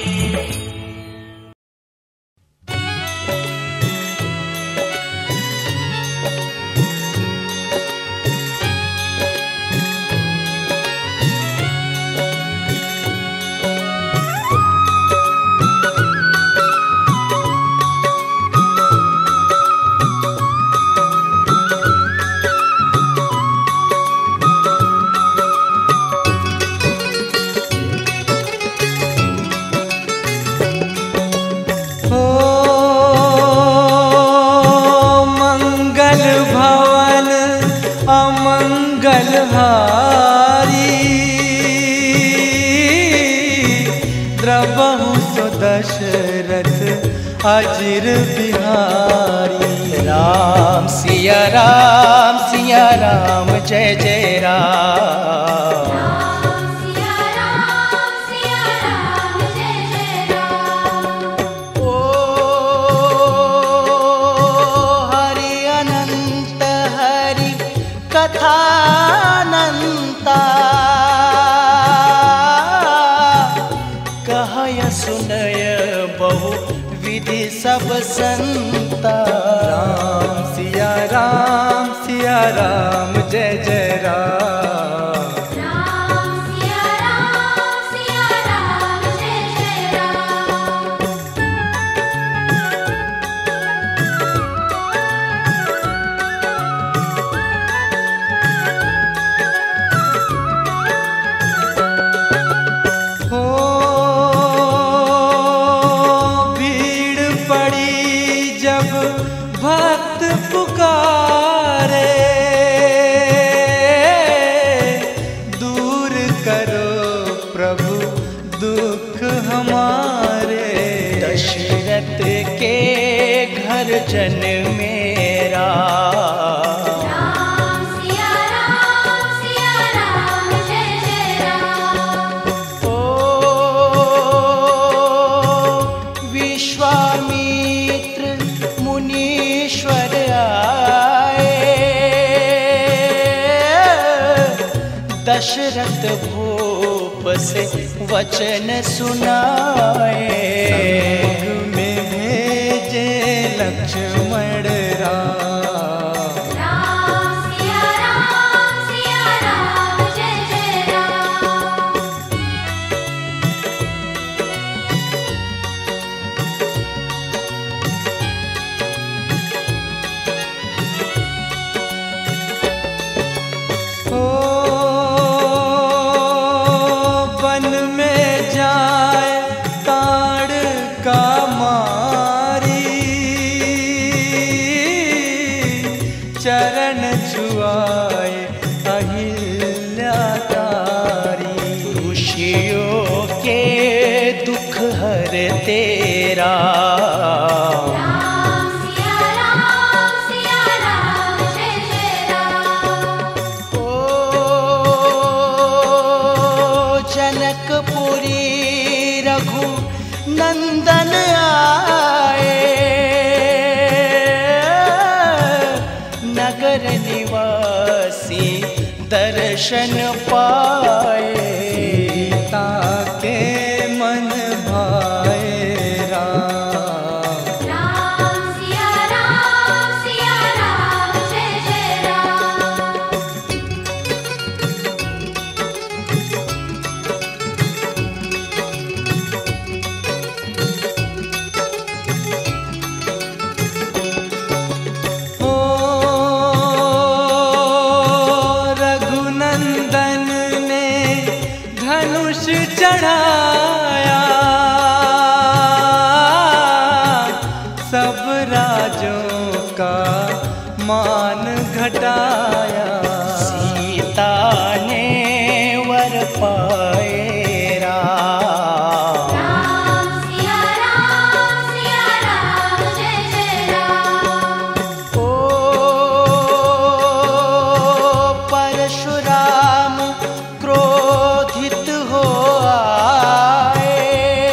हो मंगल भवन अमंगल हारी, द्रवहु सो दशरथ अजिर बिहारी। राम सिया राम सिया राम जय जय राम। राम सिया राम सिया राम जय जय राम। ओ हरि अनंत हरि कथानंता, कहय सुनय बहु विधि सब संता। राम सिया राम सिया राम जय जय राम। राम सिया राम सिया राम जय जय राम। हो भीड़ पड़ी जब भक्त पुकारे, दूर करो प्रभु दुख हमारे। दशरथ के घर जन मेरा, राम सिया राम सिया राम जय जय राम। ओ विश्वामित्र मुनीश्वर आए, दशरथ भूप से वचन सुनाए। संग में भेजे लक्ष्मण राम। राम सिया राम सिया राम जय जय राम। ओ वन में जाए ताड़ का मारी, चरण छुआए अहिल्या तारी। हर तेरा। राम सिया राम सिया राम जय जय राम। ओ जनकपुरी रघु नंदन आए, नगर निवासी दर्शन पाए। सीता के मन भाए राम। राम सिया राम सिया राम जय जय राम। ओ रघुनंदन ने धनुष चढ़ाया, सब राजों का मान घटाया। सीता ने वर पाए राम। राम सिया राम सिया राम जय जय राम। ओ परशुराम क्रोधित हो आए,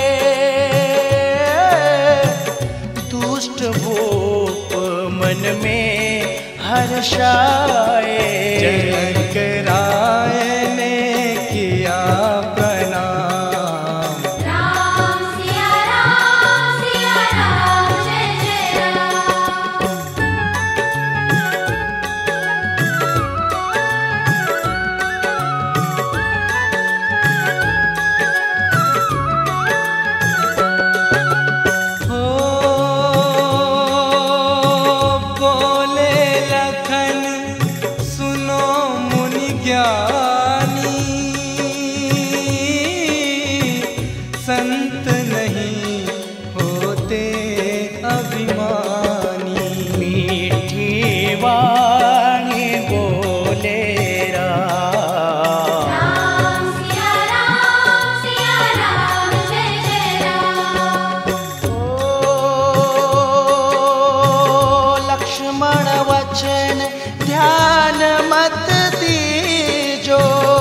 दुष्ट भूप मन में हर्षाए। जनक राय ने किया प्रणाम। राम सिया राम सिया राम जय जय राम। हो बोले लखन सुनो मुनि ज्ञानी, संत नहीं होते अभिमानी। मीठी वाणी बोले राम। राम सिया राम सिया राम जय जय राम। ओ लक्ष्मण वचन ध्यान मत दीजो,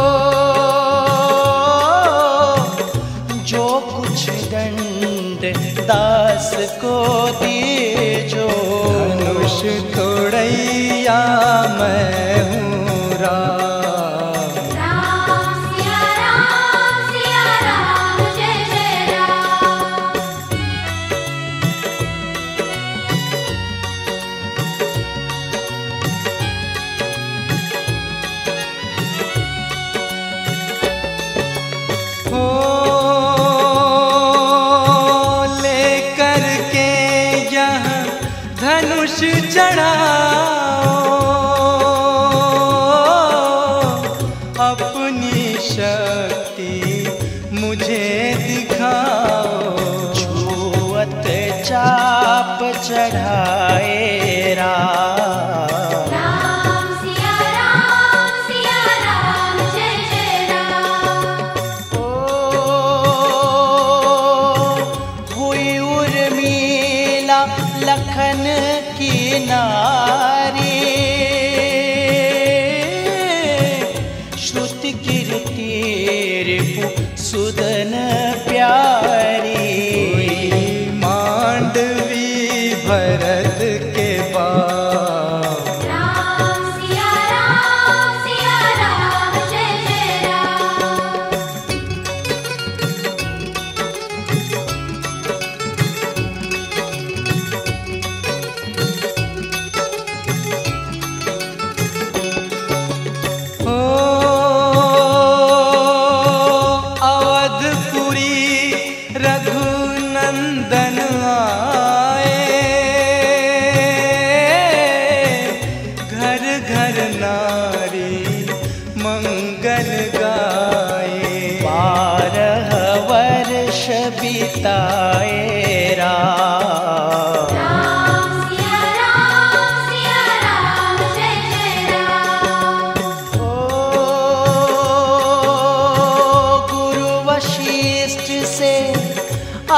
जो कुछ दंड दास को दीजो। धनुष तोड़ैया मैं हूँ राम। राम सिया राम सिया राम जय जय राम। हो लेकर के यहाँ धनुष चढ़ाओ, अपनी शक्ति मुझे दिखाओ। छुअत चाप चढ़ाए राम। राम सिया राम सिया राम जय जय राम। ओ हुई उर्मिला लखन की नारी, श्रुति कीर्ति रिपु सुदन प्यारी। मांडवी भरत के बाप। राम सिया राम सिया राम जय जय राम। हो अवधपुरी रघुनंदन आए, घर घर नारी मंगल गाए। बारह वर्ष बिताए राम। राम सिया राम सिया राम जय जय राम। ओ गुरु वशिष्ठ से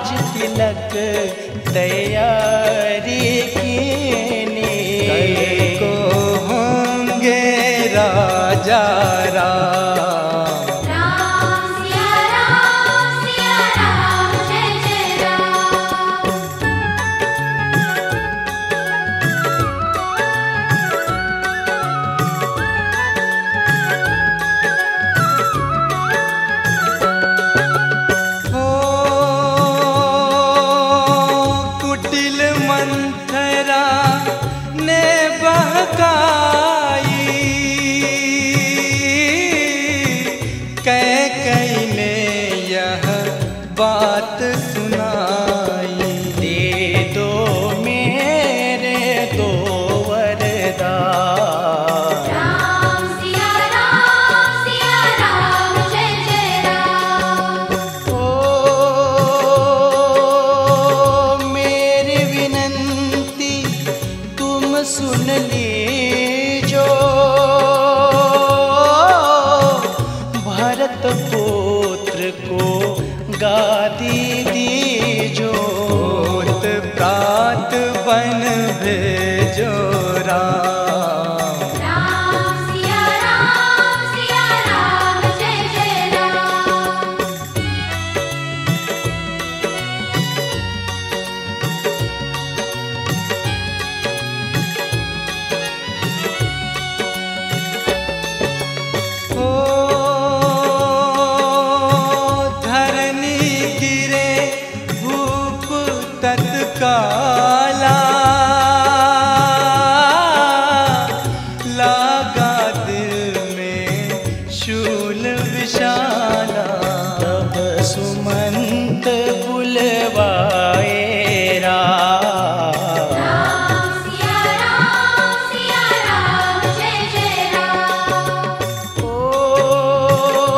आज तिलक तैयारी कीनी, कल को होंगे राजा राम। राम सिया राम सिया राम जय जय राम। हो कुटिल मंथरा ने बहकाई, कैकेयी ने यह बात सुनाई, दे दो मेरे दो वरदान। राम सिया राम सिया राम जय जय राम। ओ मेरी विनंती तुम सुन लीजो, भरत पुत्र को गादी दीजो, होत प्रात बन भेजो राम। राम सिया राम सिया राम जय जय राम। हो धरनी गिरे भूप तत्काला, लागा दिल में शूल विशाला, तब सुमंत बुलवाए राम। राम सिया राम सिया राम जय जय राम। ओ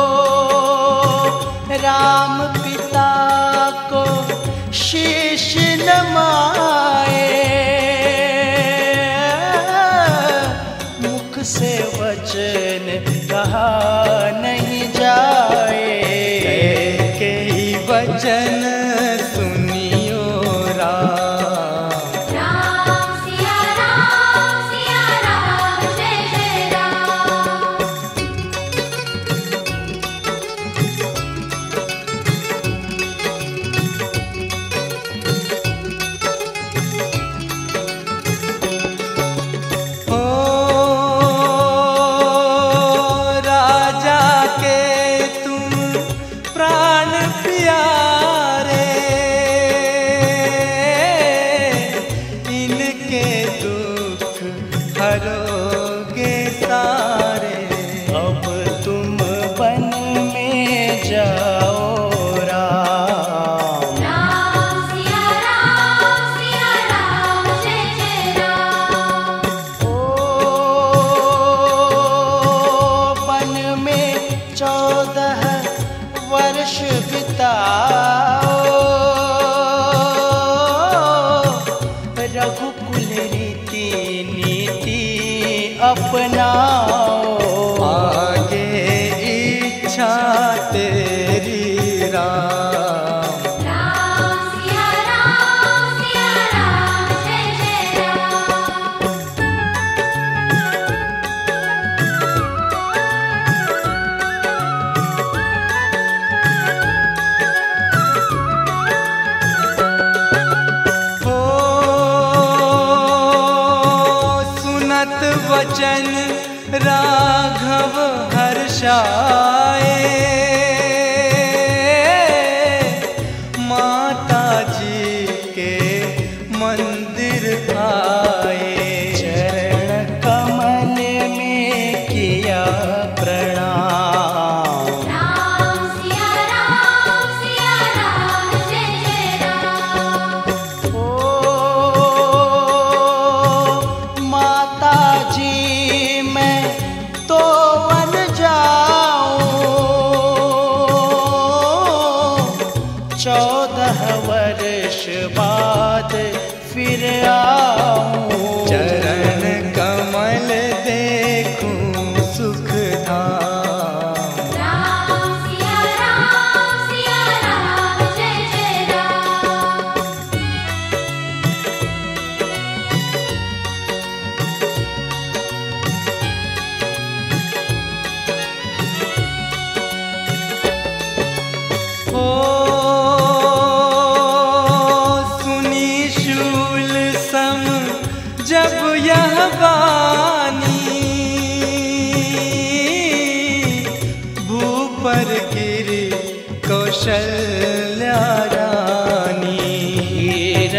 राम पिता को शीश नमाए, मुख से वचन कहा नहीं जाए, कैकेयी वचन सुनियो राम। राम सिया राम सिया राम जय जय राम। हो राजा के तुम प्राण प्यारे, इनके दुख हरोगे सारे, अब तुम वन में जाओ राम। राम सिया राम सिया राम जय जय राम। ओ वन में चौदह वर्ष बिताओ, रघुकुल रीति नीति अपनाओ, आगे इच्छा तेरी राम। राम सिया राम सिया राम जय जय राम। हो सुनत वचन राघव हर्षाए, माता जी के मंदिर आए, चरण कमल में किया प्रणाम। राम सिया राम सिया राम जय जय राम। ओ माता जी मैं तो वन जाऊं, चौदह वर्ष बाद फिर आऊं, चरण कमल देखूं सुख धाम। राम सिया राम सिया राम जय जय राम।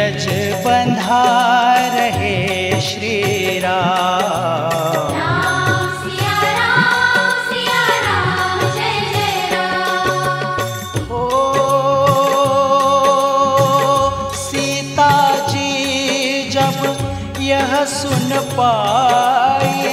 ब्रज बंधा रहे श्री राम। राम सिया राम सिया राम जय जय राम। ओ सीता जी जब यह सुन पाए,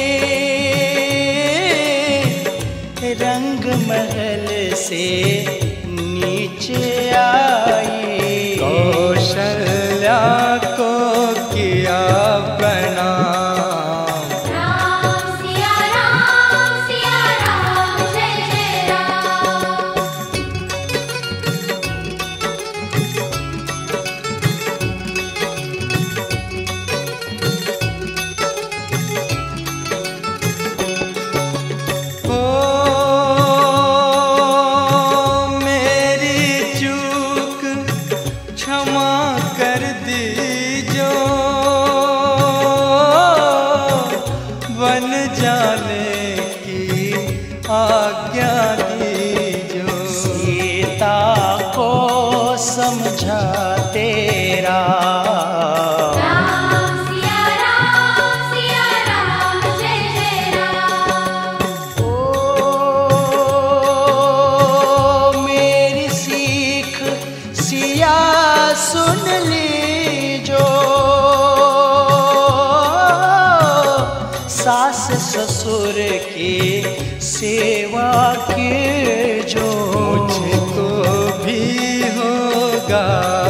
रंग महल से नीचे आई। कौशल्या को किया प्रणाम। राम सिया राम सिया राम जय जय राम। ओ मेरी चूक क्षमा कर दीजो, बन जाने की आज्ञा दीजो। सीता को समझा तेरा। राम सिया राम सिया राम जय जय राम। ओ मेरी सीख सिया सुन लीजो, सास ससुर की सेवा की जो। मुझको भी होगा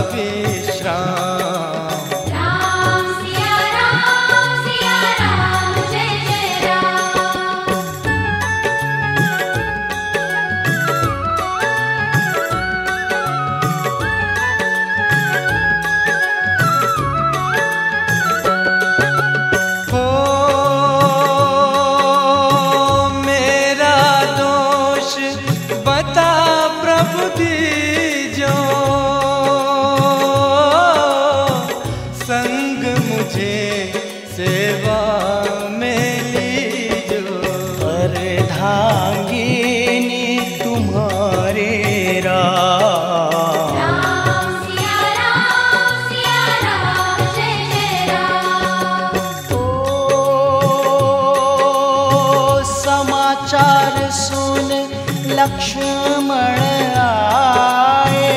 विश्राम। राम सिया राम सिया राम जय जय राम। हो मेरा दोष बता प्रभु दीजो, संग मुझे सेवा में लीजो। अर्धांगिनी तुम्हारे राम। राम सिया राम सिया राम जय जय राम। ओ समाचार सुन लक्ष्मण आए,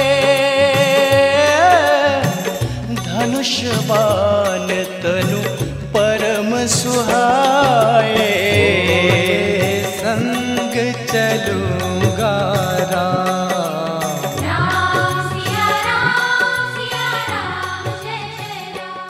धनुष बाण तनु परम सुहाए। संग चलूंगा राम। राम सिया राम सिया राम जय जय राम।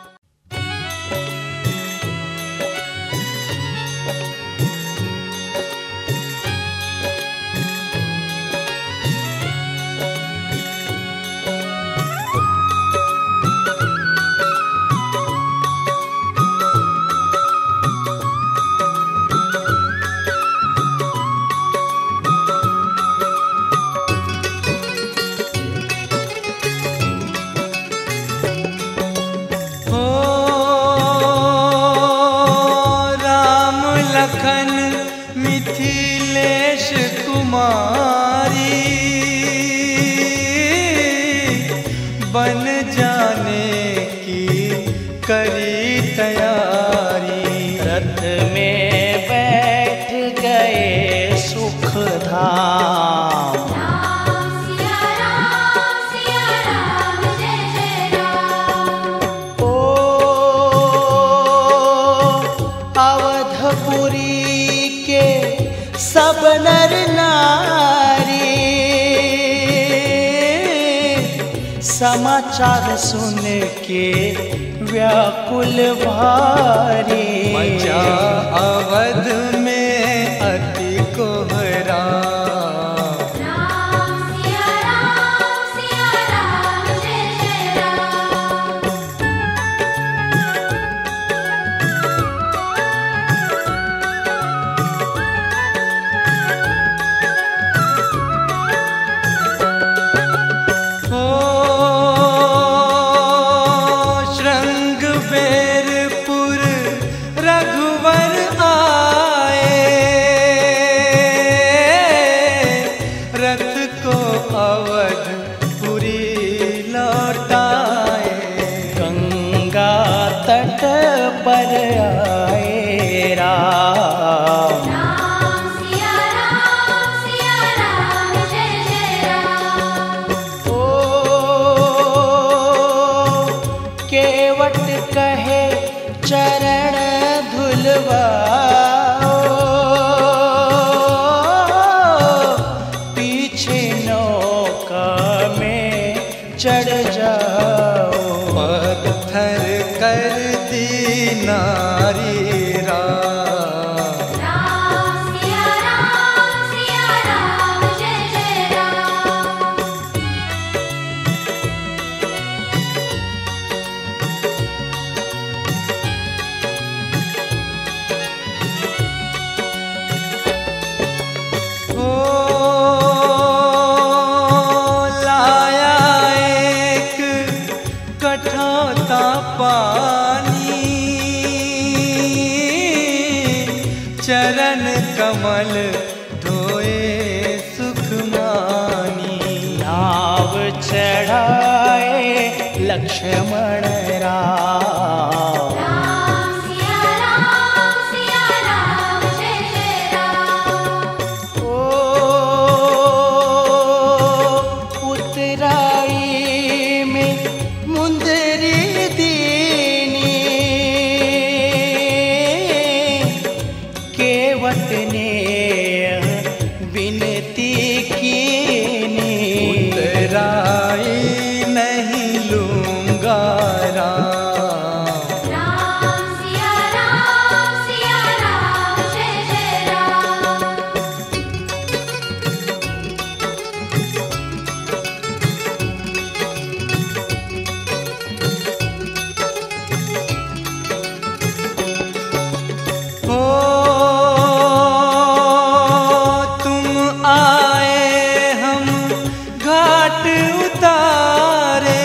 हो राम लखन मिथिलेश कुमारी, बन जाने की करी तैयारी। रथ में बैठ गए सुख धाम। राम सिया राम सिया राम जय जय राम। ओ अवधपुरी के सब नर नारी, समाचार सुन के व्याकुल भारी। मचा अवध में अति कोहराम। राम सिया राम सिया राम जय जय राम। हो श्रृंगबेरपुर रघुवर आए, रथ को अवधपुरी लौटाए। बुलवाओ, पीछे नौका में चढ़ जाओ। पत्थर कर दी नारी राम, राम सिया राम सिया राम जय जय राम। ओ लाया एक कठौता पानी, चरण कमल धोए सुखमानी। नाव चढ़ाए लक्ष्मण राम, राम सिया राम सिया राम जय जय राम। ओ उतराई में मुंदरी दीनी, केवट ने विनती कीनी। उतराई नहीं लूंगा राम, राम सिया राम सिया राम जय जय राम। हो तुम आए हम घाट उतारे,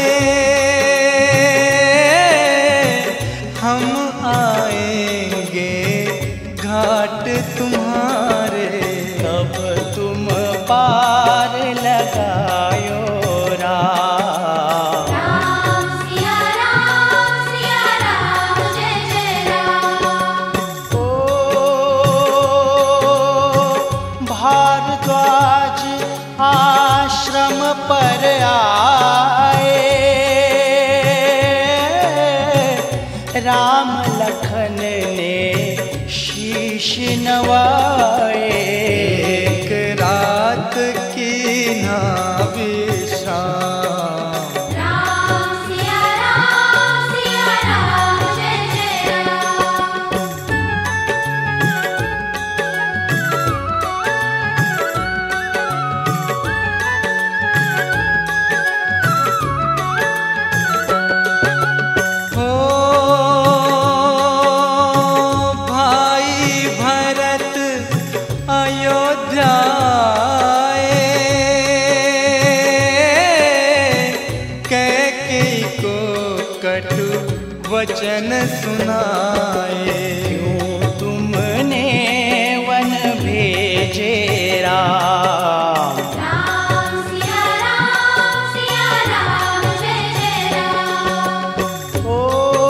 हम आएंगे घाट तुम्हारे। तब तुम पार लगायो राम, राम सिया राम सिया राम जय जय राम। ओ भारद्वाज आश्रम पर आए, राम लखन ने शीश नवाए। एक रात की ना विश्राम, राम सिया राम सिया राम जय जय राम। हो भाई भरत अयोध्या आए, कैकेयी को कटु वचन सुनाए। क्यों तुमने वन भेजे राम, राम सिया राम सिया राम जय जय राम। ओ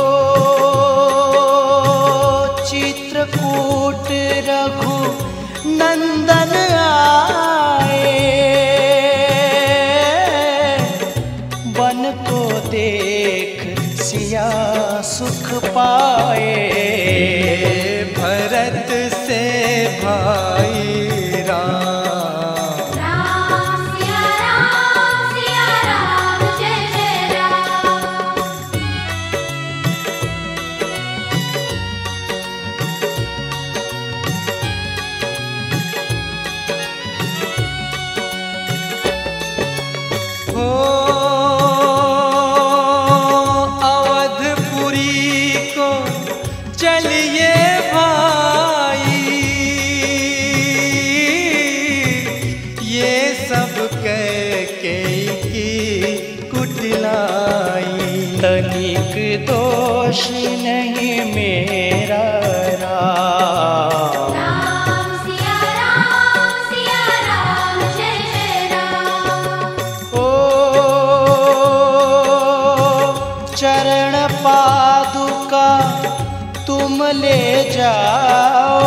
चित्रकूट रघु नंदन आए, वन को देख सिया सुख पाए। भरत से भाई राम, राम सिया राम सिया राम जय जय राम। हो अवधपुरी को चलिए भाई, ये सब कैकेयी की कुटिलाई। तनिक दोष नहीं मेरा राम, राम सिया राम सिया राम जय जय राम। ओ चरण पादुका तुम ले जाओ,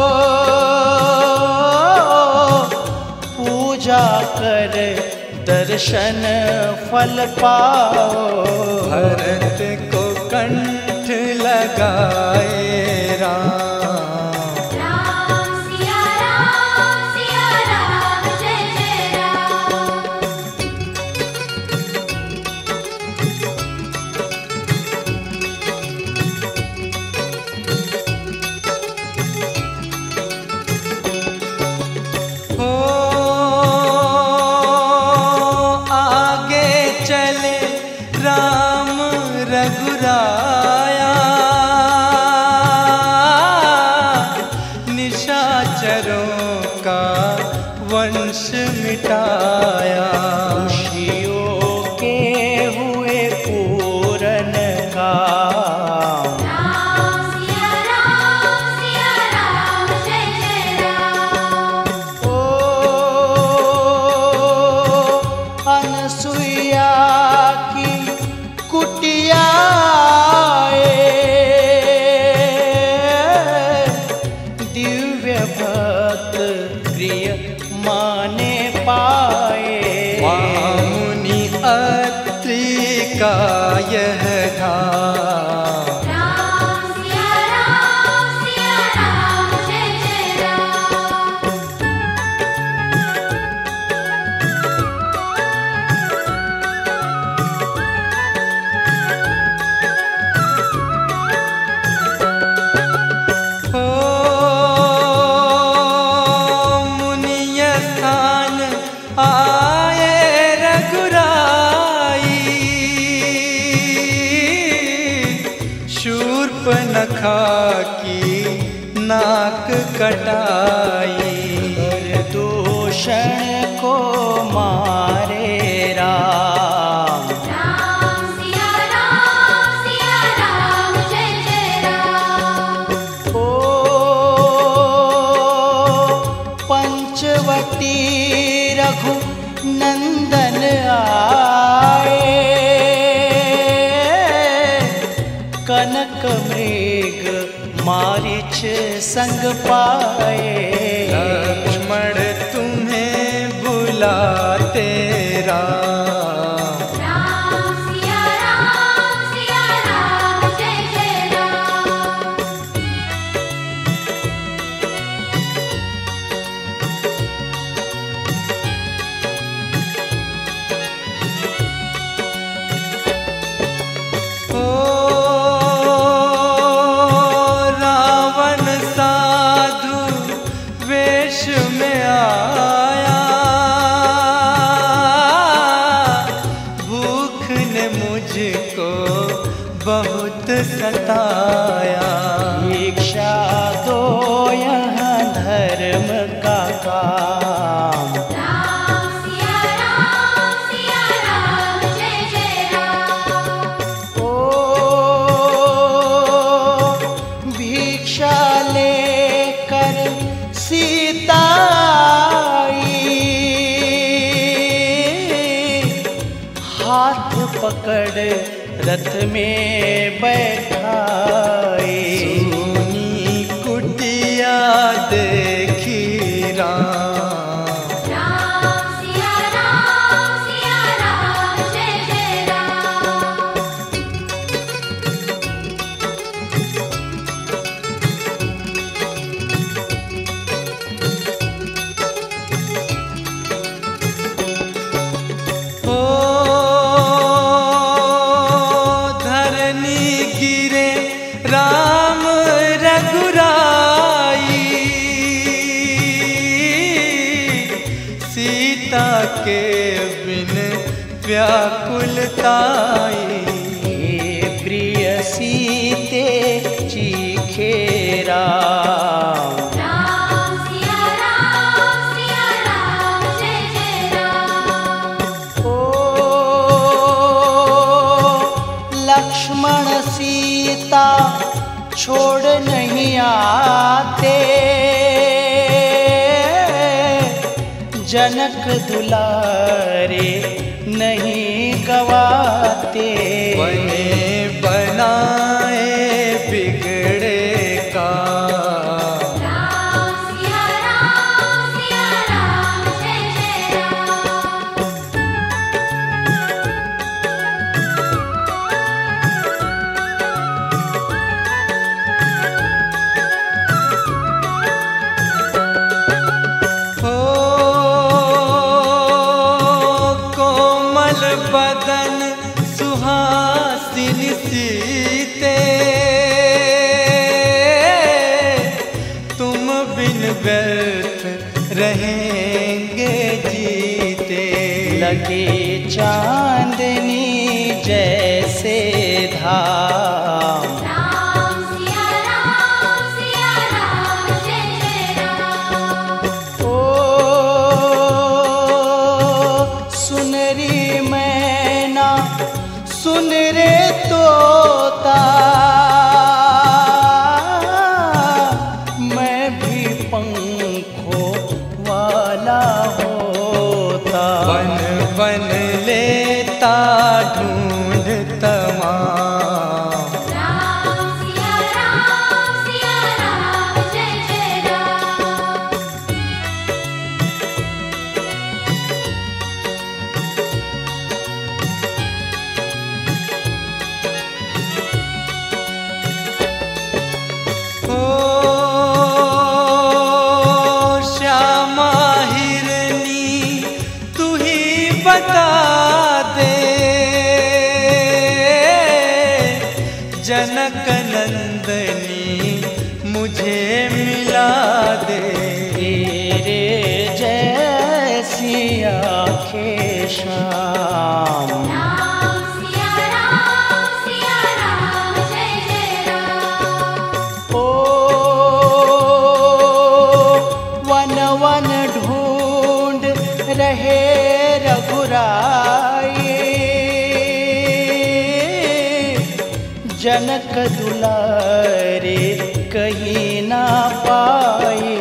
पूजा कर दर्शन फल पाओ। भरत को कंठ लगाए राम, राम रघुराया, निशाचरों का वंश मिटाया। खुशियों के हुए पूरन का, राम सिया राम सिया राम जय जय राम। ओ अनसुईया की कुटिया दिव्य भक्त प्रिय माने पाए। मुनि अत्रि का यह धाम, राम सिया राम सिया राम जय जय राम। ओ मुनिय स्थान आए रघुराई, शूर्पणखा की नाक कटाई। दूषण को मारे राम, राम सिया राम सिया राम जय जय राम। ओ पंचवटी रघु नंदन आए, कनक मृग मारिच संग पाए। लक्ष्मण तुम्हें बुलाते राम, राम सिया राम सिया राम जय जय राम। ओ रावण साधु वेश में आया, भूख ने मुझको बहुत सताया। भिक्षा दो यहाँ धर्म का काम, राम सिया राम सिया राम जय जय राम। ओ भिक्षा लेकर सीता आई, हाथ पकड़ रथ में बैठाई। सोनी कुटिया देखी राम, राम सिया राम सिया राम जय जय राम। ओ धरनी गिरे राम रघुराई, सीता के बिन व्याकुलताई। प्रिय सीते चीखे राम, राम सिया राम सिया राम जय जय राम। ओ लक्ष्मण सीता छोड़ नहीं आते, जनक दुलारे नहीं गवाते। बने बनाए बिगड़े का, राम सिया राम सिया राम जय जय राम। ओ कोमल बदन सुहासिनी सीते, तुम बिन व्यर्थ रहेंगे जीते। लगे चांदनी जय धाम। राम सिया राम सिया राम जय जय राम। ओ सुन री मैना सुन रे तोता, मैं भी पंखों वाला होता। बन बन लेता ढूंढ तमाम। राम सिया राम सिया राम जय जय राम। ओ श्यामा हिरनी तू ही बता दे, जनक नंदनी मुझे मिला दे। तेरे जैसी आँखें शाम। राम सिया राम सिया राम जय जय राम। ओ वन वन ढूंढ रहे रघुराई, जनक दुलारे कहीं ना पाए।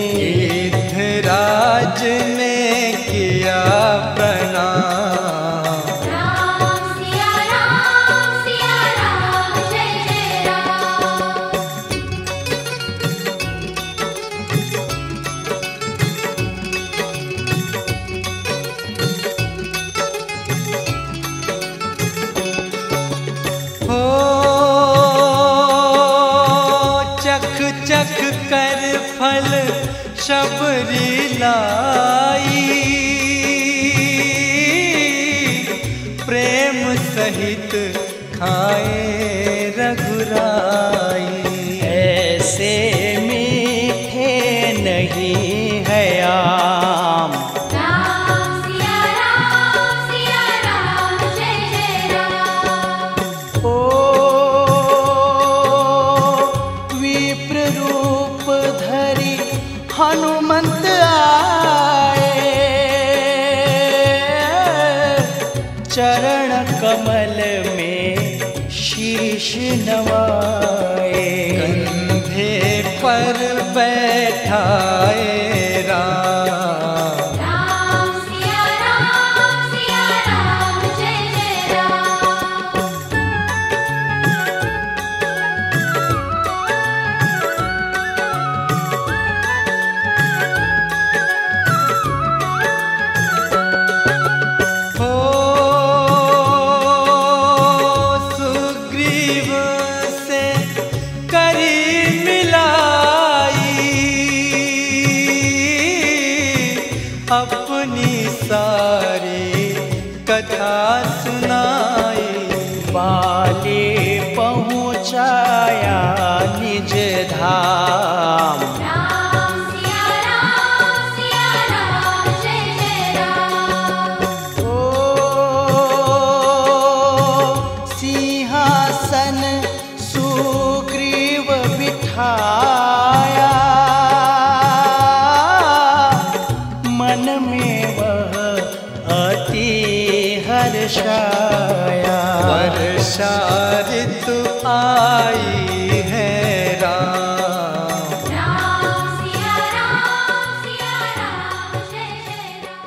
राज ने किया प्रणाम। राम सिया राम सिया राम जय जय राम। हो चख चख कर फल शबरी लाई, प्रेम सहित खाए रघुराई। ऐसे मीठे नहीं है आम। राम सिया राम सिया राम जय जय राम। ओ विप्र रूप धरी हनुमंत आए, चरण कमल में शीश नवाए। कंधे पर बैठाए राम। राम सिया राम सिया राम जय जय राम। हो सुग्रीव से करी मिलाई, अपनी सारी कथा सुनाई। बाले पहुँचाया निज धाम। राम सिया राम सिया राम जय जय राम। ओ सिंहासन सुग्रीव बिठाया, मन में वह अति हर्षाया। वर्षा ऋतु आई है राम। राम सिया राम सिया राम जय जय राम।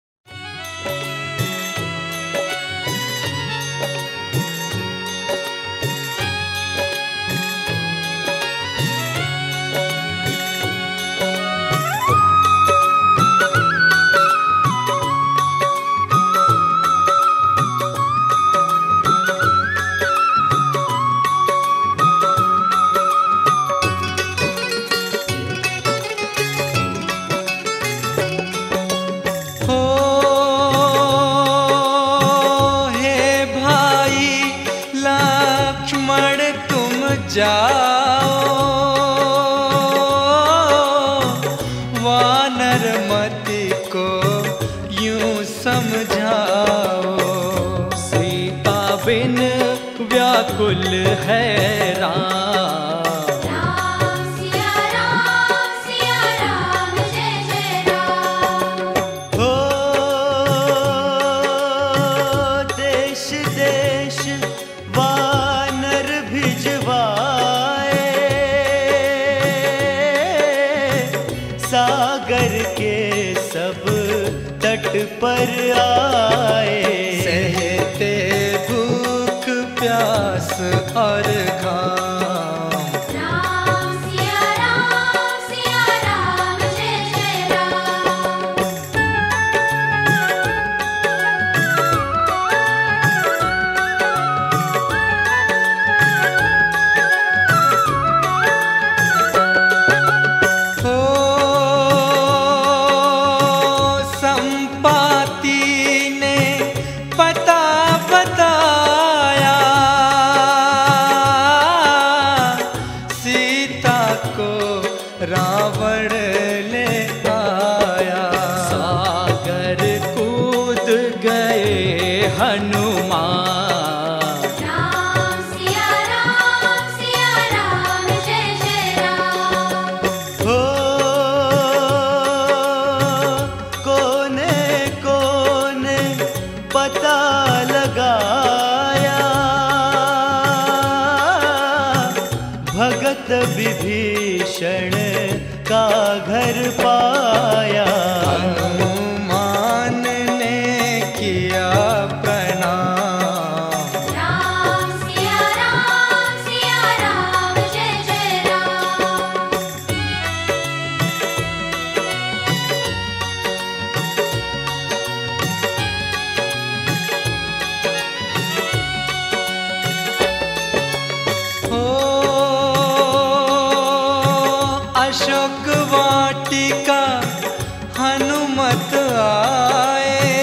जाओ वानर मति को यूं समझाओ, सीता बिन व्याकुल है राम। राम सिया राम सिया राम जय जय राम। हो देश देश वानर भिजवाए, सागर के सब तट पर आए, सहते भूख प्यास और घाम। राम सिया राम सिया राम जय जय राम। हो संपाति ने पता बताया, सीता को रावण ले आया, सागर कूद गए हनुमान। राम सिया राम सिया राम जय जय राम। हो कोने कोने पता लगाया, भगत विभीषण का घर पाया, हनुमान ने किया प्रणाम। राम सिया राम सिया राम जय जय राम। हो अशोक वाटिका हनुमत आए,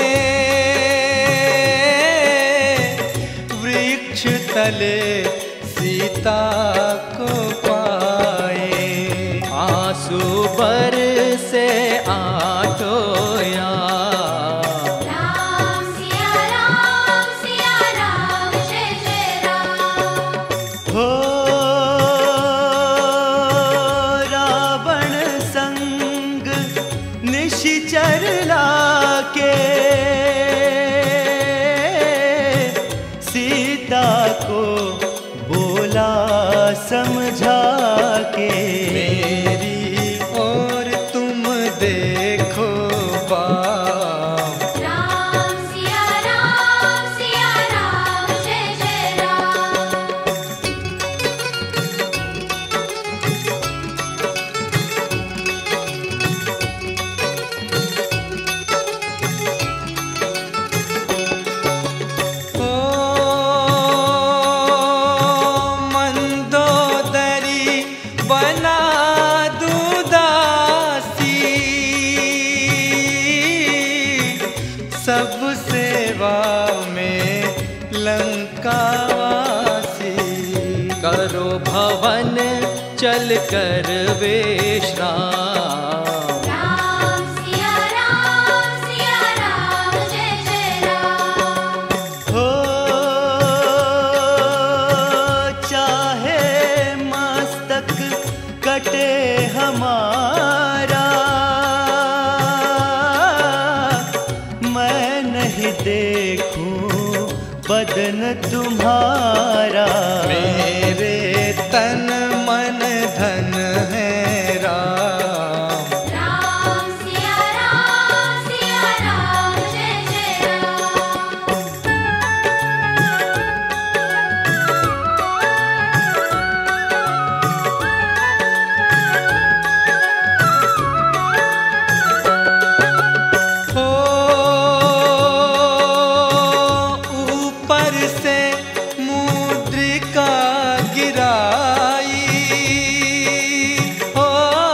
वृक्ष तले सीता को पाए, आंसू बरसे आठों याम। राम सिया राम सिया राम जय जय राम। हो रावण संग निशिचर लाके, सीता को बोला समझा के, मेरी ओर तुम देखो बाम। राम सिया राम सिया राम जय जय राम। हो मंदोदरी बना दूं दासी, सब सेवा में लंकावासी, करो भवन चल कर विश्राम। राम सिया राम सिया राम जय जय राम। हो चाहे मस्तक कटे हमारा, मैं नहीं देखूं बदन तुम्हारा, मेरे तन मन धन है राम। राम सिया राम सिया राम जय जय राम। हो ऊपर से मुद्रिका गिराई, हो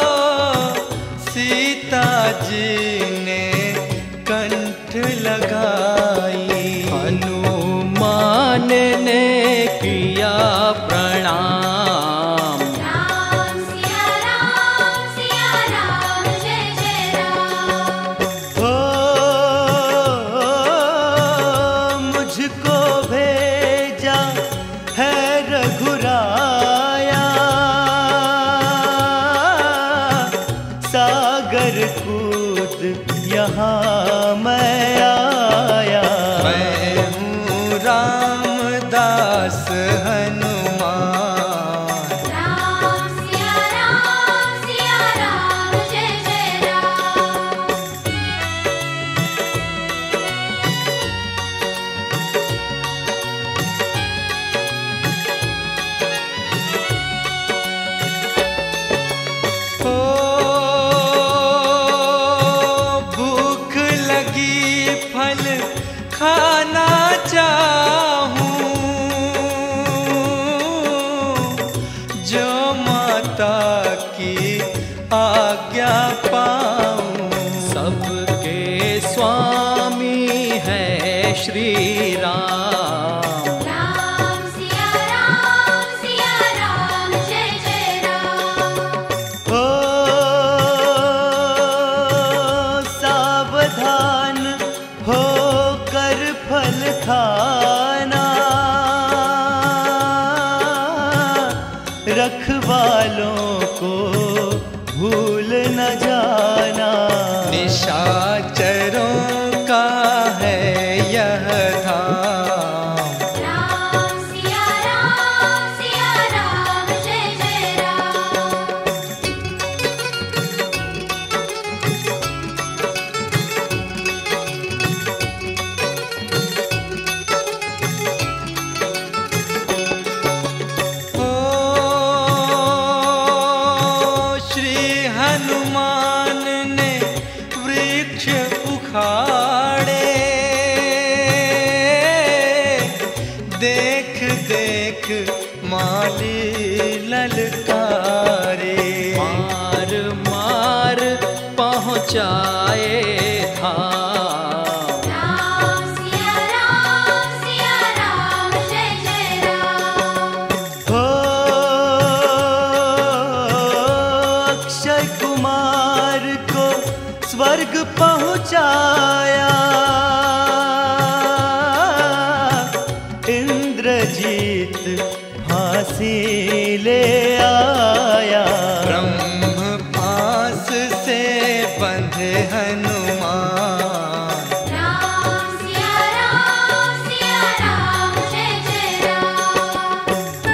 सीता जी ने कंठ लगाई, हनुमान ने किया प्रणाम। राम सिया राम सिया राम जय जय राम। हो मुझको भेजा दास हनुमान। राम सिया राम सिया राम जय जय राम। ओ भूख लगी फल खाना चाहूं, जो माता की आज्ञा पाऊं। सबके स्वामी है श्री राम। राम सिया राम सिया राम जय जय राम। हो सावधान होकर फल खाना, रखवालों को भूल न जाना। निशाचरों का है यह धाम। राम सिया राम सिया राम जय जय राम। ओ श्री हनुमान ने वृक्ष उखाड़े, देख देख माली ललकारे। मार मार पहुँचाए धाम। राम सिया राम सिया राम जय जय राम। हो अक्षय कुमार को स्वर्ग पहुँचाया, इंद्रजीत फांसी ले आया। ब्रह्म पास से बंधे हनुमान। राम सिया राम सिया राम जय जय राम।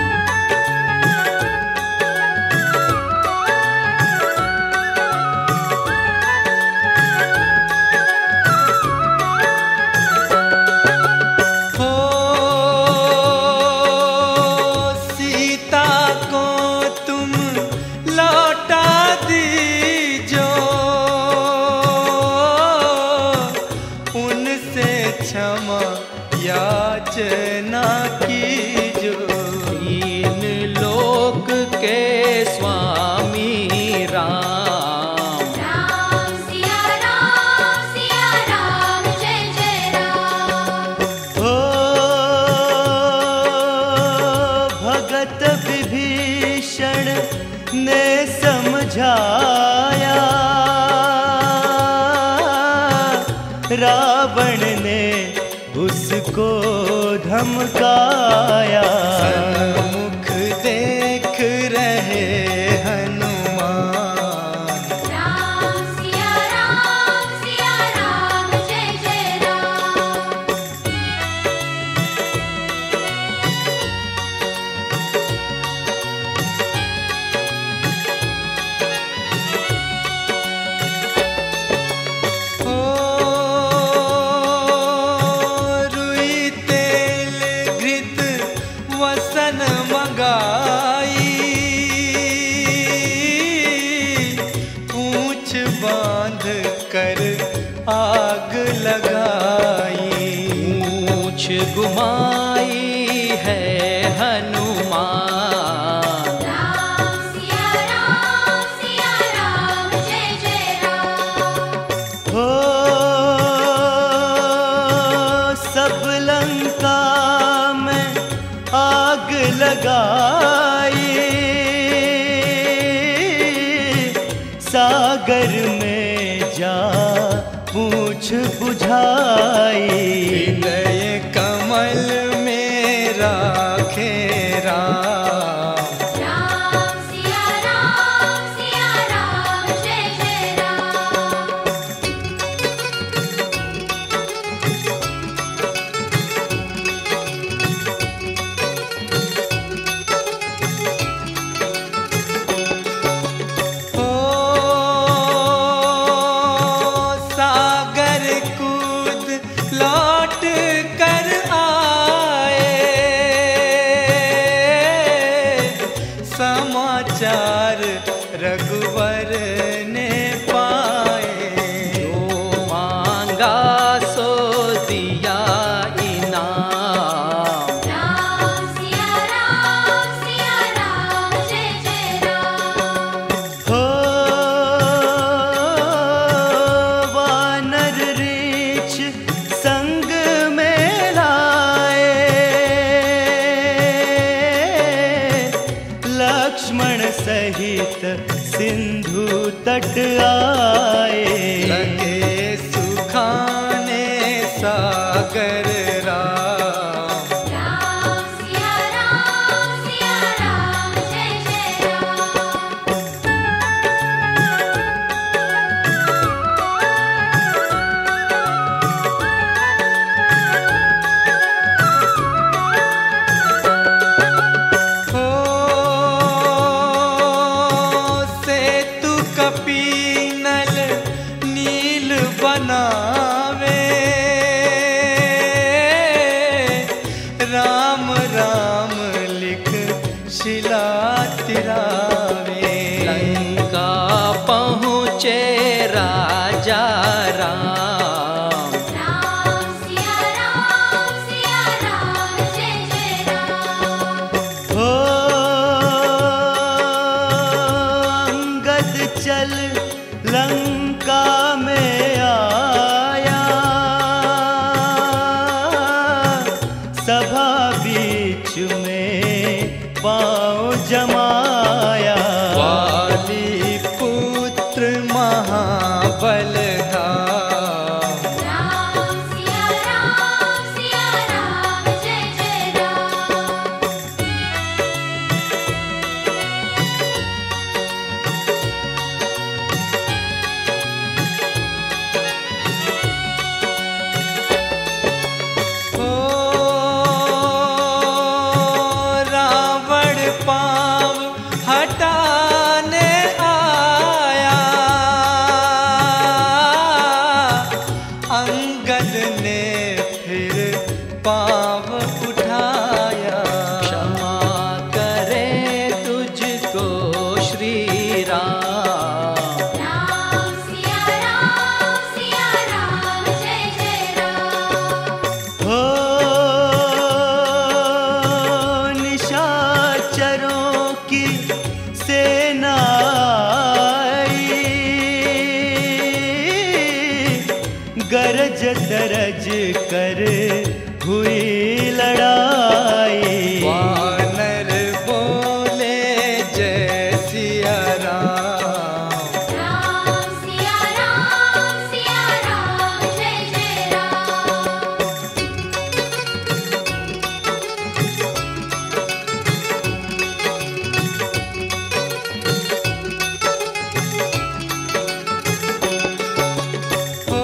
हो सीता को तुम लौटा दीजो, उनसे क्षमा याचना कीजो। तीन लोक के स्वामी राम। राम सिया राम सिया राम जय जय राम। हो भगत विभीषण ने समझाया, रावण ने उसको धमकाया। सन्मुख देख रहे हनुमान। राम सिया राम सिया राम जय जय राम। ओ रुई तेल घृत वसन मंगाई, पूंछ बांध कर आग लगाई। पूंछ गुमाई है हनुमान। राम सिया राम सिया राम जय जय राम। हो सब लंका में आग लगाई, सागर में जा पूछ बुझाई। हृदय कमल में राखे राम। राम सिया राम सिया राम जय जय राम। लक्ष्मण सहित सिंधु तट आए। लगे सुखाने सागर राम। राम सिया राम सिया राम जय जय राम। हो सेतु कपीनल नील बनावे। राम राम लिख शिला तिरावे। लंका पहुँचे राजा राम। राम सिया राम सिया राम जय जय राम। हो अंगद चल लंका में आया। सभा बीच में पाँव जमाया। वाली पुत्र महाबल धाम। राम सिया राम सिया राम जय जय राम। हो रावण पाँव हटाने आया। अंगद ने फिर पाँव उठाया। क्षमा करे तुझको श्री राम। राम सिया राम सिया राम जय जय राम। हो निशाचरों की सेना आई। गरज तरज कर हुई लड़ाई। वानर बोले जय सिया राम। राम सिया राम सिया राम जय जय राम। हो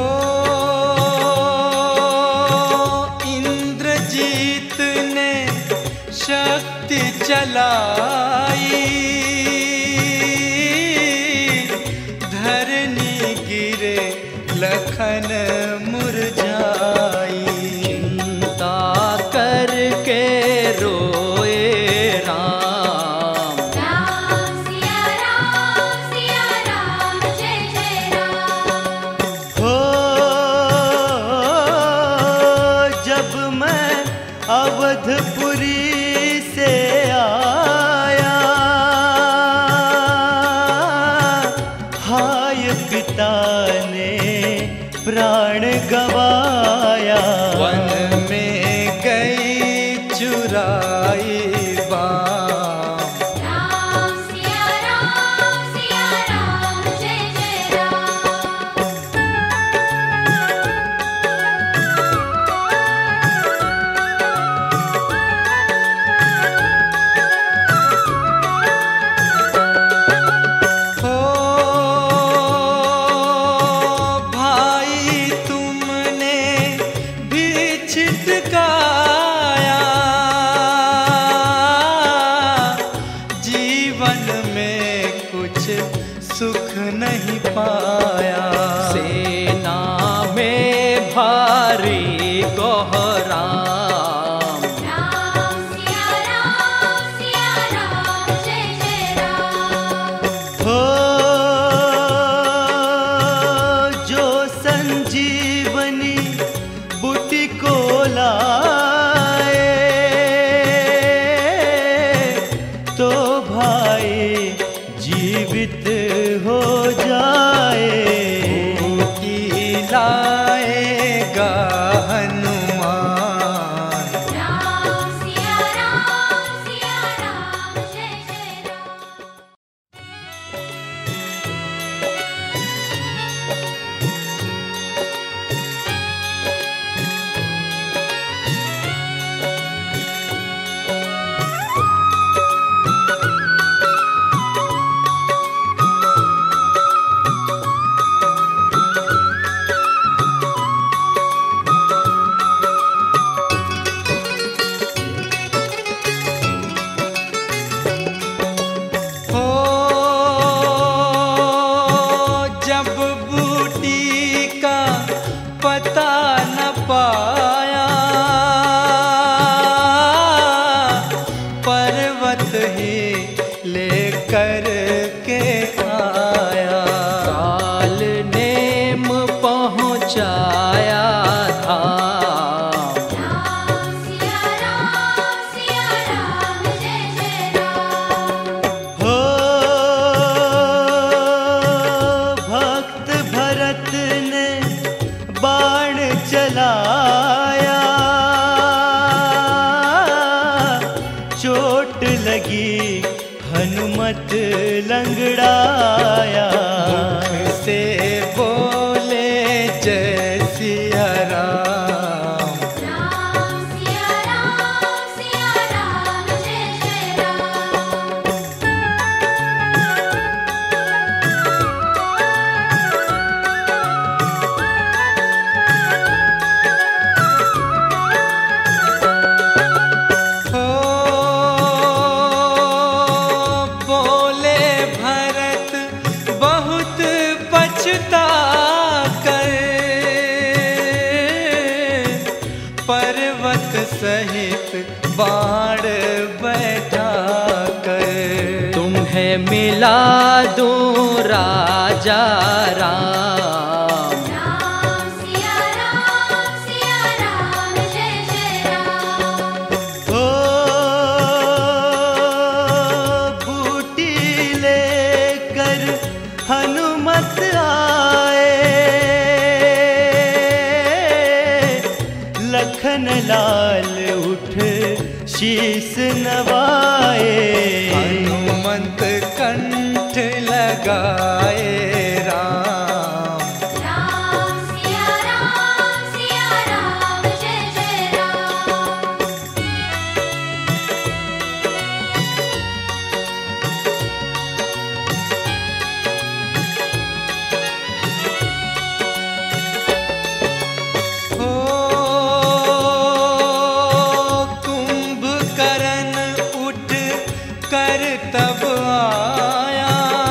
इंद्रजीत ने शक्ति चलाई। धरनी गिरे लखन मुरझाई। चिंता करके रोए राम। राम सिया राम सिया राम जय जय राम। हो जब मैं अवधपुरी से आया। हाय पिता ने प्राण गवाया। वन में गई चुराई बाम। राम सिया राम सिया राम जय जय राम। हो भाई तुमने भी छिटकाया। चोट लगी हनुमत लंगड़ाया, मुख से बोले जय सिया राम। राम सिया राम सिया राम जय जय राम। हो बोले भरत बहुत पछता कर, पर्वत सहित बाण बैठा कर, तुम्हें मिला दूं राजा राम। राम सिया राम सिया राम जय जय राम। हो बूटी लेकर हनुमत आए, लखन लाल उठ शीस नवाए, हनुमंत कंठ लगाए राम। राम सिया राम सिया राम जय जय राम। हो कुंभकर्ण उठ कर तब आया,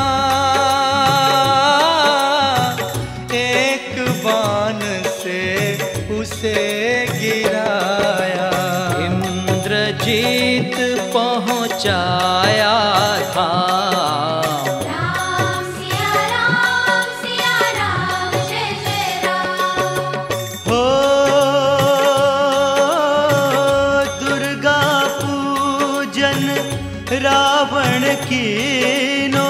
एक बाण से उसे गिराया, इंद्रजीत पहुंचाया धाम। राम सिया राम सिया राम जय जय राम। हो दुर्गा पूजन रावण कीनो,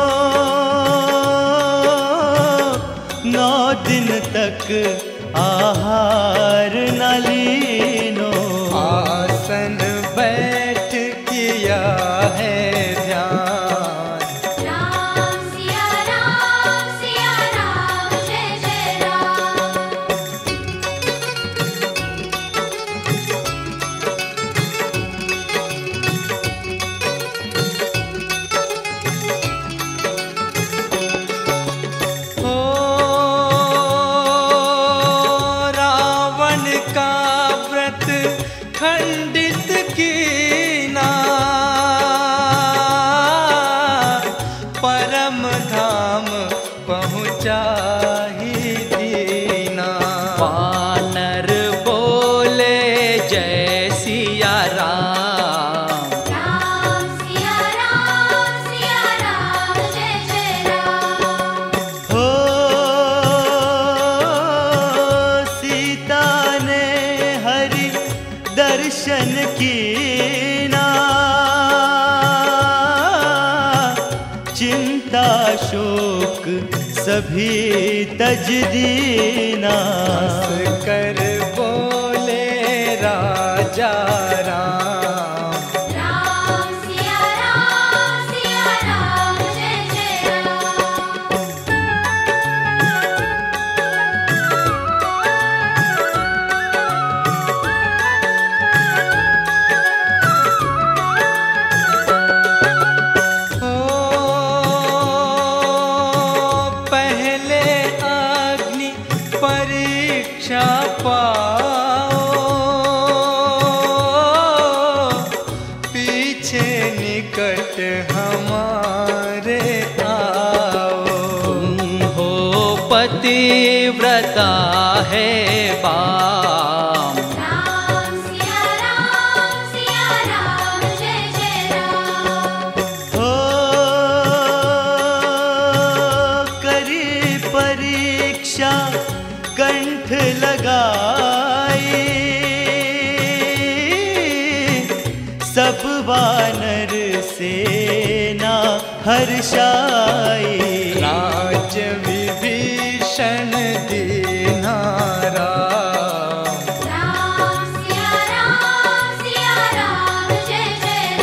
नौ दिन तक आहार न लीनो, आसन बैठ किया है ध्यान। राम सिया राम सिया राम जय जय राम। हो रावण का व्रत खंडित कीना, परम धाम पहुँचा ही दीना, वानर बोले जय सिया राम। राम सिया राम सिया राम जय जय राम। हो सीता ने हरि दर्शन कीना, चिंता शोक सभी तज दीना, हंस कर बोले राजा राम। राम सिया राम सिया राम जय जय राम। हो पहले अग्नि परीक्षा पाओ, पीछे निकट हमारे आओ, तुम हो पतिव्रता है बाम। राम सिया राम सिया राम जय जय राम। हो करी परीक्षा कंठ लगाई, सब वानर सेना हर्षाई, राज विभीषण दीना राम। राम सिया राम सिया राम जय जय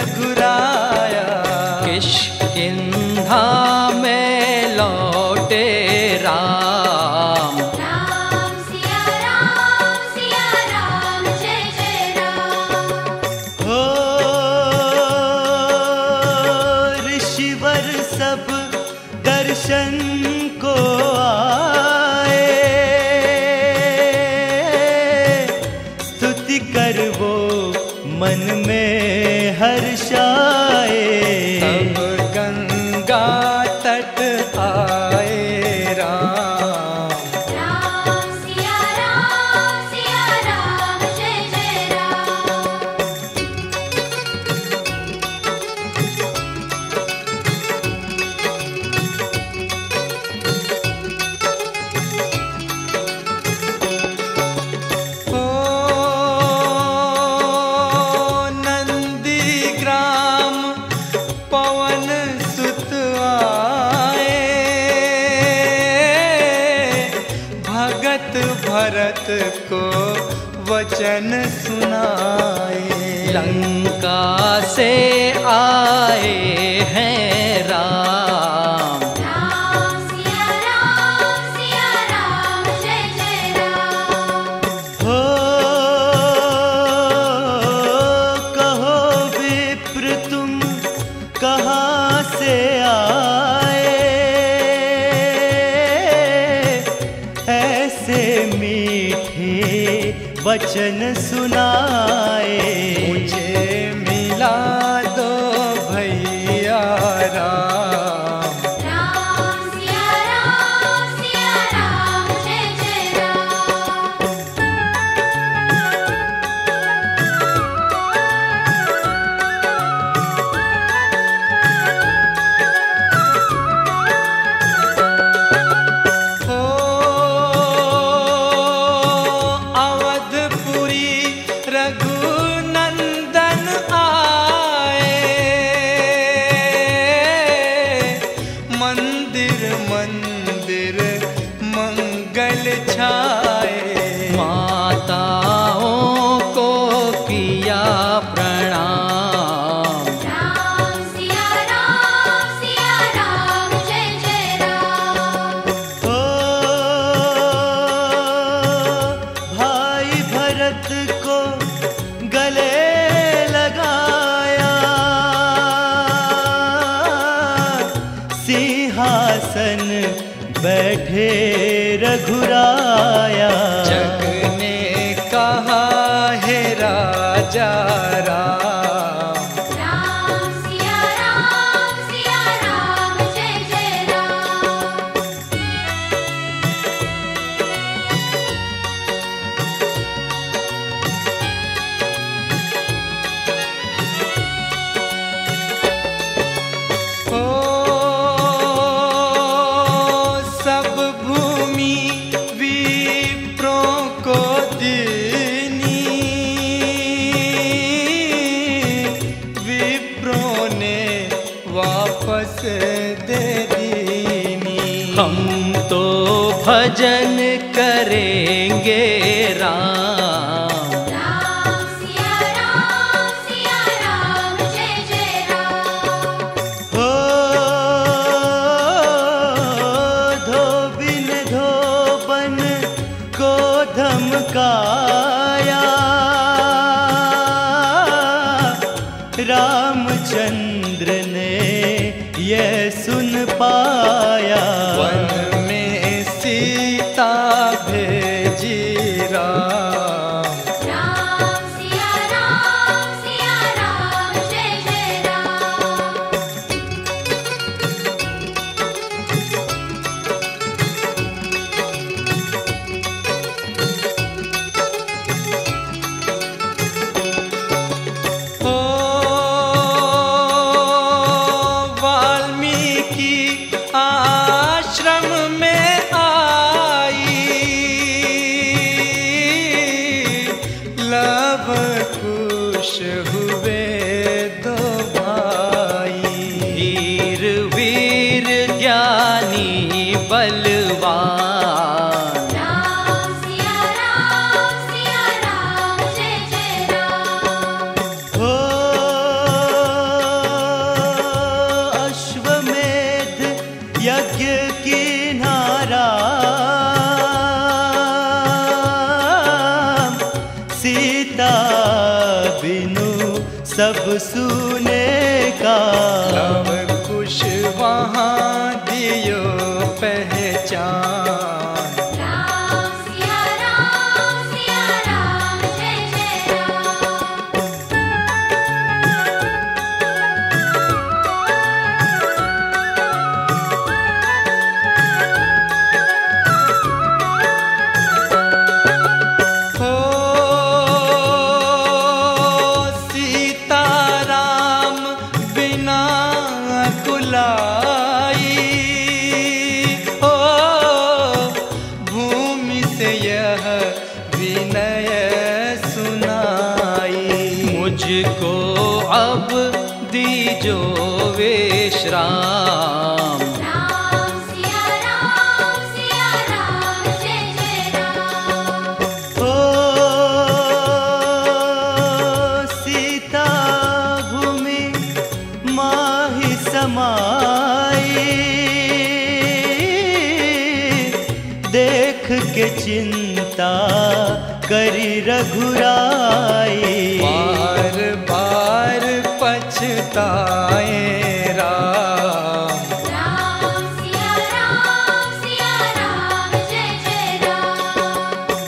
रघुराया। किष्किंधा में लौटे राम। राम सिया राम सिया राम जय जय राम। हो ऋषिवर सब दर्शन को आए, स्तुति कर वो मन में हर्षाए। तब गंगा तट आए राम। राम सिया राम सिया राम जय जय राम। हो नंदीग्राम पवन सुत आए, भगत भरत को वचन सुनाए। लंका से आए हैं राम। राम सिया राम सिया राम जय जय राम। हो कहो विप्र तुम कहाँ से आए, ऐसे मीठे वचन सुनाए। मुझे मिला दो भैया राम। राम सिया राम सिया राम जय जय राम। हो अवधपुरी रघुनंदन आए, मंदिर मंदिर मंगल छाए। माताओं को किया प्रणाम। राम सिया राम सिया राम जय जय राम। हो भाई भरत को गले लगाया, सिंहासन बैठे रघुराया। जग ने कहा है राजा राम। राम सिया राम सिया राम जय जय राम। हो सब भूमि विप्रों को दीनी, विप्रों ने वापस दे दीनी। हम तो भजन करेंगे राम। राम सिया राम सिया राम जय जय राम। हो धोबिन धोबन को धमकाया, रामचंद्र ने ये सुन पाया। वन में सीता भेजी राम। राम सिया राम सिया राम जय जय राम। हो वाल्मीकि आश्रम बुलाई, ओ भूमि से यह विनय सुनाई। मुझको अब दीजो विश्राम, राम सिया राम सिया राम जय जय राम। ओ सीता भूमि माहि समाई, देख के चिंता करी रघुराई। बार बार पछताए राम, राम सिया राम सिया राम जय जय राम।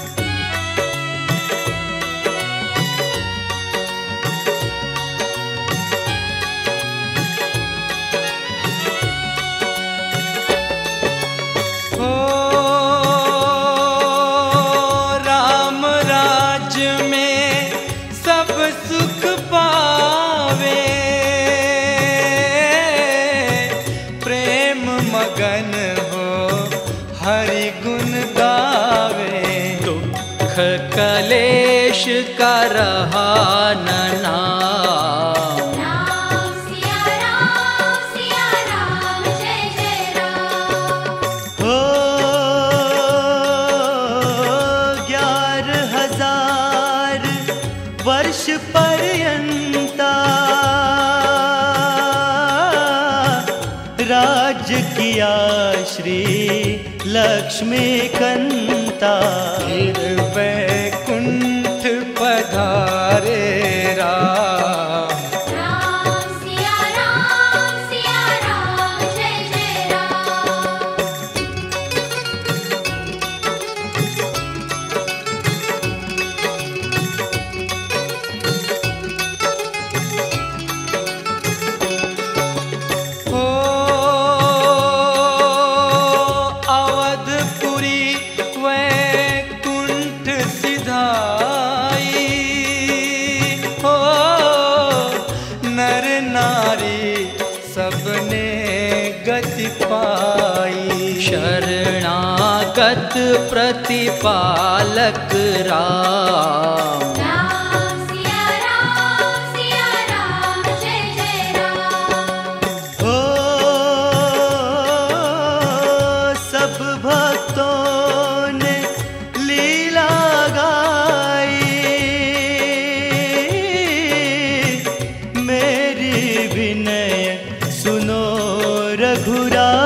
ओ राम राज्य में सब सुख पावे, प्रेम मगन हो हरि गुण गावे। दुख कलेश का रहा न नाम, राम सिया राम सिया राम जय जय राम। हो ग्यारह हजार वर्ष पर्यंता राज्य किया श्री लक्ष्मी कंता। फिर वैकुंठ पधारे राम, राम सिया राम सिया राम जय जय राम। ओ अवधपुरी वैकुंठ सिधाई, हो नर नारी सबने गति पाई। शरणागत प्रतिपालक राम, राम सिया राम सिया राम जय जय राम। हो सब भक्तों ने लीला गाई, मेरी विनय सुनो रघुराई।